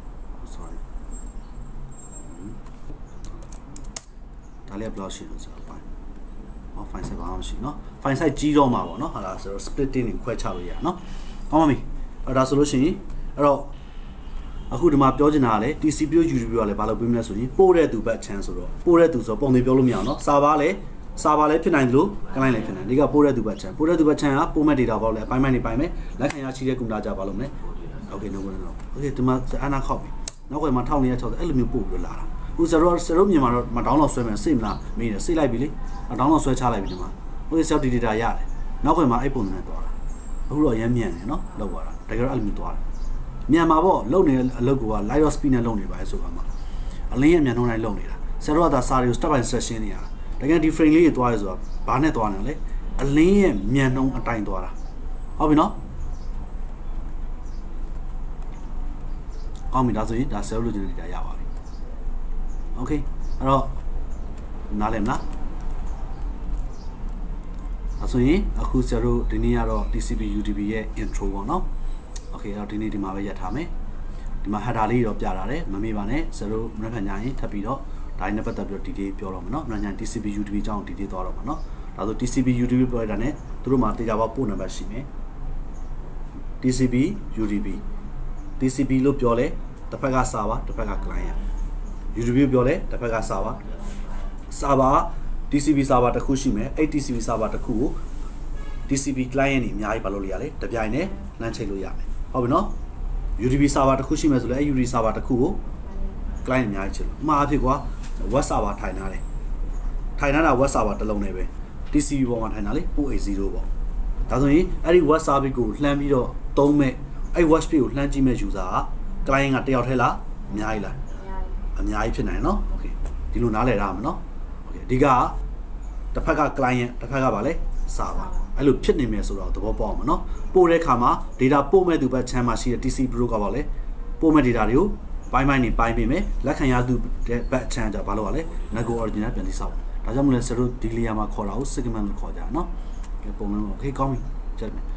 ဒါလေးဘယ်လောက်ရှိလို့ဆိုတော့ file size ဘာမှမရှိเนาะ file size ကြီးတော့မှာပေါ့เนาะဟာလားဆိုတော့ splitting ကိုခွဲချလို့ရเนาะကောင်းပါပြီအဲ့ဒါဆိုလို့ရှိရင်အဲ့တော့အခုဒီမှာပြောချင်တာကလေ TCP UDP ကလည်းဘာလို့ပြမလဲဆိုရင်ပို့တဲ့သူဘက် chance ဆိုတော့ပို့တဲ့သူဆိုပုံတွေပြောလို့မရအောင်เนาะ server လည်းဖြစ်နိုင်တယ်လို့ client လည်းဖြစ်နိုင်တယ်ဒီကပို့တဲ့သူဘက် chance ပို့တဲ့သူဘက် chance ကပို့မဲ့ data ပေါ့လေအပိုင်းပိုင်းနေပိုင်းမယ်လက်ခံရရှိတဲ့ computer ကြပါလို့မယ် okay no okay ဒီမှာအနာခောက်ပြီနောက်ကမှ1460အဲ့လိုမျိုးပို့ပြီးလာတာအခုဆရာတို့မြန်မာတော့မ download ဆွဲမယ်စိတ်မလားမေးတယ်စိတ်လိုက်ပြီလေ download ဆွဲချလိုက်ပြီဒီမှာ okay self data ရတယ်နောက်ကမှအဲ့ပုံနဲ့သွားတာအခုတော့ရမ်းမြန်တယ်เนาะလောက်သွားတာတကယ်တော့အဲ့လိုမျိုးသွားတယ်မြန်မာပေါ့လုံနေတဲ့အလုပ်က live speed နဲ့လုံနေပါလေဆိုတော့မှအလင်းရမြန်နှုန်းတိုင်းလုံနေတာဆရာတို့ကဒါစာတွေကို step by step ရှင်းနေရတာတကယ်ဒီ frame လေးတွေသွားရဲဆိုတော့ဘာနဲ့သွားနေလဲအလင်းရမြန်နှုန်းအတိုင်းသွားတာဟုတ်ပြီเนาะကောင်းပြီဒါဆိုရင်ဒါ self load တွေရပါပြီ okay အဲ့တော့နားလည်မလားအဲ့ဆိုရင်အခုဆရာတို့ဒီနေ့ကတော့ TCP UDP ရဲ့ intro ပေါ့နော် okay အဲ့တော့ဒီနေ့ဒီမှာပဲရပ်ထားမယ်ဒီမှာ header လေးတော့ပြထားတယ်မမေ့ပါနဲ့ဆရာတို့မနေ့ကညရင်ထပ်ပြီးတော့ဒါနဲ့ပတ်သက်ပြီးတော့ detail ပြောတော့မယ်နော်မနေ့က TCP UDP အကြောင်း detail သွားတော့မှာနော်ဒါဆို TCP UDP ပြောရတာ ਨੇ သူတို့မှာတေချာပေါက်ပို့နံပါတ်ရှိမယ် TCP UDP TCP လို့ပြောလဲတစ်ဖက်က server တစ်ဖက်က client UDP ပြောလဲတစ်ဖက်က server TCP server တစ်ခုရှိမယ်အဲ့ TCP server တစ်ခုကို TCP client တွေအများကြီးပါလို့ရလေတပြိုင်နဲ့လမ်းချိတ်လို့ရမယ်ဟုတ်ပြီနော် UDP server တစ်ခုရှိမယ်ဆိုလဲအဲ့ UDP server တစ်ခုကို client အများကြီးချိတ်လို့အမှားအဖြစ်ကွာ web server ထိုင်ထားတယ်ထိုင်ထားတာ web server တစ်လုံးနဲ့ပဲ TCP ပေါ်မှာထိုင်တာလေ 4A0 ပေါ့ဒါဆိုရင်အဲ့ဒီ web server ကိုလှမ်းပြီးတော့သုံးမဲ့အဲ့ web page ကိုလှမ်းကြည့်မဲ့ user က client ကတယောက်ထဲလားအများကြီးလားအများကြီးဖြစ်နိုင်နော် okay ဒီလိုနားလည်ရမှာနော် okay ဒီကတစ်ဖက်က client တစ်ဖက်ကဗာလဲ server အဲ့လိုဖြစ်နေမယ်ဆိုတော့သဘောပေါက်အောင်မနော်ပို့တဲ့အခါမှာ data ပို့မဲ့သူဘက်ချမ်းမှာရှိတဲ့ TCP protocol ကဗာလဲပို့မဲ့ data တွေကိုပိုင်းပိုင်းနေပိုင်းပေးမယ်လက်ခံရသူဘက်ချမ်းကြဘာလို့ဗာလဲ nego original ပြန်တိဆောက်ဒါကြောင့်မလဲဆရာတို့ဒီ layer မှာခေါ်တာကို segment လို့ခေါ်ကြတာနော်ပုံလုံး okay ကောင်းပြီချက်မယ်